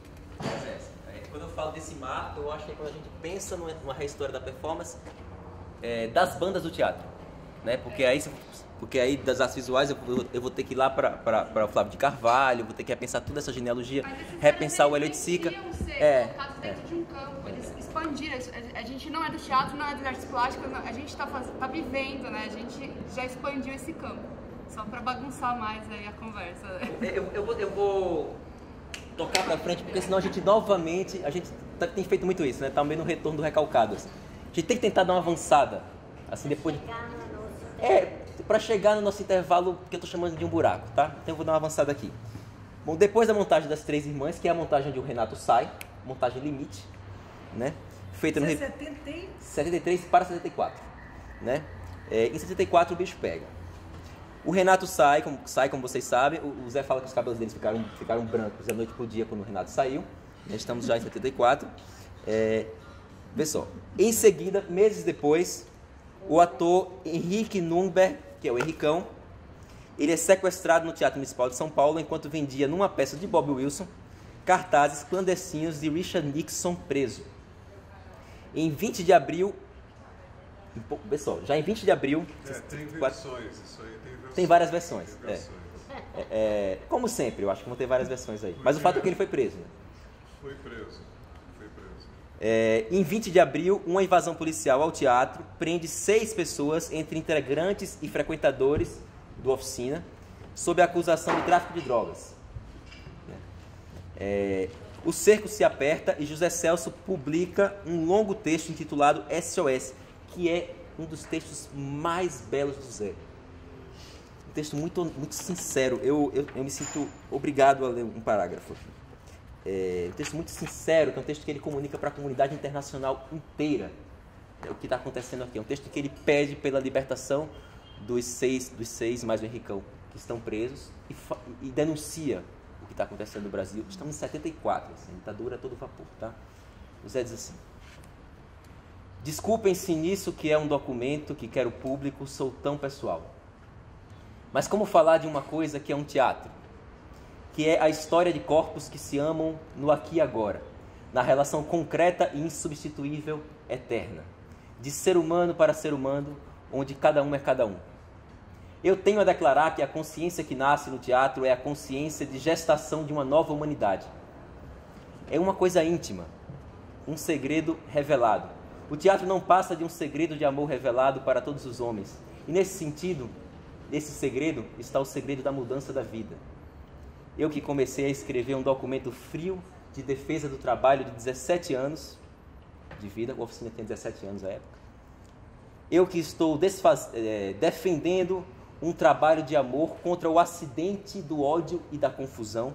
Quando eu falo desse marco, eu acho que é quando a gente pensa numa rehistória da performance é, das bandas do teatro, né? Porque aí, porque aí das artes visuais eu, eu vou ter que ir lá para o Flávio de Carvalho, vou ter que repensar toda essa genealogia, repensar o Hélio de Sica. É, colocados dentro é. de um campo, eles expandiram. A gente não é do teatro, não é das artes plásticas, a gente está tá vivendo, né? A gente já expandiu esse campo, só para bagunçar mais aí a conversa. Né? Eu, eu, vou, eu vou tocar para frente, porque senão a gente novamente, a gente tá, tem feito muito isso, né? Tá meio no retorno do Recalcados. A gente tem que tentar dar uma avançada, assim, depois de... É, para chegar no nosso intervalo, que eu tô chamando de um buraco, tá? Então eu vou dar uma avançada aqui. Bom, depois da montagem das Três Irmãs, que é a montagem de O Renato Sai, montagem limite, né? Feita no... Isso é setenta e... setenta e três para setenta e quatro, né? É, em setenta e quatro o bicho pega. O Renato sai, como, sai, como vocês sabem, o, o Zé fala que os cabelos deles ficaram, ficaram brancos da noite pro dia quando o Renato saiu. Nós estamos já em setenta e quatro. É, vê só. Em seguida, meses depois, o ator Henrique Nürnberg, que é o Henricão, ele é sequestrado no Teatro Municipal de São Paulo enquanto vendia numa peça de Bob Wilson cartazes clandestinos de Richard Nixon preso. Em vinte de abril... Pessoal, já em vinte de abril... É, tem versões, isso aí tem versões. Tem várias versões. Tem versões. É. É, é, como sempre, eu acho que vão ter várias versões aí. Mas o fato é que ele foi preso. Né? Foi preso. Foi preso. É, em vinte de abril, uma invasão policial ao teatro prende seis pessoas, entre integrantes e frequentadores do Oficina, sob a acusação de tráfico de drogas. É, o cerco se aperta e José Celso publica um longo texto intitulado S O S, que é um dos textos mais belos do Zé. Um texto muito, muito sincero. Eu, eu, eu me sinto obrigado a ler um parágrafo. É um texto muito sincero, que é um texto que ele comunica para a comunidade internacional inteira. É o que está acontecendo aqui. É um texto que ele pede pela libertação dos seis, dos seis mais o Henricão, que estão presos, e, e denuncia o que está acontecendo no Brasil. Estamos em setenta e quatro, assim, a ditadura a todo vapor, tá? O Zé diz assim: desculpem-se nisso que é um documento que quero público, sou tão pessoal. Mas como falar de uma coisa que é um teatro? Que é a história de corpos que se amam no aqui e agora, na relação concreta e insubstituível, eterna, de ser humano para ser humano, onde cada um é cada um. Eu tenho a declarar que a consciência que nasce no teatro é a consciência de gestação de uma nova humanidade. É uma coisa íntima, um segredo revelado. O teatro não passa de um segredo de amor revelado para todos os homens. E nesse sentido, nesse segredo, está o segredo da mudança da vida. Eu que comecei a escrever um documento frio de defesa do trabalho de dezessete anos de vida, a oficina tem dezessete anos à época. Eu que estou desfaz... é, defendendo um trabalho de amor contra o acidente do ódio e da confusão.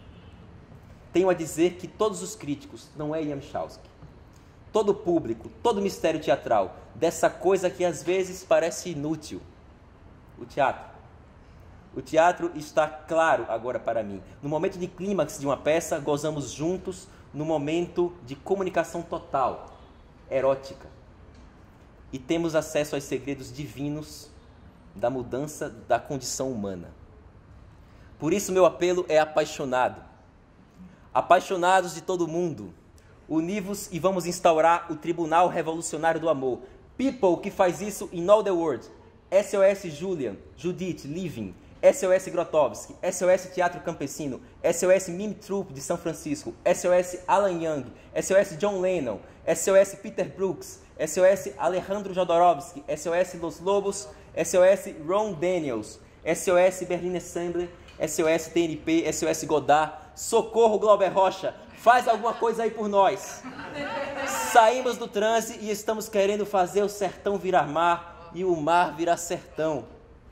Tenho a dizer que todos os críticos, não é Yamchausky, todo o público, todo o mistério teatral, dessa coisa que às vezes parece inútil, o teatro. O teatro está claro agora para mim. No momento de clímax de uma peça, gozamos juntos no momento de comunicação total, erótica. E temos acesso aos segredos divinos da mudança da condição humana. Por isso meu apelo é apaixonado. Apaixonados de todo mundo, univos e vamos instaurar o Tribunal Revolucionário do Amor. People que faz isso in all the world. S O S Julian, Judith, Living, S O S Grotowski, S O S Teatro Campesino, S O S Mime Troupe de São Francisco, S O S Alan Young, S O S John Lennon, S O S Peter Brooks, S O S Alejandro Jodorowsky, S O S Los Lobos, S O S Ron Daniels, S O S Berlin Ensemble, S O S T N P, S O S Godard, socorro Glauber Rocha, faz alguma coisa aí por nós. Saímos do transe e estamos querendo fazer o sertão virar mar e o mar virar sertão.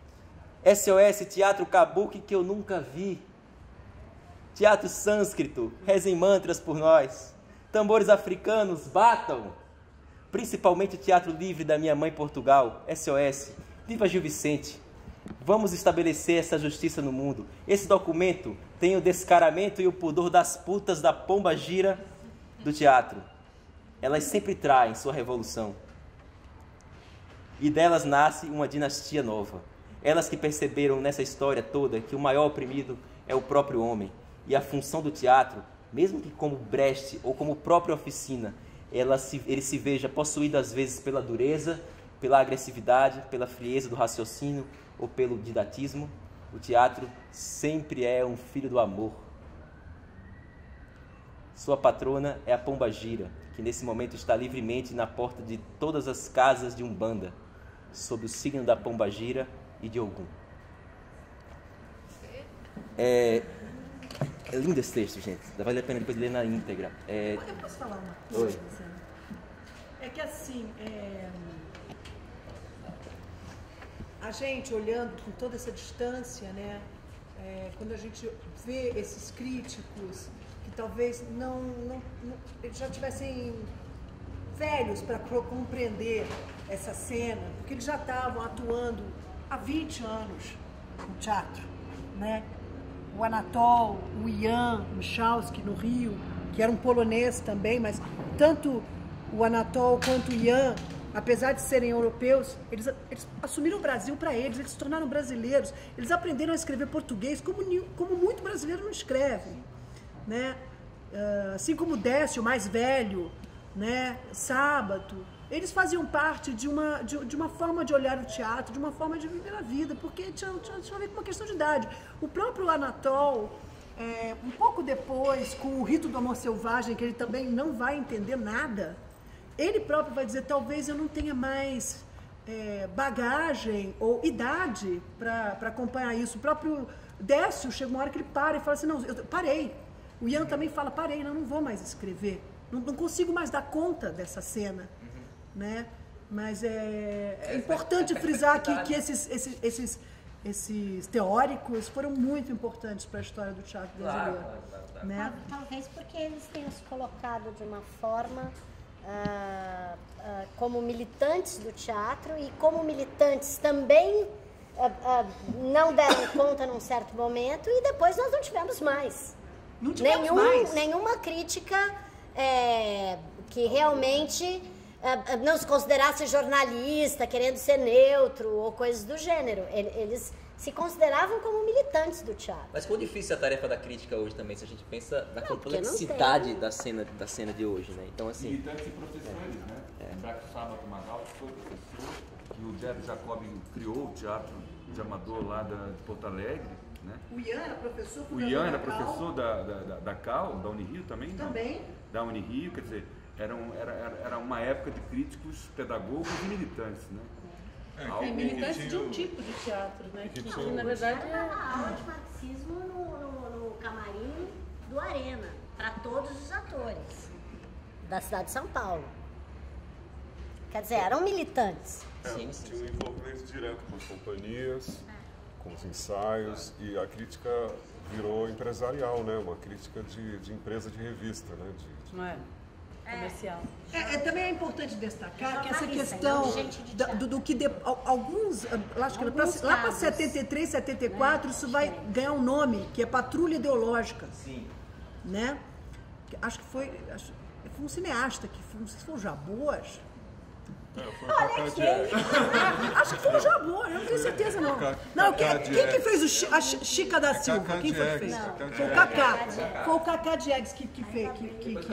S O S Teatro Kabuki que eu nunca vi. Teatro Sânscrito, rezem mantras por nós. tambores africanos, batam! Principalmente o Teatro Livre da minha mãe Portugal, S O S. Viva Gil Vicente! Vamos estabelecer essa justiça no mundo. Esse documento tem o descaramento e o pudor das putas da pomba gira do teatro. Elas sempre traem sua revolução. E delas nasce uma dinastia nova. Elas que perceberam nessa história toda que o maior oprimido é o próprio homem. E a função do teatro, mesmo que como Brecht ou como própria oficina, ela se, ele se veja possuído às vezes pela dureza, pela agressividade, pela frieza do raciocínio ou pelo didatismo, o teatro sempre é um filho do amor. Sua patrona é a pomba gira, que nesse momento está livremente na porta de todas as casas de Umbanda, sob o signo da pomba gira e de Ogum. É, é lindo esse texto, gente. Vale a pena depois ler na íntegra. É... Eu posso falar uma coisa? Oi. É que assim, é... a gente olhando com toda essa distância, né? É, quando a gente vê esses críticos que talvez não, não, não eles já tivessem velhos para compreender essa cena, porque eles já estavam atuando há vinte anos no teatro, né? O Anatol, o Ian Michalski no Rio, que era um polonês também, mas tanto o Anatol quanto o Ian, apesar de serem europeus, eles, eles assumiram o Brasil para eles, eles se tornaram brasileiros, eles aprenderam a escrever português como, como muito brasileiro não escreve, né? Uh, assim como o Décio, mais velho, né? Sábato, eles faziam parte de uma, de, de uma forma de olhar o teatro, de uma forma de viver a vida, porque tinha, tinha, tinha a ver com uma questão de idade. O próprio Anatol, é, um pouco depois, com o Rito do Amor Selvagem, que ele também não vai entender nada, ele próprio vai dizer, talvez eu não tenha mais é, bagagem ou idade para acompanhar isso. O próprio Décio chega uma hora que ele para e fala assim, não, eu parei. O Ian também fala, parei, não, não vou mais escrever. Não, não consigo mais dar conta dessa cena. Né? Mas é, é importante frisar que, que esses, esses, esses, esses teóricos foram muito importantes para a história do teatro brasileiro. Claro, claro, claro. Né? Talvez porque eles tenham se colocado de uma forma ah, ah, como militantes do teatro e como militantes também ah, ah, não deram conta num certo momento e depois nós não tivemos mais. Não tivemos Nenhum, mais. Nenhuma crítica é, que realmente não se considerasse jornalista, querendo ser neutro ou coisas do gênero. Eles se consideravam como militantes do teatro. Mas quão difícil é a tarefa da crítica hoje também, se a gente pensa na não, complexidade da cena, da cena de hoje, né? Então, assim... Militantes e professores, né? É. Lembrar que o Sábato Magal foi professor, que o Débora Jacob criou o teatro de amador lá da, de Porto Alegre, né? O Ian era professor, o Ian era professor da, da, da, da Cal, da Unirio também? Também. Não? Da Unirio, quer dizer... Era, um, era, era uma época de críticos, pedagogos e militantes, né? É, é militantes de um tipo de teatro, né? Que, que na verdade é... a aula de marxismo no, no, no camarim do Arena, para todos os atores da cidade de São Paulo. Quer dizer, eram militantes. É, sim, sim, tinha um envolvimento direto com as companhias, é. com os ensaios, e a crítica virou empresarial, né? Uma crítica de, de empresa de revista, né? De, de... Não é? Comercial. É, é, também é importante destacar que essa questão da, do, do que de, alguns, acho que alguns lá para setenta e três, setenta e quatro, isso vai ganhar um nome, que é Patrulha Ideológica. Sim. Né? Acho que foi, acho, foi um cineasta, que foi, não sei se foi o Jabor. É, foi o Cacá Diegues. Acho que foi o Jabor, eu não tenho certeza não. Não, quem, quem que fez o Chi, a Chica da Silva? Quem foi que fez? Foi o Cacá. Foi o Cacá Diegues que, que fez. Que, que, que...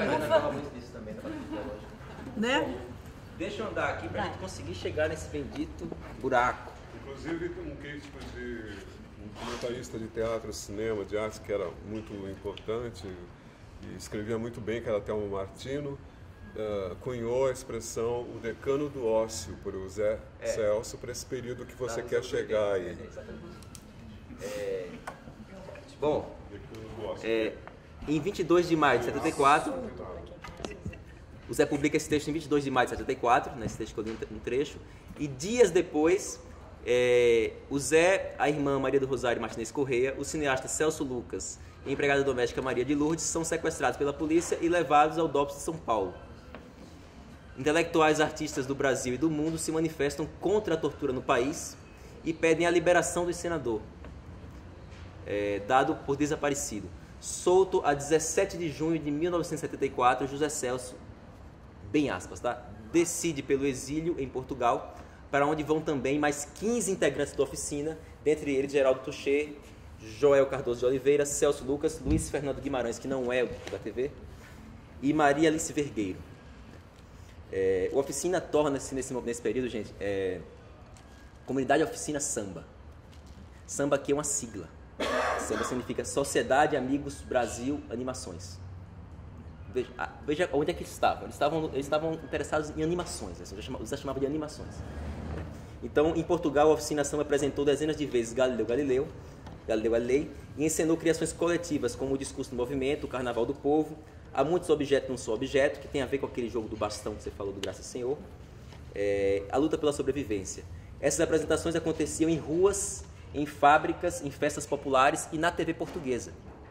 Né? Deixa eu andar aqui pra gente conseguir chegar nesse bendito buraco. Inclusive, um crítico de... um comentarista de teatro, cinema, de arte, que era muito importante e escrevia muito bem, que era Telmo Martino, uh, cunhou a expressão o decano do ócio, por o Zé é. Celso, para esse período que você ah, quer chegar aí. É, é, bom, é, em vinte e dois de maio de setenta e quatro... O Zé publica esse texto em vinte e dois de maio de setenta e quatro, nesse texto que eu li um trecho, e dias depois, é, o Zé, a irmã Maria do Rosário Martinez Correia, o cineasta Celso Lucas e a empregada doméstica Maria de Lourdes são sequestrados pela polícia e levados ao D O P S de São Paulo. Intelectuais artistas do Brasil e do mundo se manifestam contra a tortura no país e pedem a liberação do senador, é, dado por desaparecido. Solto a dezessete de junho de mil novecentos e setenta e quatro, José Celso, bem aspas, tá? decide pelo exílio em Portugal, para onde vão também mais quinze integrantes da oficina, dentre eles Geraldo Touché, Joel Cardoso de Oliveira, Celso Lucas, Luiz Fernando Guimarães, que não é o da T V, e Maria Alice Vergueiro. É, a oficina torna-se, nesse, nesse período, gente, é, Comunidade Oficina Samba. Samba aqui é uma sigla. Samba significa Sociedade Amigos Brasil Animações. Veja, veja onde é que eles estavam. Eles estavam, eles estavam interessados em animações. Né? Eles já chamavam de animações. Então, em Portugal, a Oficina Samba apresentou dezenas de vezes Galileu Galileu, Galileu Galilei, e encenou criações coletivas, como o Discurso do Movimento, o Carnaval do Povo, Há Muitos Objetos Num Só Objeto, que tem a ver com aquele jogo do bastão que você falou do Graças Senhor, é, a luta pela sobrevivência. Essas apresentações aconteciam em ruas, em fábricas, em festas populares e na T V portuguesa.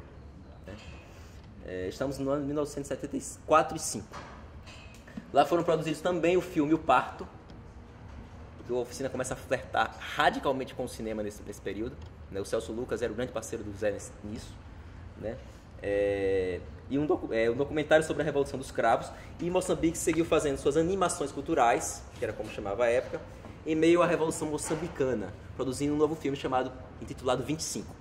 É, estamos no ano de mil novecentos e setenta e quatro e cinco. Lá foram produzidos também o filme O Parto, porque a oficina começa a flertar radicalmente com o cinema nesse, nesse período. Né? O Celso Lucas era o grande parceiro do Zé nisso. Né? É, e um, docu é, um documentário sobre a Revolução dos Cravos. E Moçambique seguiu fazendo suas animações culturais, que era como chamava a época, em meio à Revolução Moçambicana, produzindo um novo filme chamado, intitulado vinte e cinco.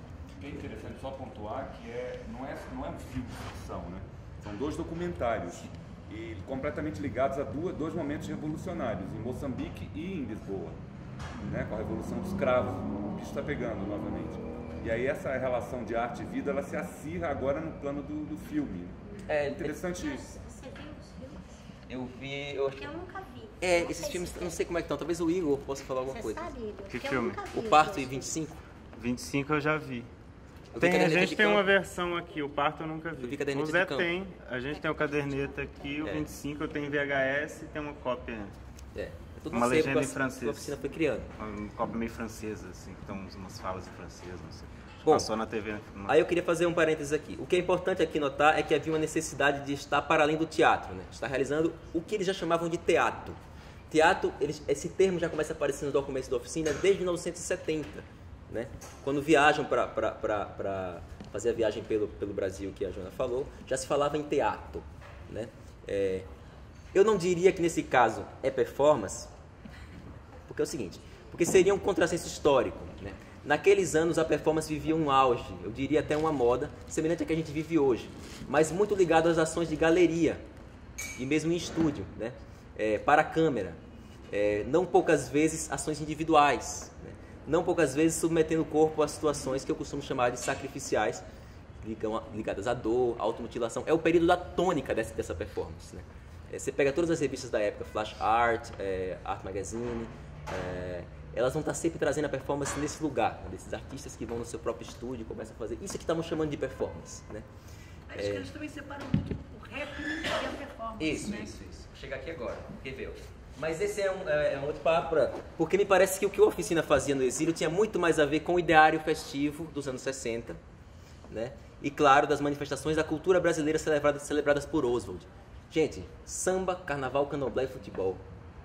É interessante só pontuar que é, não, é, não é um filme de ficção, né? São dois documentários e completamente ligados a duas, dois momentos revolucionários, em Moçambique e em Lisboa, né? Com a Revolução dos Cravos, o bicho está pegando novamente. E aí essa relação de arte e vida, ela se acirra agora no plano do, do filme. É interessante isso. Você viu os filmes? Eu vi... Eu... Porque eu nunca vi. É, esses filmes, eu não sei como é que estão, talvez o Igor possa falar alguma Você coisa. sabe, Igor? Que Porque filme? Eu nunca vi O Parto e vinte e cinco? vinte e cinco eu já vi. Eu vi Tem, a Caderneta gente de tem Campo. uma versão aqui, o Parto eu nunca vi. Eu vi Caderneta O de Zé Campo. tem, a gente tem o Caderneta aqui, o É. vinte e cinco eu tenho em V H S e tem uma cópia, É, é tudo uma uma cepa legenda em que a francês. oficina foi criando. Uma cópia meio francesa, assim, que tem uns- umas falas em francês, não sei. Bom, Passou na T V. Na... Aí eu queria fazer um parênteses aqui. O que é importante aqui notar é que havia uma necessidade de estar para além do teatro, né? Estar realizando o que eles já chamavam de teatro. Teatro, eles, esse termo já começa a aparecer nos documentos da oficina desde mil novecentos e setenta, né? Quando viajam para fazer a viagem pelo, pelo Brasil, que a Joana falou, já se falava em teatro, né? É, eu não diria que nesse caso é performance, porque é o seguinte, porque seria um contrassenso histórico, né? Naqueles anos a performance vivia um auge, eu diria até uma moda, semelhante à que a gente vive hoje, mas muito ligado às ações de galeria e mesmo em estúdio, né? É, para a câmera, é, não poucas vezes ações individuais, né? Não poucas vezes submetendo o corpo a situações que eu costumo chamar de sacrificiais, ligadas à dor, à automutilação. É o período da tônica dessa, dessa performance, né? É, você pega todas as revistas da época, Flash Art, é, Art Magazine, é, elas vão estar sempre trazendo a performance nesse lugar, né? Desses artistas que vão no seu próprio estúdio e começam a fazer isso que estamos chamando de performance, né? Acho que eles também separam muito o rap e a performance. Isso, né? isso, isso. Vou chegar aqui agora, quer ver? Mas esse é um, é um outro papo, pra... porque me parece que o que a oficina fazia no exílio tinha muito mais a ver com o ideário festivo dos anos sessenta, né? E claro, das manifestações da cultura brasileira celebradas, celebradas por Oswald. Gente, samba, carnaval, candomblé e futebol.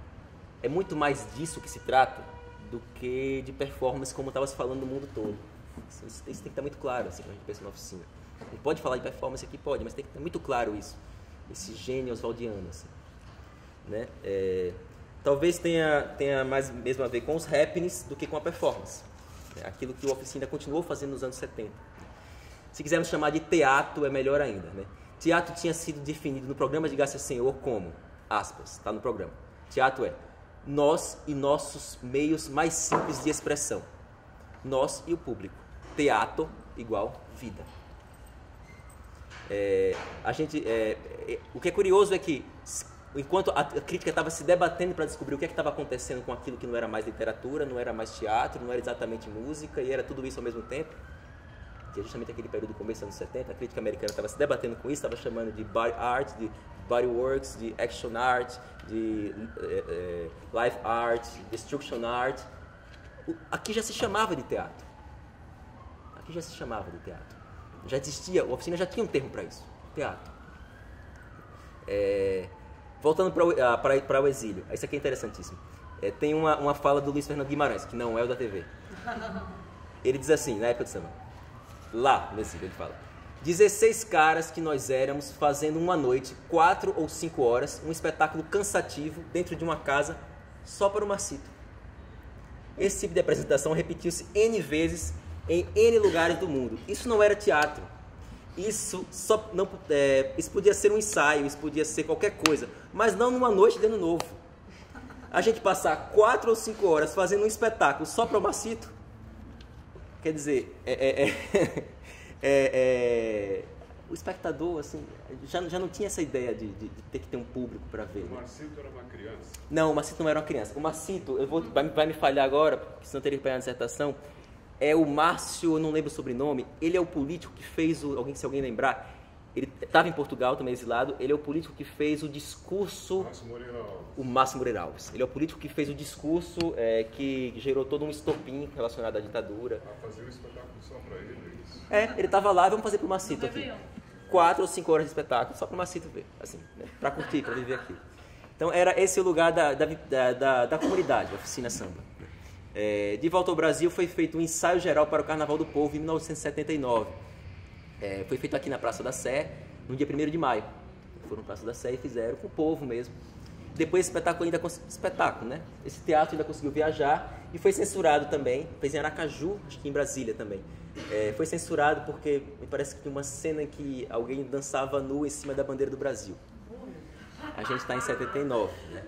É muito mais disso que se trata do que de performance, como estava se falando no mundo todo. Isso, isso tem que estar muito claro, assim, quando a gente pensa na oficina. A gente pode falar de performance aqui? Pode, mas tem que estar muito claro isso. Esse gênio oswaldiano, assim. Né? É, talvez tenha, tenha mais mesmo a ver com os happenings do que com a performance. É aquilo que a oficina continuou fazendo nos anos setenta. Se quisermos chamar de teatro, é melhor ainda. Né? Teatro tinha sido definido no programa de Garcia Senhor como, aspas, está no programa. Teatro é nós e nossos meios mais simples de expressão. Nós e o público. Teatro igual vida. É, a gente, é, é, o que é curioso é que, enquanto a, a crítica estava se debatendo para descobrir o que é estava acontecendo com aquilo que não era mais literatura, não era mais teatro, não era exatamente música, e era tudo isso ao mesmo tempo, que é justamente aquele período do começo dos anos setenta, a crítica americana estava se debatendo com isso, estava chamando de body art, de body works, de action art, de é, é, life art, destruction art. O, aqui já se chamava de teatro. Aqui já se chamava de teatro. Já existia, a oficina já tinha um termo para isso, teatro. É, voltando para o exílio, isso aqui é interessantíssimo. É, tem uma, uma fala do Luiz Fernando Guimarães, que não é o da T V. Ele diz assim, na época do samba, lá no exílio, ele fala: dezesseis caras que nós éramos fazendo uma noite, quatro ou cinco horas, um espetáculo cansativo dentro de uma casa só para o Marcito. Esse tipo de apresentação repetiu-se N vezes em N lugares do mundo. Isso não era teatro. Isso, só, não, é, isso podia ser um ensaio, isso podia ser qualquer coisa, mas não numa noite de ano novo. A gente passar quatro ou cinco horas fazendo um espetáculo só para o Marcito, quer dizer, é, é, é, é, é, o espectador assim, já, já não tinha essa ideia de, de, de ter que ter um público para ver. O Marcito era uma criança? Não, o Marcito não era uma criança. O Marcito, eu vou, vai, vai me falhar agora, porque senão eu teria que pegar a dissertação. É o Márcio, eu não lembro o sobrenome, ele é o político que fez, o, alguém, se alguém lembrar, ele estava em Portugal, também exilado, ele é o político que fez o discurso... Márcio Moreira Alves. O Márcio Moreira Alves. Ele é o político que fez o discurso é, que gerou todo um estopim relacionado à ditadura. Ah, fazer um espetáculo só para ele, é isso? É, ele estava lá, vamos fazer para o Marcito aqui. Quatro ou cinco horas de espetáculo, só para o Marcito ver, assim, né? Para curtir, para viver aqui. Então, era esse o lugar da, da, da, da, da comunidade, a Oficina Samba. É, de volta ao Brasil, foi feito um ensaio geral para o Carnaval do Povo em mil novecentos e setenta e nove. É, foi feito aqui na Praça da Sé, no dia primeiro de maio. Foram na Praça da Sé e fizeram com o povo mesmo. Depois esse espetáculo ainda espetáculo, né? Esse teatro ainda conseguiu viajar e foi censurado também. Fez em Aracaju, acho que em Brasília também. É, foi censurado porque me parece que tinha uma cena em que alguém dançava nu em cima da bandeira do Brasil. A gente está em setenta e nove, né?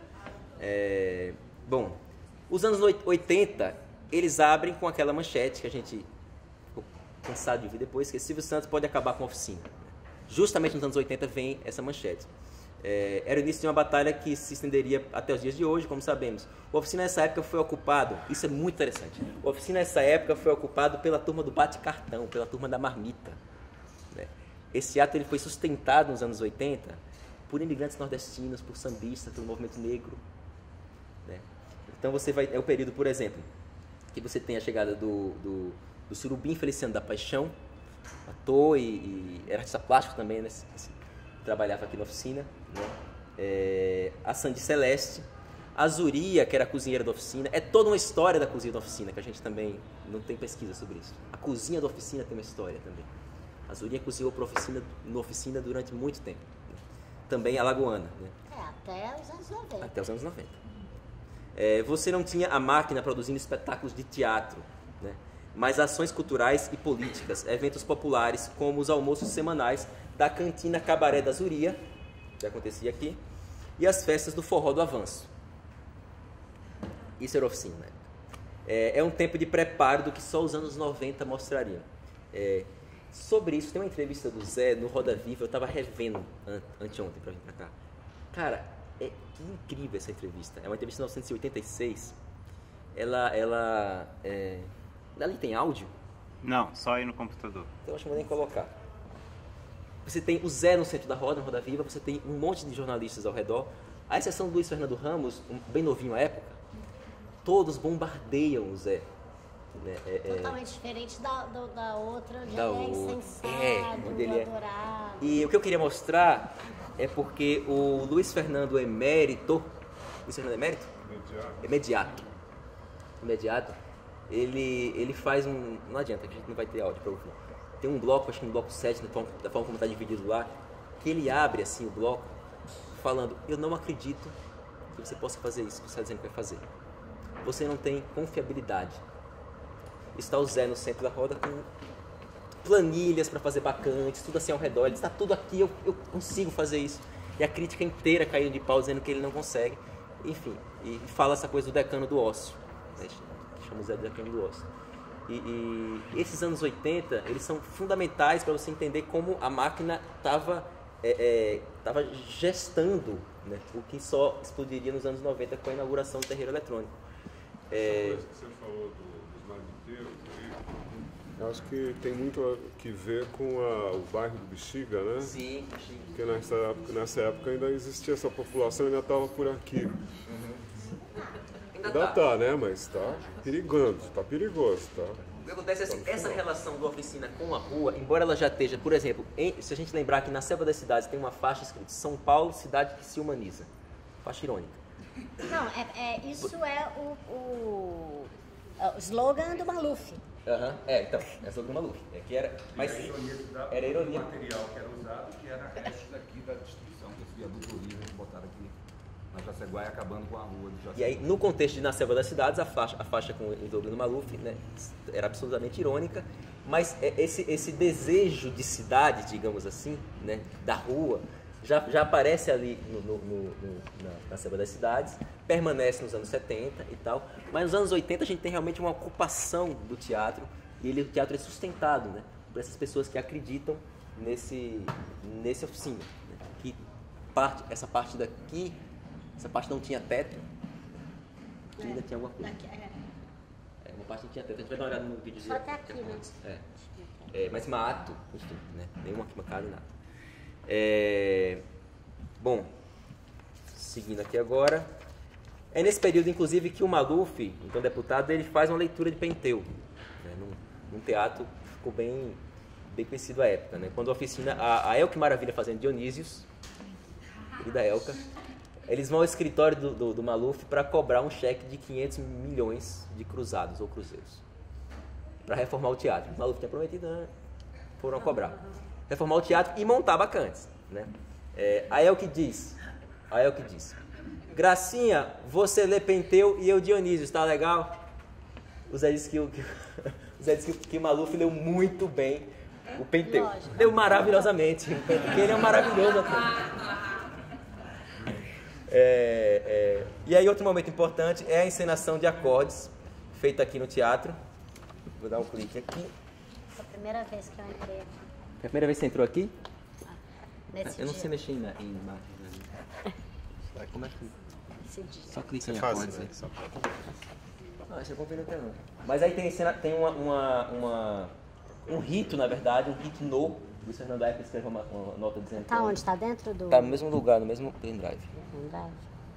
É, bom, os anos oitenta, eles abrem com aquela manchete que a gente ficou cansado de ouvir depois, que Silvio Santos pode acabar com a oficina. Justamente nos anos oitenta vem essa manchete. É, era o início de uma batalha que se estenderia até os dias de hoje, como sabemos. O Oficina nessa época foi ocupado, isso é muito interessante, o Oficina nessa época foi ocupado pela turma do bate-cartão, pela turma da marmita. Né? Esse ato ele foi sustentado nos anos oitenta por imigrantes nordestinos, por sambistas, pelo movimento negro. Né? Então você vai, é o período, por exemplo, que você tem a chegada do, do, do Surubim Feliciano da Paixão, ator e, e era artista plástico também, né? Assim, trabalhava aqui na oficina, né? É, a Sandy Celeste, a Zuria, que era a cozinheira da oficina. É toda uma história da cozinha da oficina, que a gente também não tem pesquisa sobre isso. A cozinha da oficina tem uma história também. A Zuria cozinhou para oficina, na oficina durante muito tempo. Né? Também a Lagoana. Né? É, até os anos noventa. Até os anos noventa. É, você não tinha a máquina produzindo espetáculos de teatro, né? Mas ações culturais e políticas, eventos populares, como os almoços semanais da Cantina Cabaré da Zuria, que acontecia aqui, e as festas do Forró do Avanço. Isso era oficina, né? É, é um tempo de preparo do que só os anos noventa mostrariam. É, sobre isso, tem uma entrevista do Zé no Roda Viva, eu estava revendo ante, anteontem para vir para cá. Cara, é incrível essa entrevista. É uma entrevista de mil novecentos e oitenta e seis. Ela, ela, é... Ali tem áudio? Não, só aí no computador. Então eu acho que não vou nem colocar. Você tem o Zé no centro da roda, no Roda Viva, você tem um monte de jornalistas ao redor. A exceção do Luiz Fernando Ramos, um, bem novinho à época, todos bombardeiam o Zé. Né? É, é... Totalmente diferente da, do, da outra, onde da ele é outra. insensado, É, onde ele é... adorado. E o que eu queria mostrar é porque o Luiz Fernando Emérito, Luiz Fernando Emérito? Imediato. Imediato. Imediato. Ele, ele faz um... Não adianta, a gente não vai ter áudio para ouvir. Tem um bloco, acho que no bloco sete, da forma, da forma como está dividido lá, que ele abre assim o bloco, falando: eu não acredito que você possa fazer isso que você está dizendo que vai fazer. Você não tem confiabilidade. Está o Zé no centro da roda com planilhas para fazer bacantes, tudo assim ao redor. Ele está tudo aqui, eu, eu consigo fazer isso. E a crítica inteira caindo de pau, dizendo que ele não consegue. Enfim, e fala essa coisa do decano do ócio. Né? Chama o Zé de decano do ócio. E, e esses anos oitenta, eles são fundamentais para você entender como a máquina estava é, é, gestando, né, o que só explodiria nos anos noventa com a inauguração do terreiro eletrônico. É... Essa coisa que você falou do, dos marmiteiros aí, eu acho que tem muito a que ver com a, o bairro do Bexiga, né? Sim, Bexiga. Porque nessa época, nessa época ainda existia essa população, ainda estava por aqui. Uhum. Ainda está, né? Mas está perigando, está perigoso, tá? que acontece é assim, essa relação da oficina com a rua, embora ela já esteja, por exemplo, em, se a gente lembrar que na Selva das Cidades tem uma faixa escrita São Paulo, cidade que se humaniza. Faixa irônica. Não, é, é, isso é o, o, o slogan do Maluf. Aham, uhum. É, então, é sobre o Maluf. É que era, mas era ironia, era ironia. O material que era usado, que era restos aqui da destruição, que esse viaduto horrível que botaram aqui na Jaceguai, acabando com a rua de Jaceguai. E aí, no contexto de Na Selva das Cidades, a faixa, a faixa com o slogan do Maluf, né, era absolutamente irônica, mas esse, esse desejo de cidade, digamos assim, né, da rua, já, já aparece ali no, no, no, no, na, na Selva das Cidades, permanece nos anos setenta e tal, mas nos anos oitenta a gente tem realmente uma ocupação do teatro, e ele, o teatro é sustentado, né, por essas pessoas que acreditam nesse, nesse oficina, né, que parte, essa parte daqui, essa parte não tinha teto, aqui ainda tinha alguma coisa. É, uma parte não tinha teto, a gente vai dar uma olhada no vídeo de... Só até aqui, né? É. É, mas mato, enfim, né, nenhuma arquibancada, nada. É, bom, seguindo aqui agora, é nesse período, inclusive, que o Maluf, então deputado, ele faz uma leitura de Penteu, né, num, num teatro que ficou bem, bem conhecido à época, né, quando a oficina, a, a Elke Maravilha fazendo Dionísios, querida Elka, eles vão ao escritório do, do, do Maluf para cobrar um cheque de quinhentos milhões de cruzados ou cruzeiros, para reformar o teatro. O Maluf tinha prometido, né, foram cobrar. Reformar o teatro e montar bacantes, né? É, a Elke diz, a Elke diz, Gracinha, você lê Penteu e eu Dionísio, está legal? O Zé disse que o, que, o, Zé disse que, que o Maluf leu muito bem o Penteu. Lógico. Leu maravilhosamente, porque ele é um maravilhoso ator. É, é, e aí outro momento importante é a encenação de acordes, feita aqui no teatro. Vou dar um clique aqui. Foi a primeira vez que eu entrei aqui. É a primeira vez que você entrou aqui? Nesse eu não dia. sei mexer em, na, em imagens. Né? Como é que... Esse dia. Só clica Você em faz, acordes. né? Aí. Só Ah, isso é bom ver não. Mas aí tem, cena, tem uma, uma, uma, um rito, na verdade, um rito no. O Fernando Epp escreveu uma, uma nota dizendo Tá onde? Tá dentro do... Tá no mesmo lugar, no mesmo pendrive. Pendrive.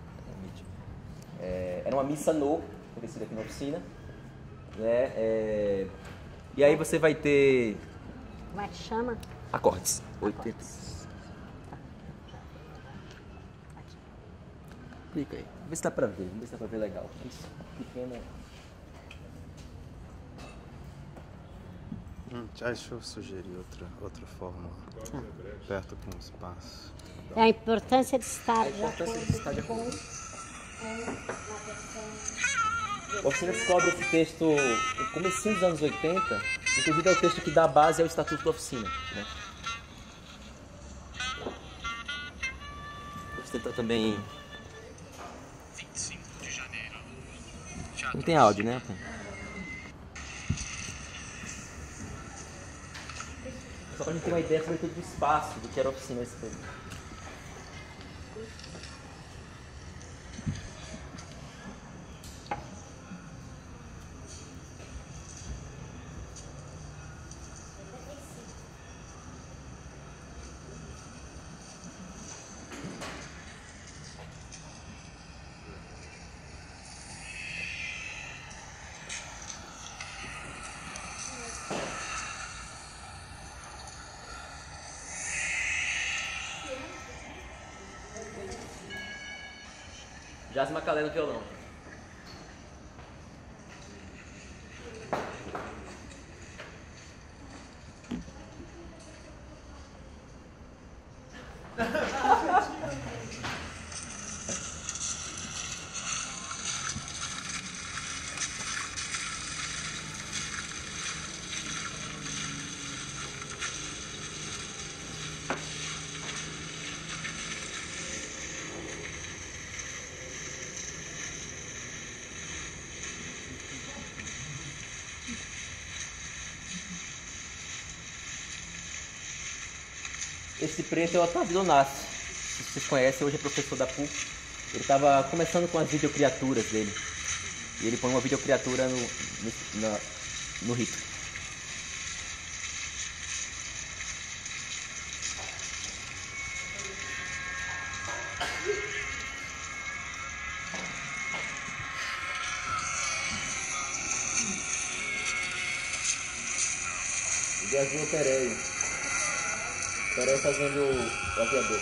É, era uma missa no, acontecida aqui na oficina. Né? É, e aí você vai ter... Como é que chama? Acordes. oitenta. Clica aí. Vê se dá pra ver. Vê se dá pra ver legal. Isso. Pequena. Hum, deixa eu sugerir outra, outra forma. Ah. Perto com o espaço. É a importância de estar A importância de estar de acordo. A oficina descobre esse texto no comecinho dos anos oitenta, inclusive é o texto que dá base ao Estatuto da Oficina. Né? Vou tentar também... Não tem áudio, né? Só pra gente ter uma ideia, sobretudo, do espaço do que era a oficina nesse período. Jazz Macalé no violão. Esse preto é o Otávio Donassi, se vocês conhecem, hoje é professor da P U C. Ele estava começando com as videocriaturas dele. E ele põe uma videocriatura no, no, na, no rito. De azul é o Pereio. Pereio fazendo o, o aviador.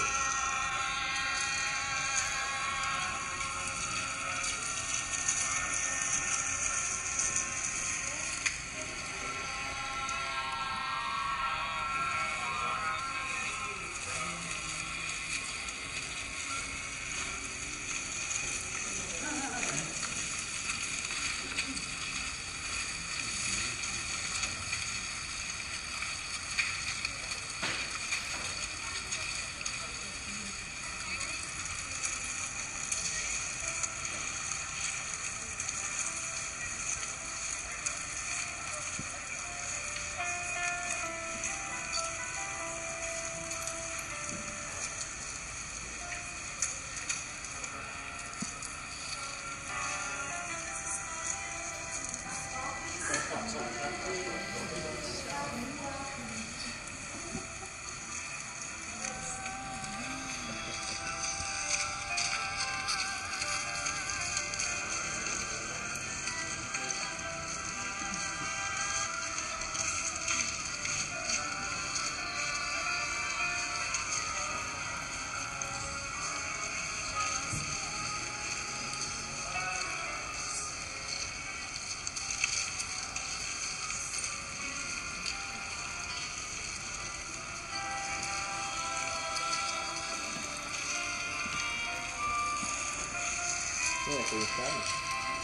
É, foi sabe?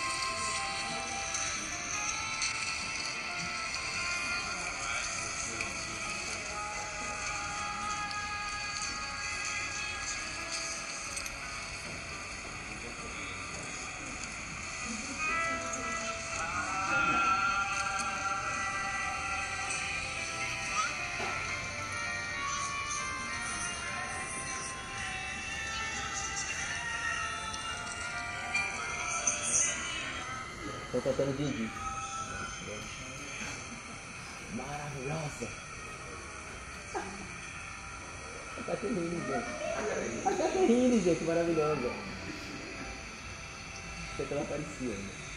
Estou cantando Dindi. Maravilhosa. A Caterine, gente. A Caterine, gente, maravilhosa. Acho que ela aparecia ainda.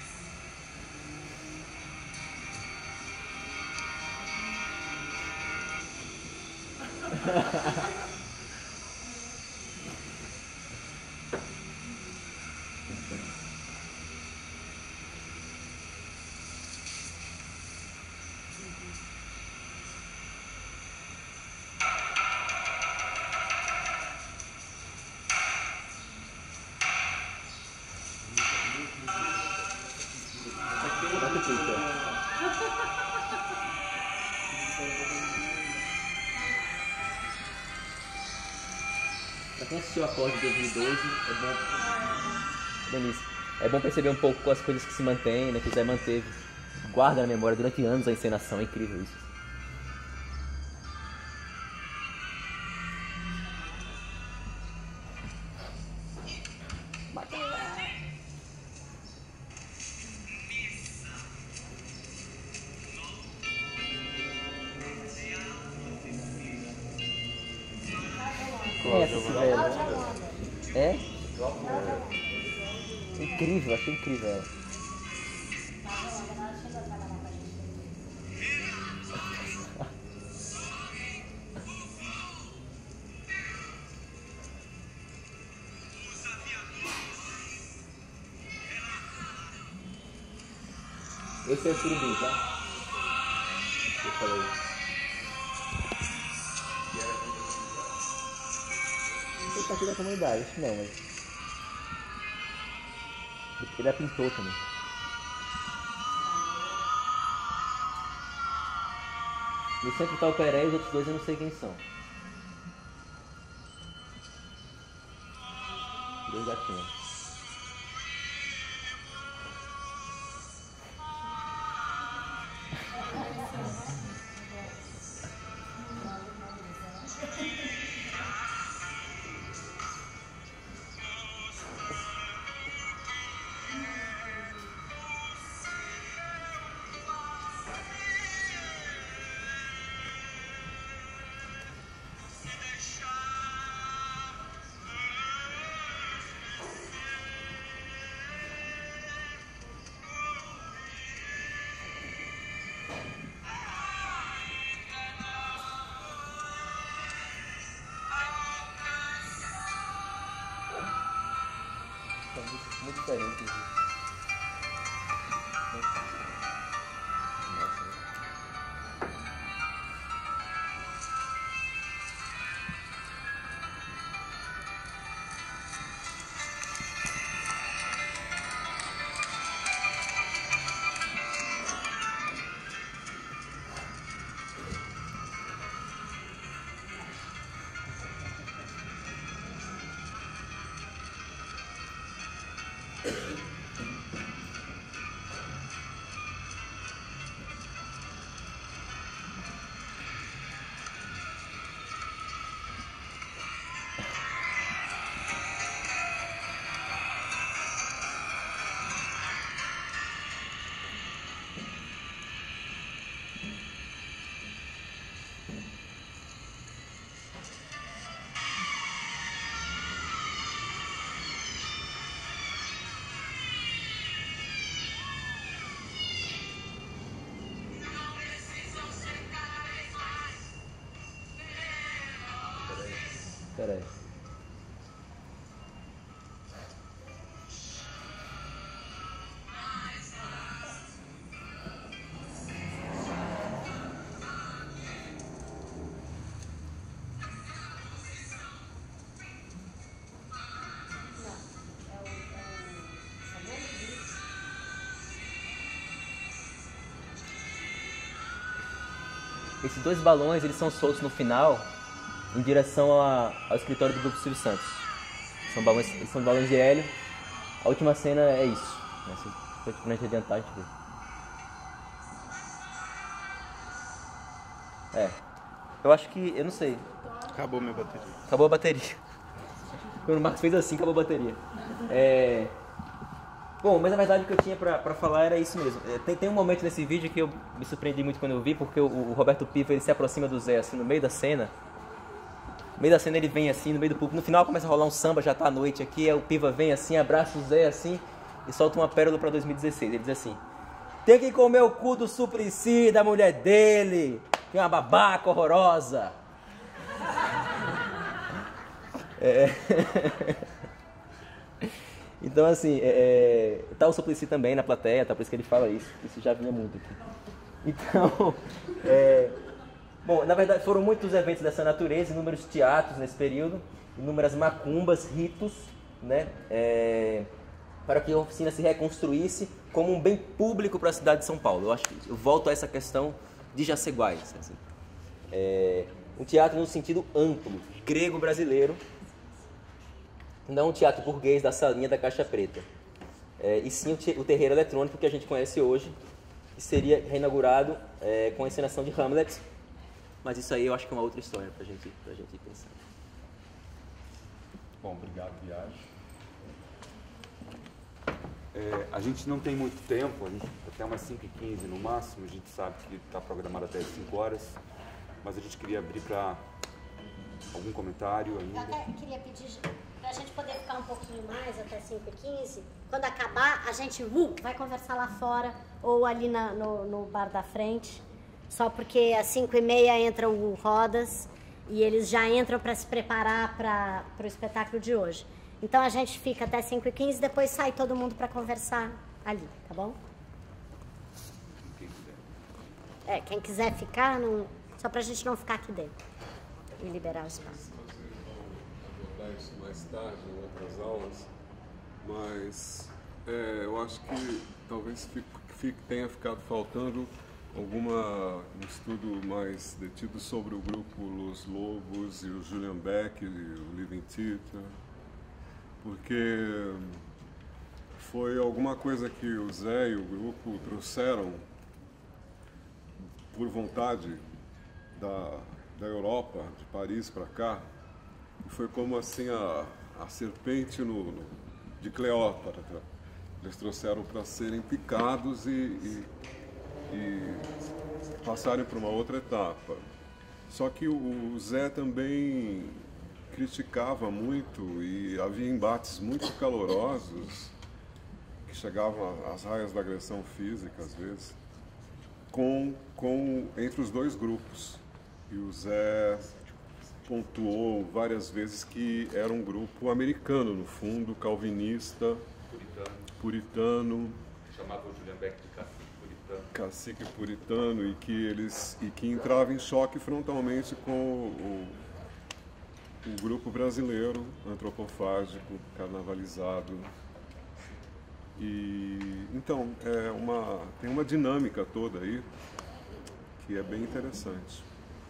Pra quem assistiu a Acorde de dois mil e doze, é bom. Denise, é bom perceber um pouco com as coisas que se mantêm, né? Que o Zé manteve. Guarda na memória durante anos a encenação, é incrível isso. É? Incrível, achei incrível ela. Esse é o surubim, tá? Eu falei. Não sei se tá aqui da comunidade, acho que não, mas... Ele é pintor também. No centro tá o Peré e os outros dois eu não sei quem são. Dois gatinhos. São muito, muito diferentes. Peraí. Esses dois balões, eles são soltos no final, em direção a, ao escritório do Grupo Silvio Santos. São balões, são balões de hélio. A última cena é isso. Se for pra gente adiantar, a gente vê. É. Eu acho que... Eu não sei. Acabou minha bateria. Acabou a bateria. Quando o Marcos fez assim, acabou a bateria. É... Bom, mas na verdade o que eu tinha pra, pra falar era isso mesmo. Tem, tem um momento nesse vídeo que eu me surpreendi muito quando eu vi, porque o, o Roberto Piva, ele se aproxima do Zé, assim, no meio da cena. No meio da cena ele vem assim, no meio do público. No final começa a rolar um samba, já tá à noite aqui. Aí o Piva vem assim, abraça o Zé assim e solta uma pérola pra dois mil e dezesseis. Ele diz assim: tem que comer o cu do Suplicy, da mulher dele, que é uma babaca horrorosa. É... Então assim, é... tá o Suplicy também na plateia, tá? Por isso que ele fala isso. Isso já vinha muito aqui. Então, é... Bom, na verdade foram muitos eventos dessa natureza, inúmeros teatros nesse período, inúmeras macumbas, ritos, né, é, para que a oficina se reconstruísse como um bem público para a cidade de São Paulo. Eu acho que eu volto a essa questão de Jaceguais, assim. É, um teatro no sentido amplo, grego-brasileiro, não um teatro burguês da salinha da Caixa Preta, é, e sim o, te, o terreiro eletrônico que a gente conhece hoje, que seria reinaugurado é, com a encenação de Hamlet. Mas isso aí eu acho que é uma outra história pra gente, pra gente pensar. Bom, obrigado, Viagem. É, a gente não tem muito tempo, a gente até umas cinco e quinze no máximo, a gente sabe que está programado até as cinco horas, mas a gente queria abrir para algum comentário ainda. Eu até queria pedir para a gente poder ficar um pouquinho mais, até cinco e quinze. Quando acabar, a gente uh, vai conversar lá fora ou ali na, no, no bar da frente. Só porque às cinco e meia entra o Rodas e eles já entram para se preparar para o espetáculo de hoje. Então a gente fica até cinco e quinze, depois sai todo mundo para conversar ali, tá bom? É, quem quiser ficar, não, só para a gente não ficar aqui dentro e liberar o espaço. Vou abordar isso mais tarde, em outras aulas, mas é, eu acho que talvez fique, fique, tenha ficado faltando alguma um estudo mais detido sobre o grupo Los Lobos e o Julian Beck e o Living Theatre, porque foi alguma coisa que o Zé e o grupo trouxeram por vontade da, da Europa, de Paris para cá, e foi como assim a, a serpente no, no, de Cleópatra. Eles trouxeram para serem picados e, e e passarem para uma outra etapa. Só que o Zé também criticava muito e havia embates muito calorosos que chegavam às raias da agressão física, às vezes, com, com, entre os dois grupos. E o Zé pontuou várias vezes que era um grupo americano, no fundo, calvinista, Puritano. puritano, Chamava o Julian Beck de cacique puritano. cacique puritano, e que eles e que entrava em choque frontalmente com o, o grupo brasileiro, antropofágico, carnavalizado. E então é uma tem uma dinâmica toda aí que é bem interessante.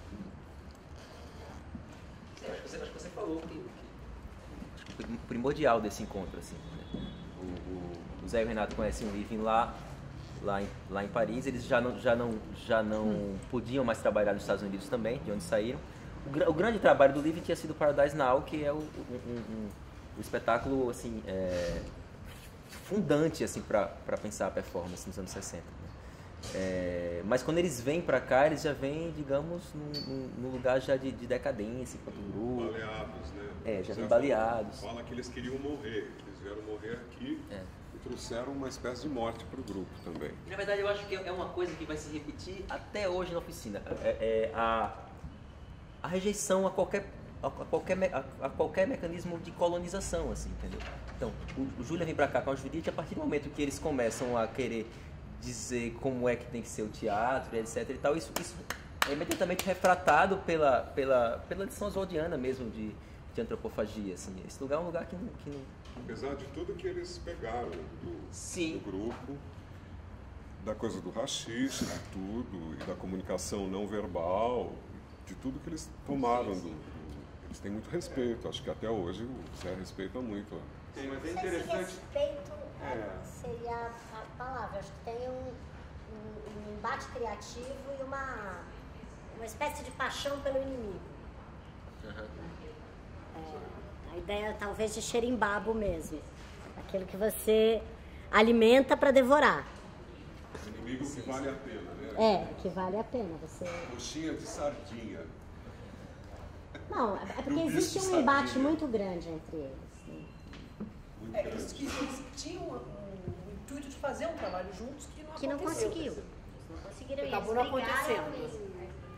Acho que você, acho que você falou que, que o primordial desse encontro, assim, né? o, o, o Zé e o Renato conhecem o Living lá, lá em, lá em Paris. Eles já não, já não, já não hum. podiam mais trabalhar nos Estados Unidos também, de onde saíram. O, o grande trabalho do Living tinha sido Paradise Now, que é o, um, um, um espetáculo assim, é, fundante assim, para pensar a performance nos anos sessenta. É, mas quando eles vêm para cá, eles já vêm, digamos, num, num lugar já de, de decadência enquanto grupo. Baleados, né? É, já vêm baleados. Fala que eles queriam morrer, eles vieram morrer aqui é. e trouxeram uma espécie de morte para o grupo também. Na verdade, eu acho que é uma coisa que vai se repetir até hoje na oficina. É, é a, a rejeição a qualquer, a, qualquer, a, a qualquer mecanismo de colonização, assim, entendeu? Então, o, o Júlia vem para cá com a Judite, a partir do momento que eles começam a querer dizer como é que tem que ser o teatro, etc e tal, isso, isso é imediatamente refratado pela, pela, pela lição oswaldiana mesmo de, de antropofagia, assim. Esse lugar é um lugar que não... Que não... Apesar de tudo que eles pegaram do, do grupo, da coisa do rachixe, de tudo, e da comunicação não verbal, de tudo que eles tomaram, sim, sim. Do, do, eles têm muito respeito, acho que até hoje o Zé respeita muito. Sim, mas é interessante... Respeito é. seria a palavra, acho que tem um, um, um embate criativo e uma, uma espécie de paixão pelo inimigo. Uhum. É, a ideia talvez de xerimbabo mesmo, aquilo que você alimenta para devorar. Inimigo que vale a pena, né? É, que vale a pena. Você... Coxinha de sardinha. Não, é porque existe um embate muito grande entre eles. É, eles, eles tinham o, o intuito de fazer um trabalho juntos que não que não aconteceu. conseguiu. Não conseguiram. Acabou não acontecendo.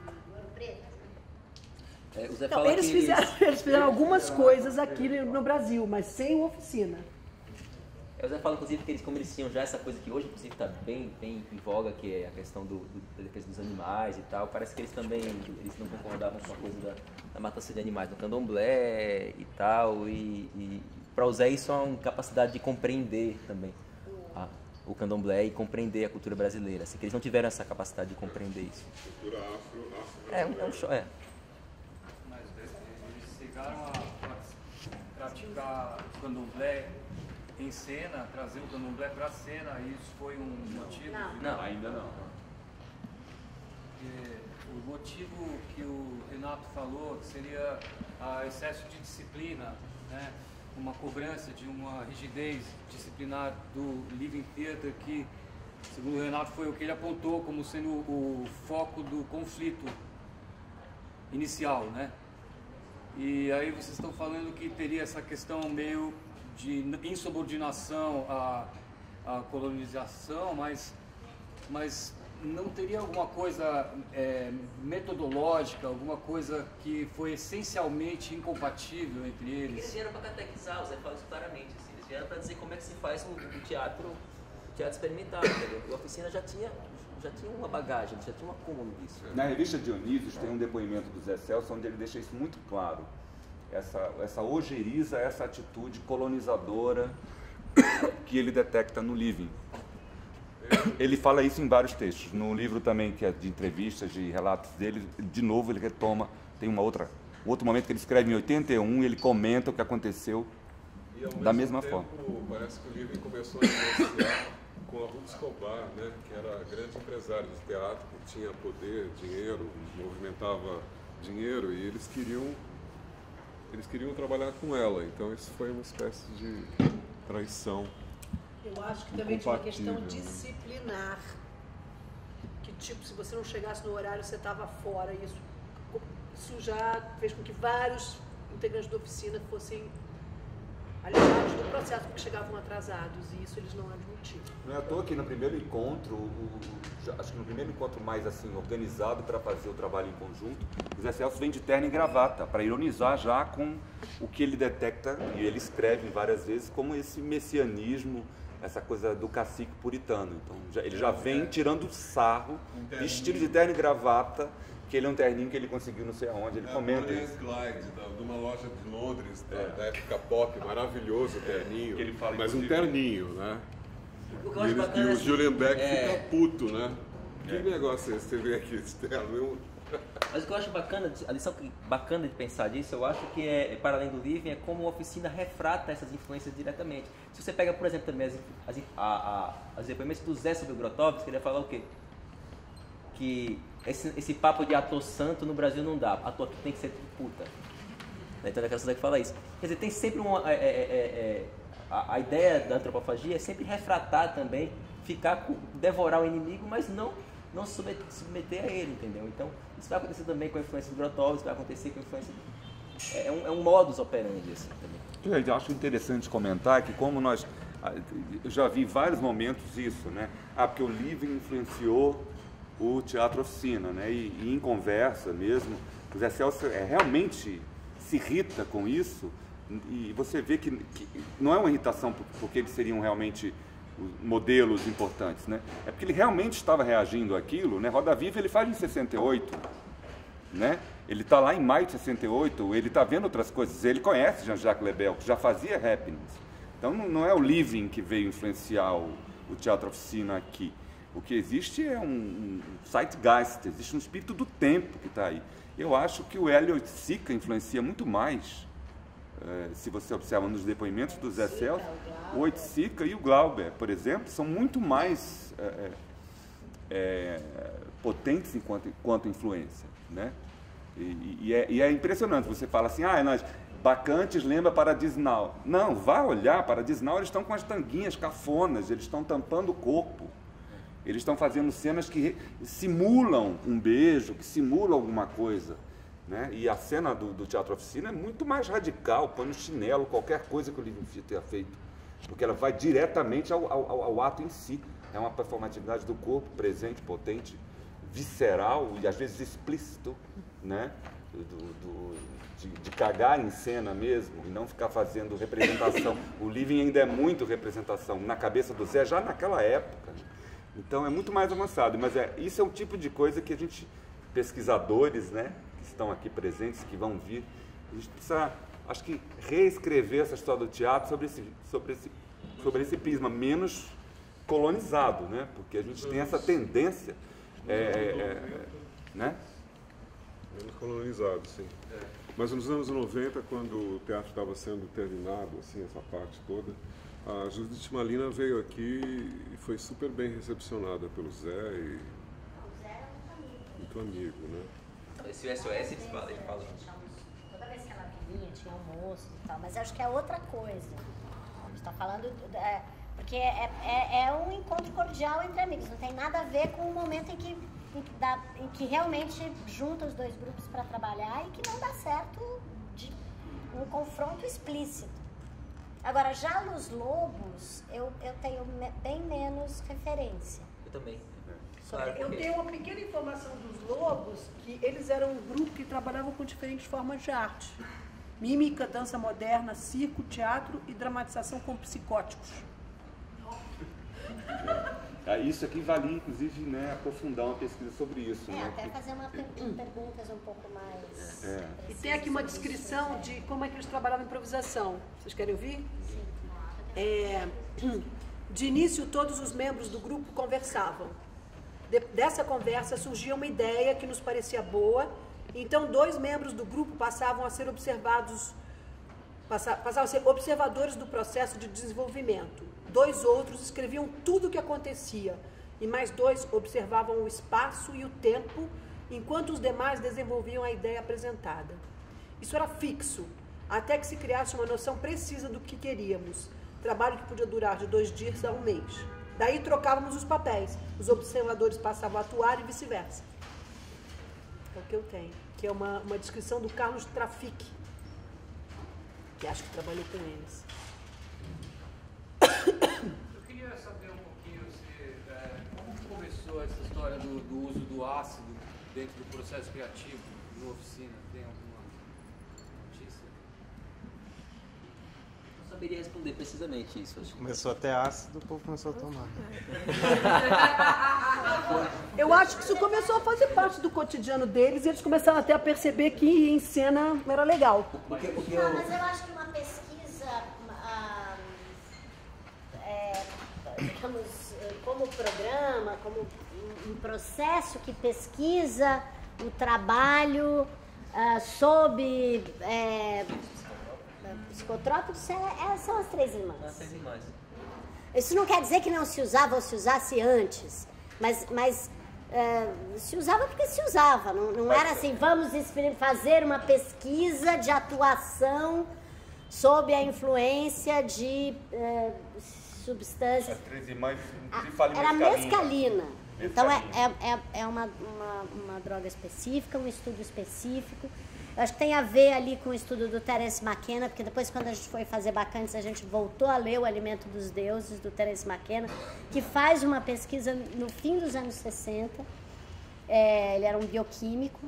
É, o Zé então, fala eles, que fizeram, eles... eles fizeram algumas coisas aqui no Brasil, mas sem oficina. O Zé fala, inclusive, que eles, como eles tinham já essa coisa que hoje, inclusive, está bem, bem em voga, que é a questão do, do, da defesa dos animais e tal. Parece que eles também eles não concordavam com a coisa da, da matança de animais no candomblé e tal. E, e para o Zé isso é uma capacidade de compreender também a, o candomblé e compreender a cultura brasileira. Assim, que eles não tiveram essa capacidade de compreender isso. Cultura afro, afro é, um, é um show, é. Mas eles chegaram a praticar o candomblé em cena, trazer o candomblé para a cena, e isso foi um motivo? Não, não. Ainda não. É, o motivo que o Renato falou que seria a excesso de disciplina, né? Uma cobrança de uma rigidez disciplinar do Living Theatre que, segundo o Renato, foi o que ele apontou como sendo o foco do conflito inicial, né? E aí vocês estão falando que teria essa questão meio de insubordinação à, à colonização, mas, mas não teria alguma coisa é, metodológica, alguma coisa que foi essencialmente incompatível entre eles? Eles vieram para catequizar, o Zé fala isso claramente, assim, eles vieram para dizer como é que se faz o, o teatro, o teatro experimental, entendeu? E a oficina já tinha, já tinha uma bagagem, já tinha um acúmulo disso. Na revista Dionísios tem um depoimento do Zé Celso onde ele deixa isso muito claro. Essa, essa ojeriza, essa atitude colonizadora que ele detecta no Living. Ele fala isso em vários textos. No livro também, que é de entrevistas, de relatos dele, de novo ele retoma, tem uma outra, um outro momento que ele escreve em oitenta e um, ele comenta o que aconteceu e, ao da mesmo mesma tempo, forma. Parece que o Living começou a negociar com a Ruth Escobar, né, que era grande empresário de teatro, que tinha poder, dinheiro, movimentava dinheiro, e eles queriam Eles queriam trabalhar com ela, então isso foi uma espécie de traição. Eu acho que também tinha uma questão disciplinar. Que tipo, se você não chegasse no horário, você estava fora. Isso, isso já fez com que vários integrantes da oficina fossem alijados do processo, porque chegavam atrasados, e isso eles não admitiam. Não é à toa que no primeiro encontro, o, o, acho que no primeiro encontro mais assim organizado para fazer o trabalho em conjunto, o Zé Celso vem de terno e gravata, para ironizar já com o que ele detecta, e ele escreve várias vezes, como esse messianismo, essa coisa do cacique puritano. Então já, ele já vem tirando sarro, vestido de terno e gravata, que ele é um terninho que ele conseguiu não sei aonde, ele é, comenta isso. Clyde, de uma loja de Londres, da, é. da época pop, maravilhoso o terninho, que ele fala, mas um terninho, né? O que eu acho e, bacana, e o assim, Julian Beck é... fica puto, né? É. Que negócio é esse? Você vê aqui esse terno? Eu... Mas o que eu acho bacana, a lição bacana de pensar disso, eu acho que é, para além do living, é como a oficina refrata essas influências diretamente. Se você pega, por exemplo, também as, as, a, a, as depoimentos do Zé sobre o Grotowski, ele ia falar o quê? Que esse, esse papo de ator santo no Brasil não dá, ator aqui tem que ser tudo puta. Então é aquela coisa que fala isso. Quer dizer, tem sempre uma... É, é, é, a, a ideia da antropofagia é sempre refratar também, ficar, devorar o inimigo, mas não... não se submeter, submeter a ele, entendeu? Então, isso vai acontecer também com a influência do Grotowski, vai acontecer com a influência... Do... É, um, é um modus operandi, assim, também. Eu acho interessante comentar que como nós... Eu já vi em vários momentos isso, né? Ah, porque o livro influenciou o Teatro Oficina, né? E, e em conversa mesmo, o Zé Celso é, realmente se irrita com isso, e você vê que, que não é uma irritação porque eles seriam realmente... modelos importantes, né? É porque ele realmente estava reagindo àquilo, né? Roda Viva ele faz em sessenta e oito, né? Ele está lá em maio de sessenta e oito, ele está vendo outras coisas, ele conhece Jean-Jacques Lebel, que já fazia happenings. Então não é o living que veio influenciar o, o Teatro Oficina aqui. O que existe é um, um zeitgeist, existe um espírito do tempo que está aí. Eu acho que o Hélio Sica influencia muito mais. Uh, se você observa nos depoimentos do Zé Celso, o Oiticica e o Glauber, por exemplo, são muito mais é, é, potentes enquanto, enquanto influência, né? E, e, é, e é impressionante, você fala assim, ah, nós, Bacantes lembra Paradisnal. Não, vá olhar, Paradisnal, eles estão com as tanguinhas cafonas, eles estão tampando o corpo, eles estão fazendo cenas que simulam um beijo, que simulam alguma coisa. Né? E a cena do, do Teatro Oficina é muito mais radical, põe no chinelo, qualquer coisa que o Living Theatre tenha feito, porque ela vai diretamente ao, ao, ao ato em si. É uma performatividade do corpo presente, potente, visceral e às vezes explícito, né? do, do, de, de cagar em cena mesmo e não ficar fazendo representação. O Living ainda é muito representação na cabeça do Zé, já naquela época. Né? Então é muito mais avançado, mas é, isso é um tipo de coisa que a gente, pesquisadores, né? Estão aqui presentes, que vão vir. A gente precisa, acho que, reescrever essa história do teatro sobre esse, sobre esse, sobre esse prisma menos colonizado, né? Porque a gente tem essa tendência, é, é, né? Menos colonizado, sim. Mas nos anos noventa, quando o teatro estava sendo terminado, assim, essa parte toda, a Judith Malina veio aqui e foi super bem recepcionada pelo Zé e muito amigo, né? Esse S O S, eles falam, eles falam. Toda vez que ela vinha, tinha almoço e tal, mas acho que é outra coisa. A gente está falando, é, porque é, é, é um encontro cordial entre amigos, não tem nada a ver com o momento em que, em, da, em que realmente junta os dois grupos para trabalhar e que não dá certo de um confronto explícito. Agora, já nos Lobos, eu, eu tenho me, bem menos referência. Eu também. Claro, eu tenho uma pequena informação dos Lobos, que eles eram um grupo que trabalhavam com diferentes formas de arte. Mímica, dança moderna, circo, teatro e dramatização com psicóticos. Isso aqui valia, inclusive, né, aprofundar uma pesquisa sobre isso. É, né? até fazer uma per perguntas um pouco mais... É. E tem aqui uma descrição de como é que eles trabalhavam a improvisação. Vocês querem ouvir? Sim. É, de início, todos os membros do grupo conversavam. De, dessa conversa surgia uma ideia que nos parecia boa, então dois membros do grupo passavam a ser observados, passa, passavam a ser observadores do processo de desenvolvimento. Dois outros escreviam tudo o que acontecia, e mais dois observavam o espaço e o tempo, enquanto os demais desenvolviam a ideia apresentada. Isso era fixo, até que se criasse uma noção precisa do que queríamos, trabalho que podia durar de dois dias a um mês. Daí trocávamos os papéis, os observadores passavam a atuar e vice-versa. É o que eu tenho, que é uma, uma descrição do Carlos Trafic, que acho que trabalhou com eles. história do, do uso do ácido dentro do processo criativo, na oficina? Tem alguma notícia? Não saberia responder precisamente isso. Acho. Começou até ácido, o povo começou a tomar. Eu acho que isso começou a fazer parte do cotidiano deles e eles começaram até a perceber que em cena era legal. Porque, porque Não, eu... mas eu acho que uma pesquisa, ah, é, digamos, como programa, como um processo que pesquisa o trabalho ah, sob é, psicotrópicos, é, é, são as Três Irmãs. As Três Irmãs. Isso não quer dizer que não se usava ou se usasse antes, mas, mas uh, se usava porque se usava, não, não era assim, vamos fazer uma pesquisa de atuação sob a influência de uh, substâncias. As Três Irmãs, ah, era mescalina, então é, é, é uma, uma, uma droga específica, um estudo específico. Eu acho que tem a ver ali com o estudo do Terence McKenna, porque depois, quando a gente foi fazer Bacantes, a gente voltou a ler O Alimento dos Deuses, do Terence McKenna, que faz uma pesquisa no fim dos anos sessenta. É, ele era um bioquímico.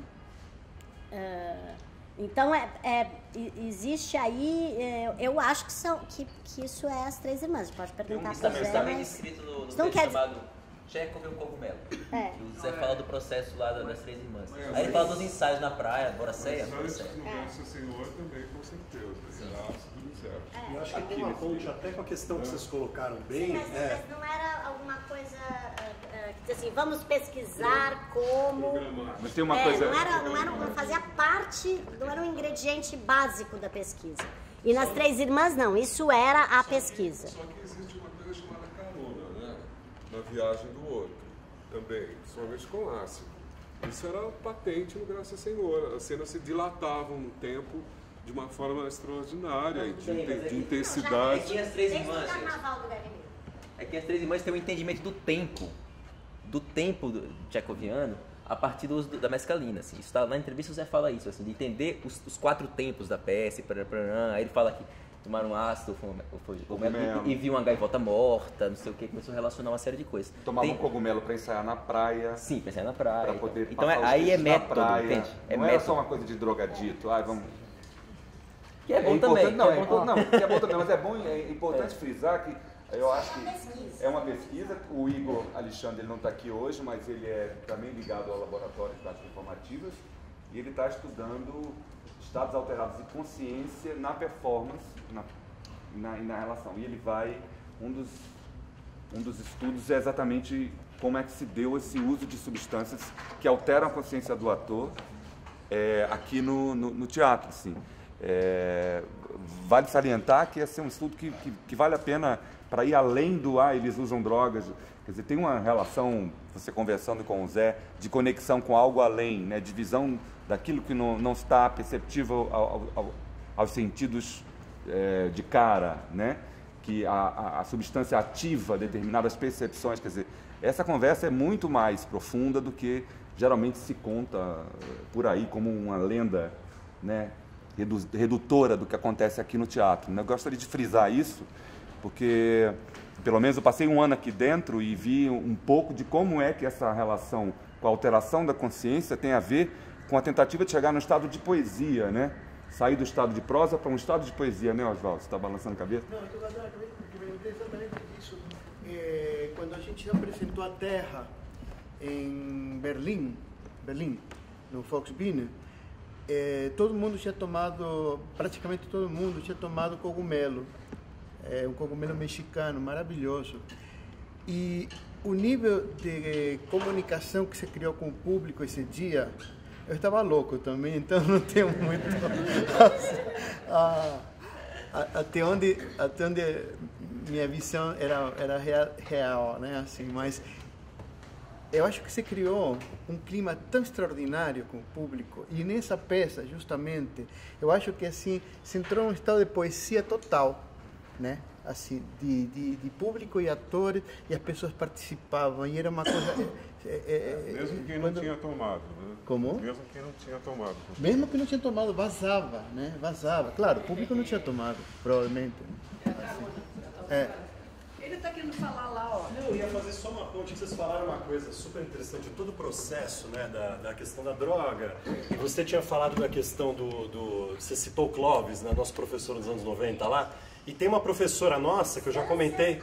Uh, então, é, é, existe aí... É, eu acho que, são, que, que isso é as Três Irmãs. Pode perguntar para o Zé, Está bem mas... escrito no, no então, texto quer chamado Chekhov e o Cogumelo. É. O Zé fala do processo lá das Três Irmãs. Aí ele fala dos ensaios na praia, Boraceia. Mas antes no Nossa Senhora também, com certeza. Era ácido do zero. Eu acho que tem uma ponte até com a questão que vocês colocaram bem. Sim, mas, é. mas não era alguma coisa uh, uh, que diz assim, vamos pesquisar como... Mas tem uma é, coisa... Não, era, não, era, não fazia parte, não era um ingrediente básico da pesquisa. E nas Três Irmãs, não, isso era a pesquisa. Só que existe uma coisa chamada carona, né? Na viagem do outro, também, principalmente com ácido. Isso era patente no Graça Senhora. As cenas se dilatavam no tempo de uma forma extraordinária, de, bem, de, de é intensidade. que as Três Desde o Irmãs, Carnaval do Galileiro. é que as Três Irmãs têm um entendimento do tempo, do tempo do tchecoviano, a partir do, da mescalina. Assim. Isso tá, na entrevista o Zé fala isso, assim, de entender os, os quatro tempos da peça. Pra, pra, pra, aí ele fala que tomaram ácido foi, foi, e, e viu uma gaivota morta, não sei o que, começou a relacionar uma série de coisas. Tomava Tem... um cogumelo para ensaiar na praia. Sim, para ensaiar na praia. Para poder então é, passar aí é na método, praia. entende? É não método. é só uma coisa de drogadito. Ai, vamos... Que é bom é também. Não, é é, bom. não, que é bom também, mas é bom, é importante é. frisar que eu acho que é uma pesquisa. O Igor Alexandre ele não está aqui hoje, mas ele é também ligado ao Laboratório de Práticas Informativas e ele está estudando estados alterados de consciência na performance na, na, na relação. E ele vai, um dos, um dos estudos é exatamente como é que se deu esse uso de substâncias que alteram a consciência do ator é, aqui no, no, no teatro, assim. É, vale salientar que esse é um estudo que, que, que vale a pena para ir além do ah, eles usam drogas. Quer dizer, tem uma relação, você conversando com o Zé, de conexão com algo além, né, de visão daquilo que não, não está perceptível ao, ao, aos sentidos é, de cara, né, que a, a, a substância ativa determinadas percepções. Quer dizer, essa conversa é muito mais profunda do que geralmente se conta por aí como uma lenda, né, redutora do que acontece aqui no teatro. Eu gostaria de frisar isso, porque, pelo menos, eu passei um ano aqui dentro e vi um pouco de como é que essa relação com a alteração da consciência tem a ver com a tentativa de chegar no estado de poesia, né? Sair do estado de prosa para um estado de poesia, né, Oswaldo? Você está balançando a cabeça? Não, eu perguntei exatamente isso. É, quando a gente apresentou a Terra em Berlim, Berlim, no Volksbühne, É, todo mundo tinha tomado, praticamente todo mundo tinha tomado cogumelo, é, um cogumelo mexicano maravilhoso. E o nível de comunicação que se criou com o público esse dia, eu estava louco também, então não tenho muito a, a, até onde até onde minha visão era era real, real, né, assim, mas eu acho que se criou um clima tão extraordinário com o público, e nessa peça, justamente, eu acho que assim se entrou num estado de poesia total, né? Assim, de, de, de público e atores, e as pessoas participavam, e era uma coisa... É, é, Mesmo quem quando... não tinha tomado, né? Como? Mesmo quem não tinha tomado. Mesmo que não tinha tomado, vazava, né? Vazava. Claro, o público não tinha tomado, provavelmente. Assim. É. Ele está querendo falar lá, ó. Não, eu ia fazer só uma ponte, que vocês falaram uma coisa super interessante, todo o processo, né, da, da questão da droga, e você tinha falado da questão do, do você citou o Clóvis, né, nosso professor dos anos noventa lá, e tem uma professora nossa, que eu já comentei...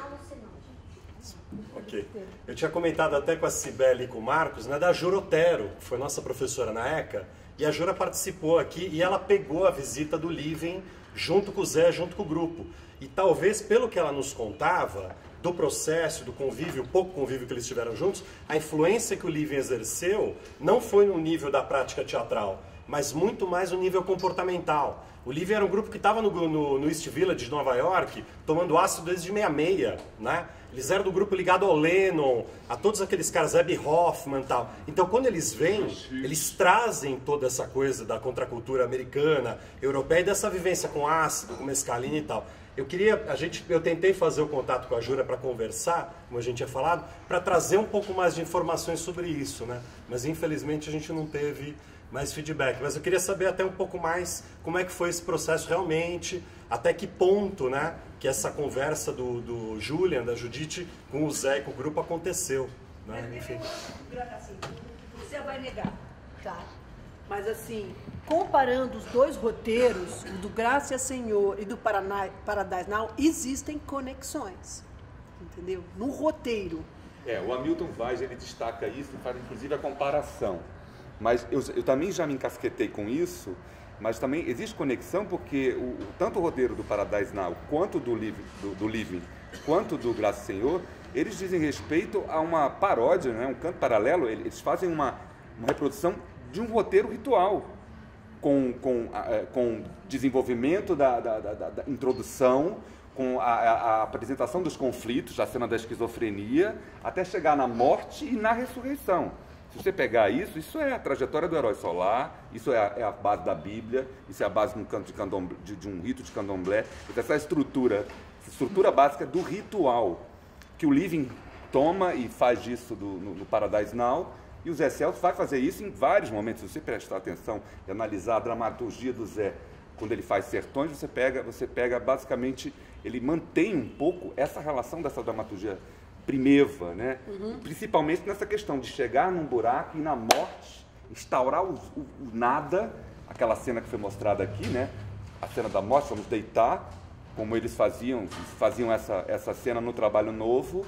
Ok. Eu tinha comentado até com a Cibele e com o Marcos, né, da Jura Otero, que foi nossa professora na ECA, e a Jura participou aqui, e ela pegou a visita do Living junto com o Zé, junto com o grupo. E talvez, pelo que ela nos contava, do processo, do convívio, o pouco convívio que eles tiveram juntos, a influência que o Living exerceu não foi no nível da prática teatral, mas muito mais no nível comportamental. O Living era um grupo que estava no, no, no East Village de Nova York, tomando ácido desde meia meia, né? Eles eram do grupo ligado ao Lennon, a todos aqueles caras, Abby Hoffman e tal. Então, quando eles vêm, eles trazem toda essa coisa da contracultura americana, europeia, e dessa vivência com ácido, com mescalina e tal. Eu queria, a gente, eu tentei fazer o contato com a Jura para conversar, como a gente tinha falado, para trazer um pouco mais de informações sobre isso, né? Mas, infelizmente, a gente não teve mais feedback. Mas eu queria saber até um pouco mais como é que foi esse processo realmente, até que ponto, né, que essa conversa do, do Julian, da Judite, com o Zé e com o grupo aconteceu, né? Enfim. Assim, você vai negar, tá? Mas assim, comparando os dois roteiros, o do Graça Senhor e do Paradise Now, existem conexões, entendeu? No roteiro. É, o Hamilton Vaz, ele destaca isso e faz inclusive a comparação. Mas eu, eu também já me encasquetei com isso, mas também existe conexão porque o, tanto o roteiro do Paradise Now, quanto do Living, do, do Living, quanto do Graça Senhor, eles dizem respeito a uma paródia, né, um canto paralelo, eles fazem uma, uma reprodução de um roteiro ritual, com, com, com desenvolvimento da, da, da, da introdução, com a, a, a apresentação dos conflitos, a cena da esquizofrenia, até chegar na morte e na ressurreição. Se você pegar isso, isso é a trajetória do herói solar, isso é a, é a base da Bíblia, isso é a base de um, canto de, candomblé, de, de um rito de candomblé, essa estrutura, essa estrutura básica do ritual, que o Living toma e faz isso do, no, no Paradise Now, e o Zé Celso vai fazer isso em vários momentos. Se você prestar atenção e analisar a dramaturgia do Zé, quando ele faz Sertões, você pega, você pega basicamente, ele mantém um pouco essa relação dessa dramaturgia primeva, né? Uhum. Principalmente nessa questão de chegar num buraco e na morte, instaurar o, o, o nada, aquela cena que foi mostrada aqui, né? A cena da morte, vamos deitar, como eles faziam, faziam essa, essa cena no Trabalho Novo,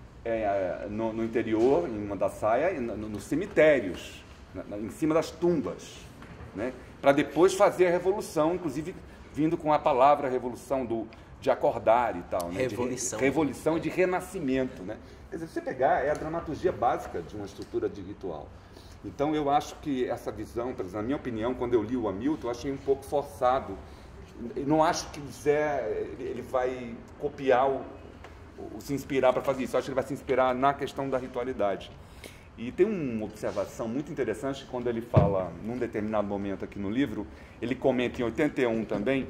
é, no, no interior, em uma da saia, no, nos cemitérios, na, em cima das tumbas, né? Para depois fazer a revolução, inclusive vindo com a palavra revolução do de acordar e tal, né? Revolução. De re, revolução e de renascimento, né? Quer dizer, se você pegar, é a dramaturgia básica de uma estrutura de ritual. Então, eu acho que essa visão, por exemplo, na minha opinião, quando eu li o Hamilton, eu achei um pouco forçado. Eu não acho que o Zé, ele vai copiar, o, o se inspirar para fazer isso. Eu acho que ele vai se inspirar na questão da ritualidade. E tem uma observação muito interessante, quando ele fala, num determinado momento aqui no livro, ele comenta em oitenta e um também,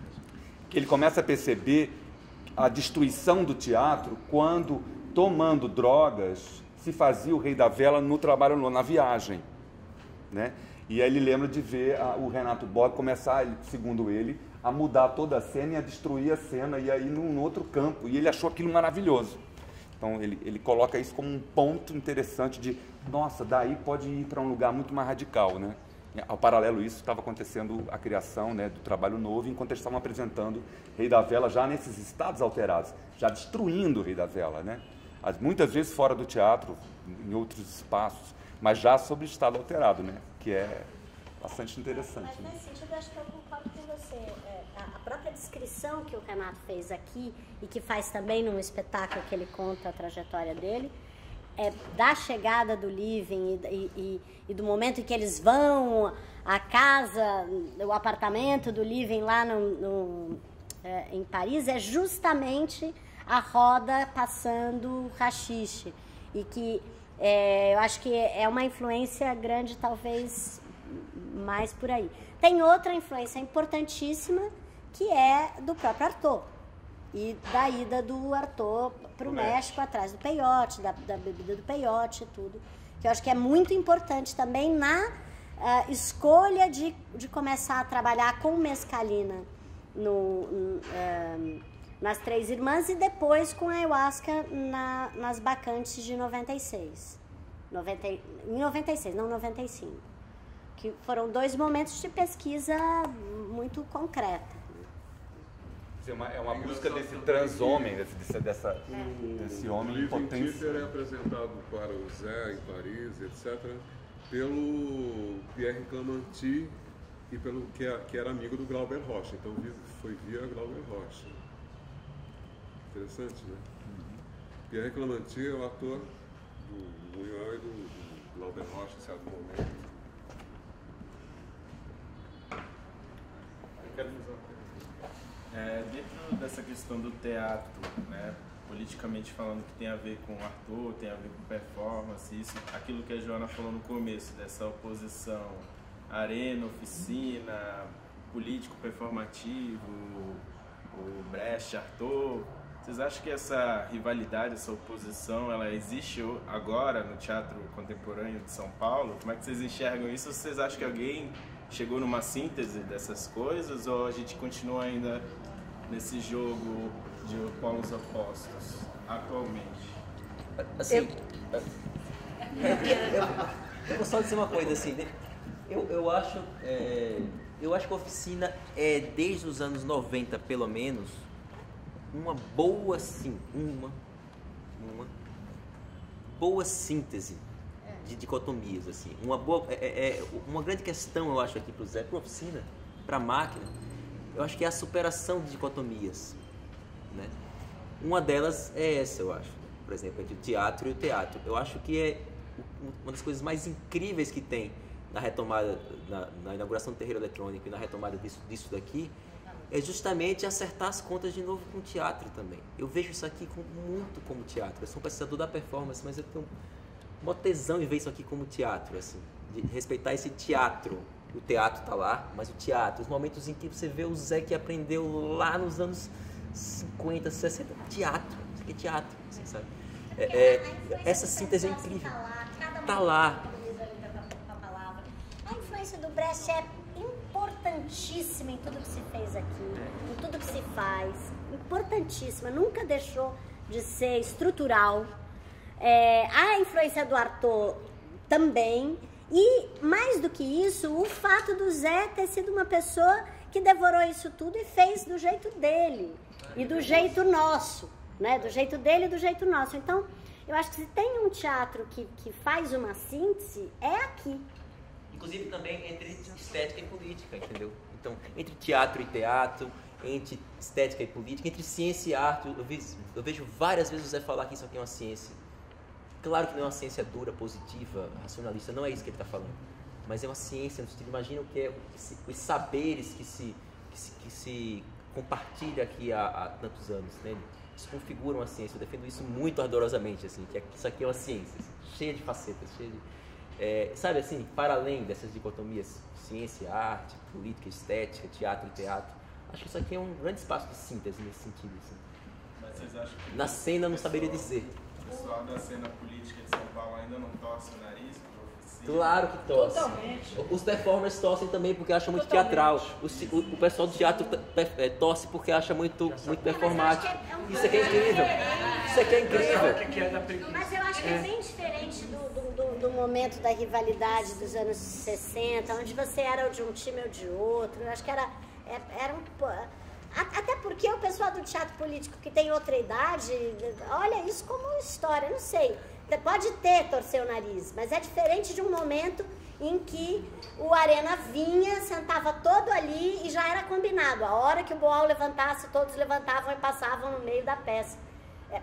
ele começa a perceber a destruição do teatro quando, tomando drogas, se fazia o Rei da Vela no Trabalho na Viagem, né? E aí ele lembra de ver a, o Renato Borg começar, segundo ele, a mudar toda a cena e a destruir a cena, e aí num outro campo, e ele achou aquilo maravilhoso. Então ele, ele coloca isso como um ponto interessante de, nossa, daí pode ir para um lugar muito mais radical, né? Ao paralelo isso, estava acontecendo a criação, né, do Trabalho Novo, enquanto eles estavam apresentando Rei da Vela já nesses estados alterados, já destruindo o Rei da Vela, né? As, muitas vezes fora do teatro, em outros espaços, mas já sob estado alterado, né? Que é bastante interessante. Mas nesse sentido, eu acho que eu concordo com você. É, a própria descrição que o Renato fez aqui, e que faz também num espetáculo que ele conta a trajetória dele, é, da chegada do Living e, e, e do momento em que eles vão à casa, o apartamento do Living lá no, no, é, em Paris, é justamente a roda passando rachixe. E que é, eu acho que é uma influência grande, talvez mais por aí. Tem outra influência importantíssima, que é do próprio Artaud. E da ida do Artaud para o México, atrás do peiote, da, da bebida do peiote e tudo. Que eu acho que é muito importante também na uh, escolha de, de começar a trabalhar com mescalina no, uh, nas Três Irmãs e depois com a ayahuasca na, nas Bacantes de noventa e seis. noventa, em noventa e seis, não noventa e cinco. Que foram dois momentos de pesquisa muito concreta. É uma, é uma busca desse transhomem, desse, desse, dessa, O, desse homem o em potência. Twitter é apresentado para o Zé em Paris, etcétera, pelo Pierre Clémenty e pelo que, é, que era amigo do Glauber Rocha. Então foi via Glauber Rocha. Interessante, né? Uhum. Pierre Clémenty é o ator do Munhão e do, do Glauber Rocha, em certo momento. Eu quero fazer uma pergunta. É, dentro dessa questão do teatro, né, politicamente falando, que tem a ver com ator, tem a ver com performance, isso, aquilo que a Joana falou no começo, dessa oposição arena, oficina, político performativo, o Brecht, Artaud, vocês acham que essa rivalidade, essa oposição, ela existe agora no teatro contemporâneo de São Paulo? Como é que vocês enxergam isso? Ou vocês acham que alguém chegou numa síntese dessas coisas, ou a gente continua ainda nesse jogo de polos opostos atualmente? Assim, eu, eu, eu vou só dizer uma coisa assim, eu, eu acho é, eu acho que a oficina é desde os anos noventa pelo menos uma boa sim, uma uma boa síntese de dicotomias, assim. Uma, boa, é, é, uma grande questão, eu acho, aqui para o Zé, para a oficina, para a máquina, eu acho que é a superação de dicotomias, né? Uma delas é essa, eu acho. Por exemplo, entre o teatro e o teatro. Eu acho que é uma das coisas mais incríveis que tem na retomada, na, na inauguração do terreiro eletrônico e na retomada disso, disso daqui, é justamente acertar as contas de novo com o teatro também. Eu vejo isso aqui com, muito como teatro. Eu sou um pesquisador da performance, mas eu tenho uma tesão em ver isso aqui como teatro, assim, de respeitar esse teatro. O teatro está lá, mas o teatro, os momentos em que você vê o Zé que aprendeu lá nos anos cinquenta, sessenta, teatro, isso aqui é teatro, assim, sabe? É, é, essa síntese é incrível. Está lá. A influência do Brecht é importantíssima em tudo que se fez aqui, em tudo que se faz, importantíssima, nunca deixou de ser estrutural. É, a influência do Artaud também, e mais do que isso, o fato do Zé ter sido uma pessoa que devorou isso tudo e fez do jeito dele e do jeito nosso, né? Do jeito dele e do jeito nosso. Então, eu acho que se tem um teatro que, que faz uma síntese, é aqui. Inclusive também entre estética e política, entendeu? Então, entre teatro e teatro, entre estética e política, entre ciência e arte, eu vejo, eu vejo várias vezes o Zé falar que isso aqui é uma ciência. Claro que não é uma ciência dura, positiva, racionalista, não é isso que ele está falando. Mas é uma ciência no sentido, imagina o que é os saberes que se, que se, que se compartilha aqui há, há tantos anos, né? Isso configura uma ciência, eu defendo isso muito ardorosamente, assim, que isso aqui é uma ciência, assim, cheia de facetas, cheia de... É, sabe assim, para além dessas dicotomias, ciência, arte, política, estética, teatro e teatro, acho que isso aqui é um grande espaço de síntese nesse sentido, assim. Mas vocês acham que na cena eu não saberia dizer. O pessoal da cena política de São Paulo ainda não torce o nariz para oficina? Claro que torce. Totalmente. Os performers torcem também porque acham muito Totalmente. teatral. O, o, o pessoal do teatro é, torce porque acha muito, muito performático. Isso aqui é incrível. Isso aqui é incrível. Mas eu acho que é bem diferente do, do, do, do momento da rivalidade dos anos sessenta, onde você era de um time ou de outro. Eu acho que era, era um... Até porque o pessoal do teatro político que tem outra idade, olha isso como história, não sei. Pode ter torcer o nariz, mas é diferente de um momento em que o Arena vinha, sentava todo ali e já era combinado. A hora que o Boal levantasse, todos levantavam e passavam no meio da peça. É,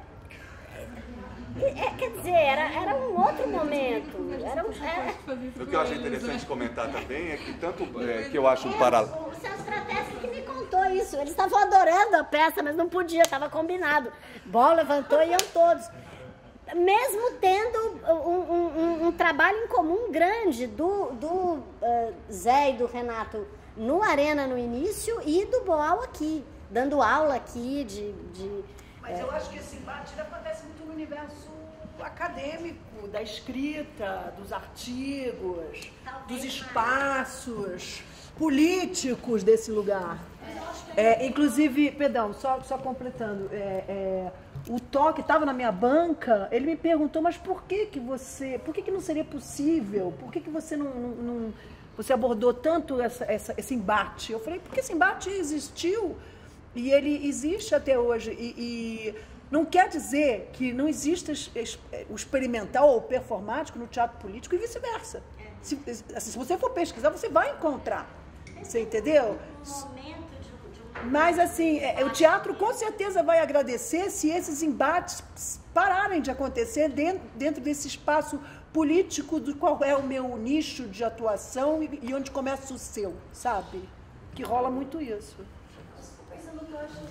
é, quer dizer, era, era um outro momento. Era um, era... O que eu acho interessante comentar também é que tanto é, que eu acho um paralelo. O Celso Trateschi que me contou isso. Eles estavam adorando a peça, mas não podia, estava combinado. Boal levantou e iam todos. Mesmo tendo um, um, um trabalho em comum grande do, do uh, Zé e do Renato no Arena no início e do Boal aqui, dando aula aqui de... de Mas é... eu acho que esse embate acontece muito no universo acadêmico, da escrita, dos artigos, dos espaços políticos desse lugar. Mas eu acho que É, inclusive, perdão, só, só completando, é, é, o Toque estava na minha banca, ele me perguntou, mas por que que você, por que que não seria possível, por que que você não, não, não você abordou tanto essa, essa, esse embate? Eu falei, porque esse embate existiu e ele existe até hoje e, e não quer dizer que não exista o experimental ou o performático no teatro político e vice-versa. Se, assim, se você for pesquisar, você vai encontrar, você entendeu? Mas, assim, é, o teatro com certeza vai agradecer se esses embates pararem de acontecer dentro, dentro desse espaço político do qual é o meu nicho de atuação e, e onde começa o seu, sabe? Que rola muito isso. Estou pensando que eu acho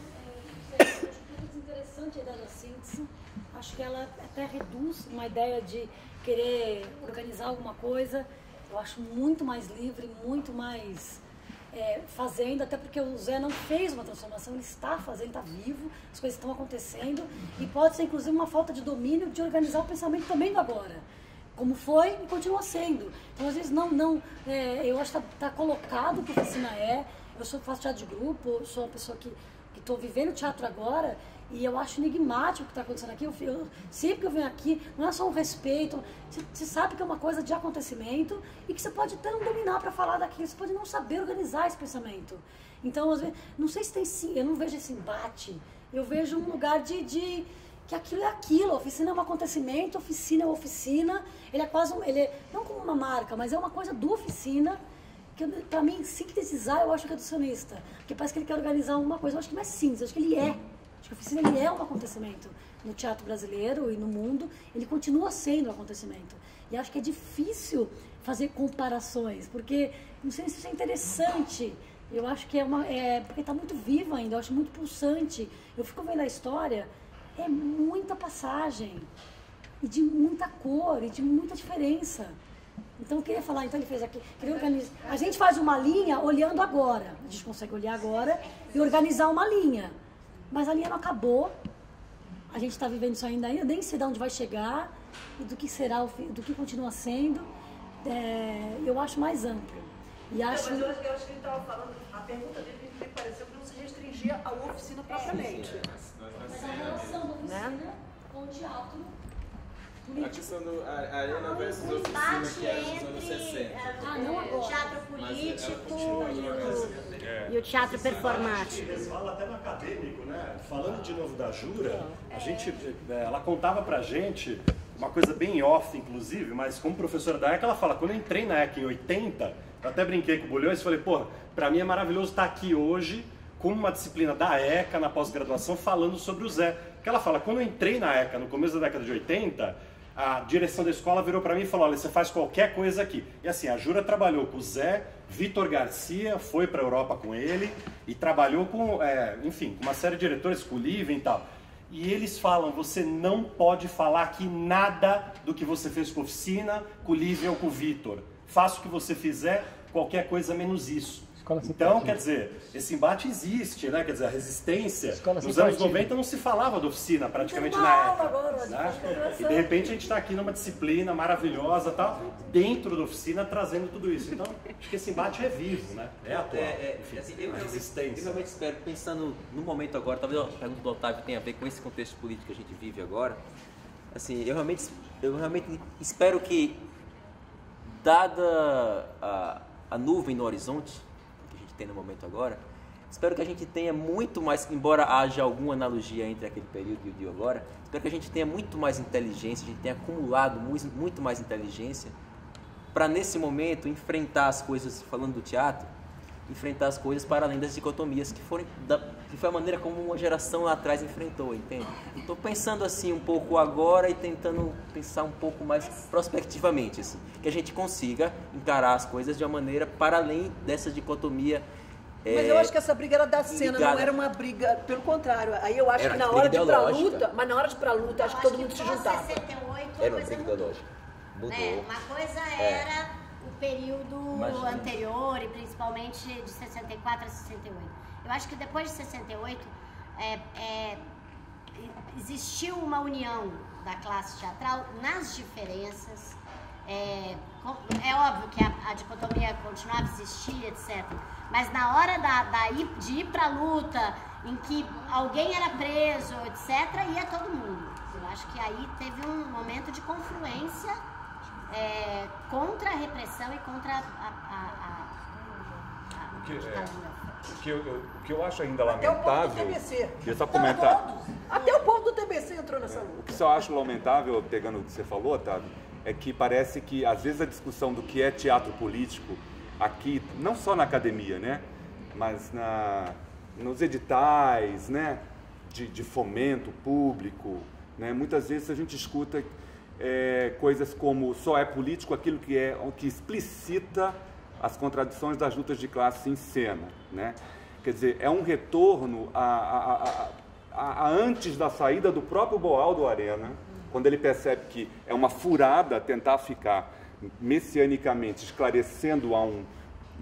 é, interessante a ideia da síntese. Acho que ela até reduz uma ideia de querer organizar alguma coisa. Eu acho muito mais livre, muito mais... É, fazendo, até porque o Zé não fez uma transformação, ele está fazendo, está vivo, as coisas estão acontecendo e pode ser inclusive uma falta de domínio de organizar o pensamento também do agora, como foi e continua sendo. Então às vezes não, não é, eu acho que está tá colocado o que a oficina é. Eu sou, faço teatro de grupo, eu sou uma pessoa que estou vivendo teatro agora e eu acho enigmático o que está acontecendo aqui. Eu, eu, sempre que eu venho aqui, não é só um respeito, você, você sabe que é uma coisa de acontecimento e que você pode até não dominar para falar daquilo, você pode não saber organizar esse pensamento. Então, às vezes, não sei se tem sim, eu não vejo esse embate, eu vejo um lugar de, de que aquilo é aquilo, a oficina é um acontecimento, a oficina é uma oficina, ele é quase um, ele é, não como uma marca, mas é uma coisa do oficina, que para mim, sintetizar, eu acho que é do sionista, porque parece que ele quer organizar uma coisa, eu acho que não é síntese, eu acho que ele é. Acho que a oficina ele é um acontecimento no teatro brasileiro e no mundo, ele continua sendo um acontecimento. E acho que é difícil fazer comparações, porque não sei se isso é interessante, eu acho que é uma... É, porque está muito vivo ainda, eu acho muito pulsante. Eu fico vendo a história, é muita passagem, e de muita cor, e de muita diferença. Então eu queria falar, então ele fez aqui, queria organizar. A gente faz uma linha olhando agora, a gente consegue olhar agora e organizar uma linha. Mas a linha não acabou, a gente está vivendo isso ainda, eu nem sei de onde vai chegar, e do que será, do que continua sendo, é, eu acho mais amplo. E acho... Não, mas eu acho, eu acho que ele estava falando, a pergunta dele me pareceu que não se restringia à oficina propriamente. É, mas a relação da oficina né? com o teatro político. A questão do a, Arena versus a oficina que era nos anos sessenta. Ah, não agora. O teatro político e, é. e o teatro performático. Eles falam até no acadêmico, né? Falando de novo da Jura, a gente, ela contava pra gente uma coisa bem off, inclusive, mas como professora da ECA, ela fala, quando eu entrei na ECA em oitenta, eu até brinquei com o Bulhões e falei, pô, pra mim é maravilhoso estar aqui hoje como uma disciplina da ECA, na pós-graduação, falando sobre o Zé. Porque ela fala, quando eu entrei na ECA, no começo da década de oitenta, a direção da escola virou para mim e falou, olha, você faz qualquer coisa aqui. E assim, a Jura trabalhou com o Zé, Vitor Garcia foi para a Europa com ele e trabalhou com, é, enfim, com uma série de diretores, com o Liven e tal. E eles falam, você não pode falar aqui nada do que você fez com a oficina, com o Liven ou com o Vitor. Faça o que você fizer, qualquer coisa menos isso. Então, quer dizer, esse embate existe, né? Quer dizer, a resistência, nos anos noventa não se falava da oficina praticamente na época, né? E de repente a gente está aqui numa disciplina maravilhosa, tal, dentro da oficina, trazendo tudo isso. Então, acho que esse embate é vivo, né? É atual, é, é, enfim, assim, eu, a resistência. Eu realmente espero, pensando no momento agora, talvez a pergunta do Otávio tenha a ver com esse contexto político que a gente vive agora, assim, eu realmente, eu realmente espero que, dada a, a nuvem no horizonte, tem no momento agora, espero que a gente tenha muito mais, embora haja alguma analogia entre aquele período e o de agora, espero que a gente tenha muito mais inteligência, a gente tenha acumulado muito mais inteligência para nesse momento enfrentar as coisas, falando do teatro, enfrentar as coisas para além das dicotomias que foram da, que foi a maneira como uma geração lá atrás enfrentou, entende? Estou pensando assim um pouco agora e tentando pensar um pouco mais prospectivamente, assim, que a gente consiga encarar as coisas de uma maneira para além dessa dicotomia. Mas é, eu acho que essa briga era da cena, ligada. Não era uma briga, pelo contrário. Aí eu acho era que na hora de ir pra luta, mas na hora de ir pra luta, acho que todo mundo se juntava. sessenta e oito, era uma briga ideológica. Mudou. Né? Uma coisa era é. o período Imagina. anterior e principalmente de sessenta e quatro a sessenta e oito. Eu acho que depois de sessenta e oito é, é, existiu uma união da classe teatral nas diferenças, É, é óbvio que a, a dicotomia continuava a existir, etcétera. Mas na hora da, da ir, de ir para a luta, em que alguém era preso, etcétera, ia todo mundo. Eu acho que aí teve um momento de confluência é, contra a repressão e contra a, a, a, a o que, ditadura. É, o, que eu, o que eu acho ainda Até o povo do lamentável... T B C. Queria só comentar. Até o povo do T B C entrou nessa luta. O que eu acho lamentável, pegando o que você falou, Otávio, é que parece que, às vezes, a discussão do que é teatro político aqui, não só na academia, né, mas na, nos editais, né, de, de fomento público, né, muitas vezes a gente escuta é, coisas como só é político aquilo que, é, que explicita as contradições das lutas de classe em cena, né? Quer dizer, é um retorno a, a, a, a, a antes da saída do próprio Boal do Arena, quando ele percebe que é uma furada tentar ficar messianicamente esclarecendo a, um,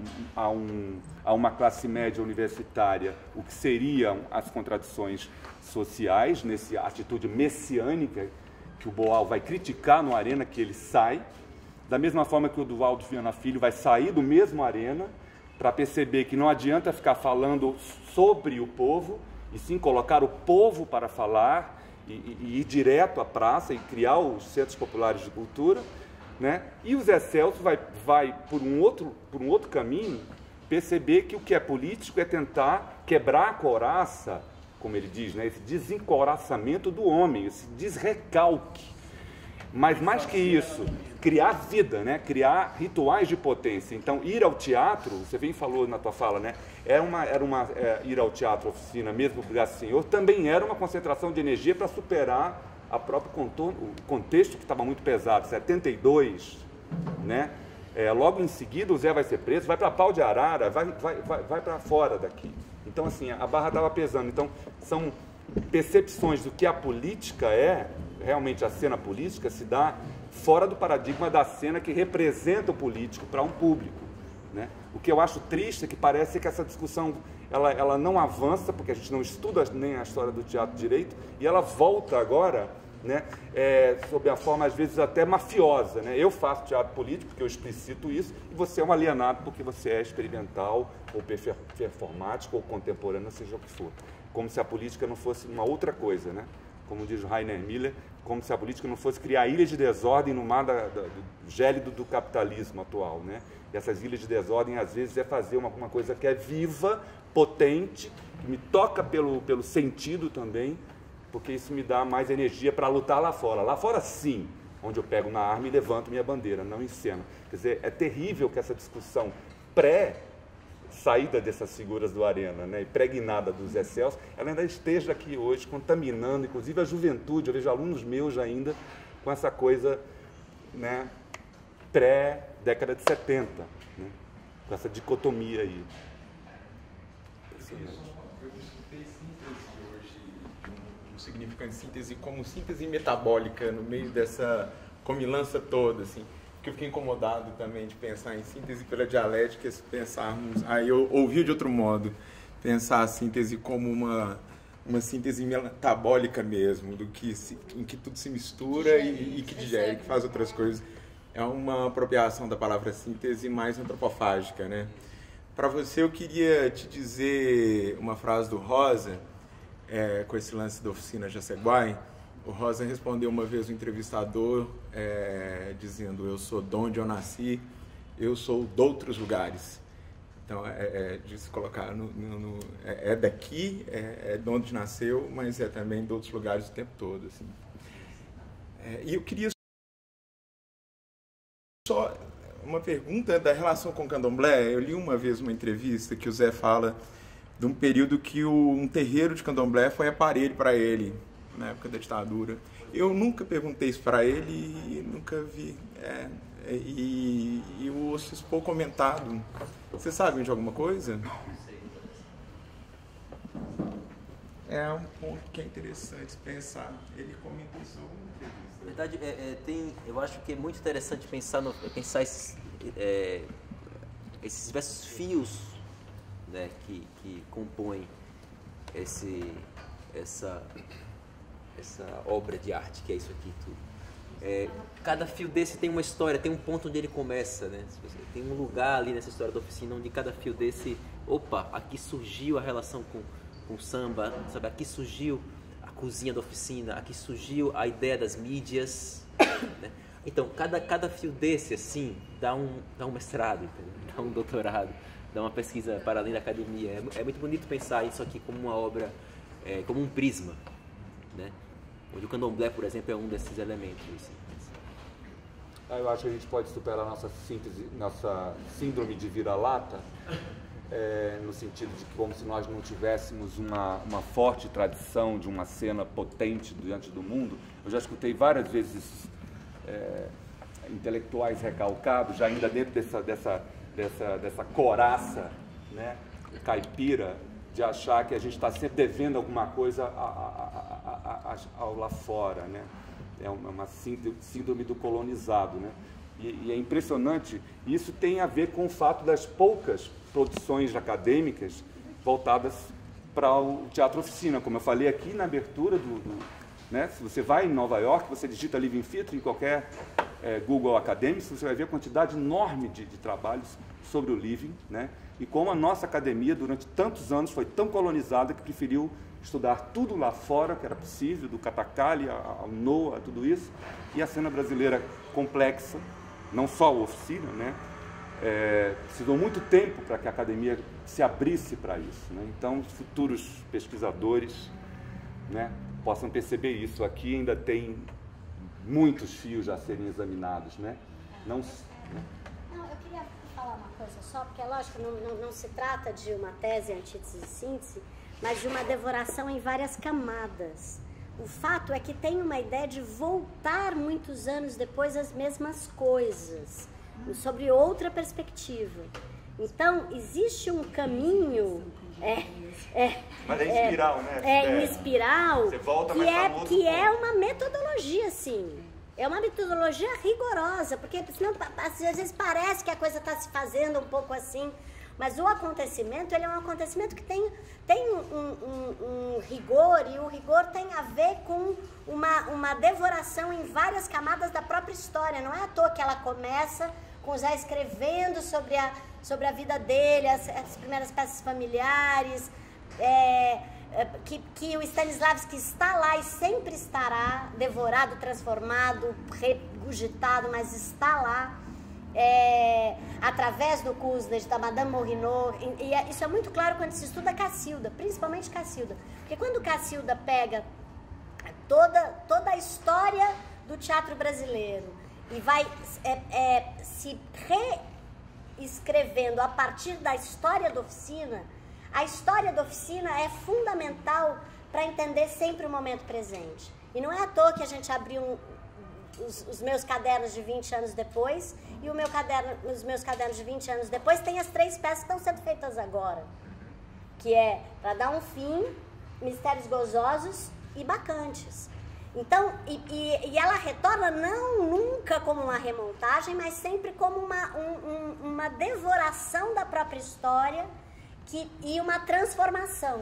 a, um, a uma classe média universitária o que seriam as contradições sociais, nessa atitude messiânica que o Boal vai criticar no Arena, que ele sai, da mesma forma que o Duvaldo Viana Filho vai sair do mesmo Arena para perceber que não adianta ficar falando sobre o povo, e sim colocar o povo para falar e, e, e ir direto à praça e criar os centros populares de cultura, né? E o Zé Celso vai, vai por, um outro, por um outro caminho, perceber que o que é político é tentar quebrar a couraça, como ele diz, né? Esse desencoraçamento do homem, esse desrecalque. Mas mais que isso, criar vida, né? Criar rituais de potência. Então, ir ao teatro, você bem falou na tua fala, né? Era uma, era uma, é, ir ao teatro, oficina, mesmo por graça do Senhor, também era uma concentração de energia para superar a próprio contorno, o contexto que estava muito pesado. setenta e dois, né? É, logo em seguida o Zé vai ser preso, vai para Pau de Arara, vai, vai, vai, vai para fora daqui. Então, assim, a barra estava pesando. Então, são percepções do que a política é, realmente a cena política se dá fora do paradigma da cena que representa o político para um público, né? O que eu acho triste é que parece que essa discussão ela, ela não avança, porque a gente não estuda nem a história do teatro direito, e ela volta agora, né, é, sob a forma, às vezes, até mafiosa, né? Eu faço teatro político, porque eu explicito isso, e você é um alienado porque você é experimental, ou performático, ou contemporâneo, seja o que for. Como se a política não fosse uma outra coisa, né? Como diz o Rainer Miller, como se a política não fosse criar ilhas de desordem no mar da, da, do gélido do capitalismo atual, né? E essas ilhas de desordem, às vezes, é fazer uma, uma coisa que é viva, potente, que me toca pelo, pelo sentido também, porque isso me dá mais energia para lutar lá fora. Lá fora, sim, onde eu pego na arma e levanto minha bandeira, não em cena. Quer dizer, é terrível que essa discussão pré-saída dessas figuras do Arena, né, e pregnada do Zé Celso, ela ainda esteja aqui hoje, contaminando, inclusive a juventude. Eu vejo alunos meus ainda com essa coisa, né, pré-década de setenta, né, com essa dicotomia aí. Eu escutei síntese hoje, um, um significante síntese como síntese metabólica no meio dessa comilança toda, assim, que eu fiquei incomodado também de pensar em síntese pela dialética, se pensarmos, aí eu ouvi de outro modo, pensar a síntese como uma, uma síntese metabólica mesmo, do que se, em que tudo se mistura e, e que digere, que faz outras coisas. É uma apropriação da palavra síntese mais antropofágica, né? Para você, eu queria te dizer uma frase do Rosa, é, com esse lance da oficina Jaceguai. O Rosa respondeu uma vez o entrevistador, é, dizendo: eu sou de onde eu nasci, eu sou de outros lugares. Então, é, é de se colocar no... no, no é, é daqui, é, é de onde nasceu, mas é também de outros lugares o tempo todo. Assim. É, e eu queria só... uma pergunta da relação com o candomblé. Eu li uma vez uma entrevista que o Zé fala de um período que o, um terreiro de candomblé foi aparelho para ele, na época da ditadura. Eu nunca perguntei isso para ele e nunca vi. É, e, e eu ouço isso pouco comentado. Vocês sabem de alguma coisa? É um ponto que é interessante pensar. Ele comentou isso em entrevista. Na verdade, é, é, tem, eu acho que é muito interessante pensar, no, pensar esses, é, esses diversos fios, né, que, que compõem esse, essa, essa obra de arte, que é isso aqui tudo. É, cada fio desse tem uma história, tem um ponto onde ele começa, né? Tem um lugar ali nessa história da oficina onde cada fio desse, opa, aqui surgiu a relação com, com o samba, sabe? Aqui surgiu a cozinha da oficina, aqui surgiu a ideia das mídias, né? Então, cada, cada fio desse, assim, dá um, dá um mestrado, entendeu? Dá um doutorado, dá uma pesquisa para além da academia. É, é muito bonito pensar isso aqui como uma obra, é, como um prisma, né? Onde o candomblé, por exemplo, é um desses elementos. Assim. Ah, eu acho que a gente pode superar nossa síntese, nossa síndrome de vira-lata, é, no sentido de que como se nós não tivéssemos uma, uma forte tradição de uma cena potente diante do mundo. Eu já escutei várias vezes é, intelectuais recalcados, já ainda dentro dessa, dessa, dessa, dessa coraça, né, caipira, de achar que a gente está sempre devendo alguma coisa a, a, a, a, ao lá fora, né? É uma síndrome do colonizado, né? E, e é impressionante, isso tem a ver com o fato das poucas produções acadêmicas voltadas para o teatro oficina, como eu falei aqui na abertura do, do né? Se você vai em Nova York, você digita Living Theatre em qualquer é, Google Academics, você vai ver a quantidade enorme de, de trabalhos sobre o Living, né? E como a nossa academia, durante tantos anos, foi tão colonizada que preferiu estudar tudo lá fora, que era possível, do Katakali ao Noah, tudo isso, e a cena brasileira complexa, não só a oficina, né? É, precisou muito tempo para que a academia se abrisse para isso, né? Então, futuros pesquisadores, né, possam perceber isso. Aqui ainda tem muitos fios a serem examinados, né? Não... falar uma coisa só, porque é lógico, não, não, não se trata de uma tese, antítese e síntese, mas de uma devoração em várias camadas. O fato é que tem uma ideia de voltar muitos anos depois às mesmas coisas, sobre outra perspectiva. Então, existe um caminho... É, é, mas é em espiral, é, né? É em espiral, Você volta, que, mas é, tá que é uma metodologia, sim. É uma metodologia rigorosa, porque senão, às vezes parece que a coisa está se fazendo um pouco assim, mas o acontecimento, ele é um acontecimento que tem, tem um, um, um rigor, e o rigor tem a ver com uma, uma devoração em várias camadas da própria história. Não é à toa que ela começa com o Zé escrevendo sobre a, sobre a vida dele, as, as primeiras peças familiares, é, Que, que o Stanislavski está lá e sempre estará, devorado, transformado, regurgitado, mas está lá, é, através do Kuznets, da Madame Morinot, e, e é, isso é muito claro quando se estuda Cacilda, principalmente Cacilda, porque quando Cacilda pega toda, toda a história do teatro brasileiro e vai é, é, se reescrevendo a partir da história da oficina, a história da oficina é fundamental para entender sempre o momento presente. E não é à toa que a gente abriu um, os, os meus cadernos de vinte anos depois, e o meu caderno, os meus cadernos de vinte anos depois tem as três peças que estão sendo feitas agora, que é Para Dar um Fim, Mistérios Gozosos e Bacantes. Então, e, e, e ela retorna não nunca como uma remontagem, mas sempre como uma, um, um, uma devoração da própria história, Que, e uma transformação,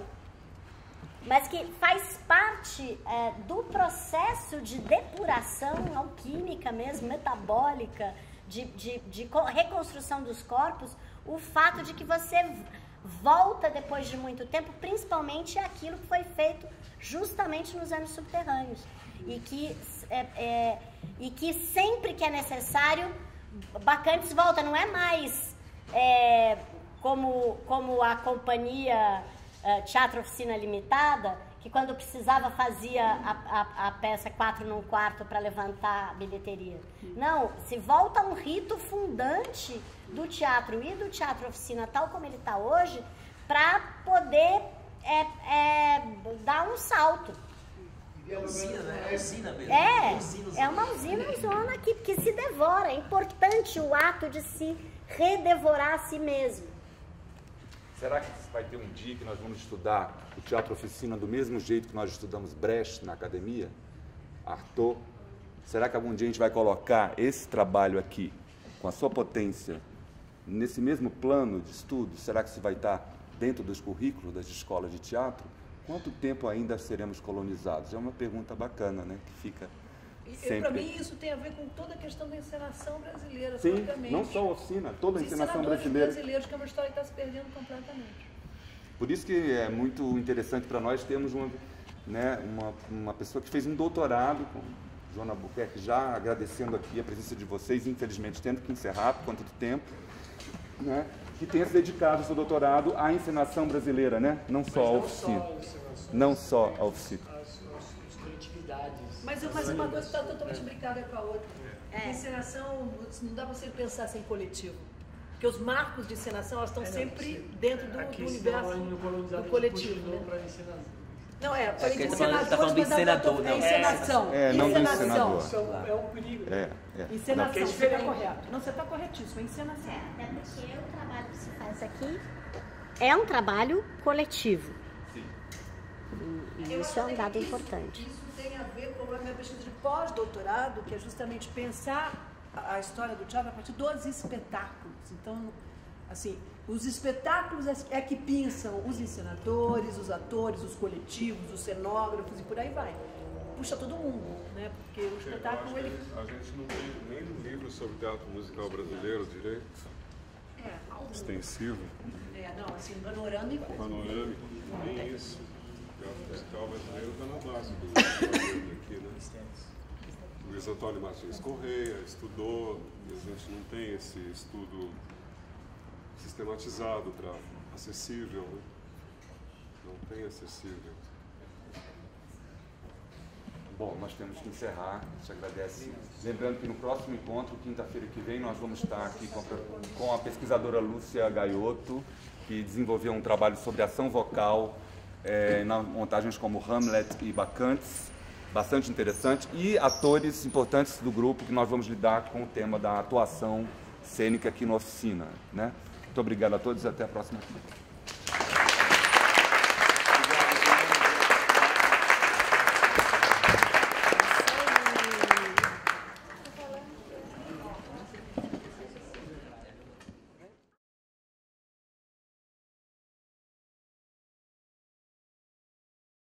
mas que faz parte é, do processo de depuração alquímica mesmo, metabólica, de, de, de reconstrução dos corpos, o fato de que você volta depois de muito tempo, principalmente aquilo que foi feito justamente nos anos subterrâneos, e que, é, é, e que sempre que é necessário, Bacantes volta, não é mais... É, Como, como a companhia uh, Teatro Oficina Limitada, que quando precisava fazia a, a, a peça quatro num quarto para levantar a bilheteria. Não, se volta a um rito fundante do teatro e do Teatro Oficina, tal como ele está hoje, para poder é, é, dar um salto. É usina, né? É usina mesmo. É, é uma usina zona que, que se devora. É importante o ato de se redevorar a si mesmo. Será que vai ter um dia que nós vamos estudar o teatro oficina do mesmo jeito que nós estudamos Brecht na academia? Artaud? Será que algum dia a gente vai colocar esse trabalho aqui, com a sua potência, nesse mesmo plano de estudo? Será que isso vai estar dentro dos currículos das escolas de teatro? Quanto tempo ainda seremos colonizados? É uma pergunta bacana, né? Que fica Sempre. Para mim, isso tem a ver com toda a questão da encenação brasileira, Sim, propriamente. não só a oficina, toda a Os encenação encenadores brasileira. brasileiros, que é uma história que está se perdendo completamente. Por isso que é muito interessante para nós termos uma, né, uma, uma pessoa que fez um doutorado, com Joana Albuquerque, já agradecendo aqui a presença de vocês, infelizmente tendo que encerrar por conta do tempo, né, que tenha se dedicado o seu doutorado à encenação brasileira, né? Não só à oficina. Não só a oficina. Mas, mas uma coisa está totalmente brincada com a outra. É. Encenação, não dá para você pensar sem coletivo. Porque os marcos de encenação elas estão é, sempre não, dentro do, do universo do coletivo. Né? Não, é, para é encenadores, tá falando do encenador, não. É encenação. É, não do encenador. É um perigo. É, é. Encenação, não, você está correto. Não, você está corretíssimo, é encenação. É, até porque o trabalho que se faz aqui é um trabalho coletivo. Sim. E, e isso é um dado isso, importante. Isso tem a ver com a minha pesquisa de pós-doutorado, que é justamente pensar a história do teatro a partir dos espetáculos. Então, assim, os espetáculos é que pensam os encenadores, os atores, os coletivos, os cenógrafos e por aí vai. Puxa todo mundo, né? Porque o espetáculo, é, ele... A gente não tem nem um livro sobre teatro musical brasileiro direito. É. Extensivo. É, não, assim, panorâmico. Panorâmico, nem isso. O teatro musical brasileiro está na base do trabalho aqui, né? Luiz Antônio Martins Correia estudou, e a gente não tem esse estudo sistematizado, para acessível, né? Não tem acessível. Bom, nós temos que encerrar, a gente agradece. Lembrando que no próximo encontro, quinta-feira que vem, nós vamos estar aqui com a, com a pesquisadora Lúcia Gaiotto, que desenvolveu um trabalho sobre ação vocal é, na montagens como Hamlet e Bacantes, bastante interessante, e atores importantes do grupo, que nós vamos lidar com o tema da atuação cênica aqui na oficina, né? Muito obrigado a todos e até a próxima.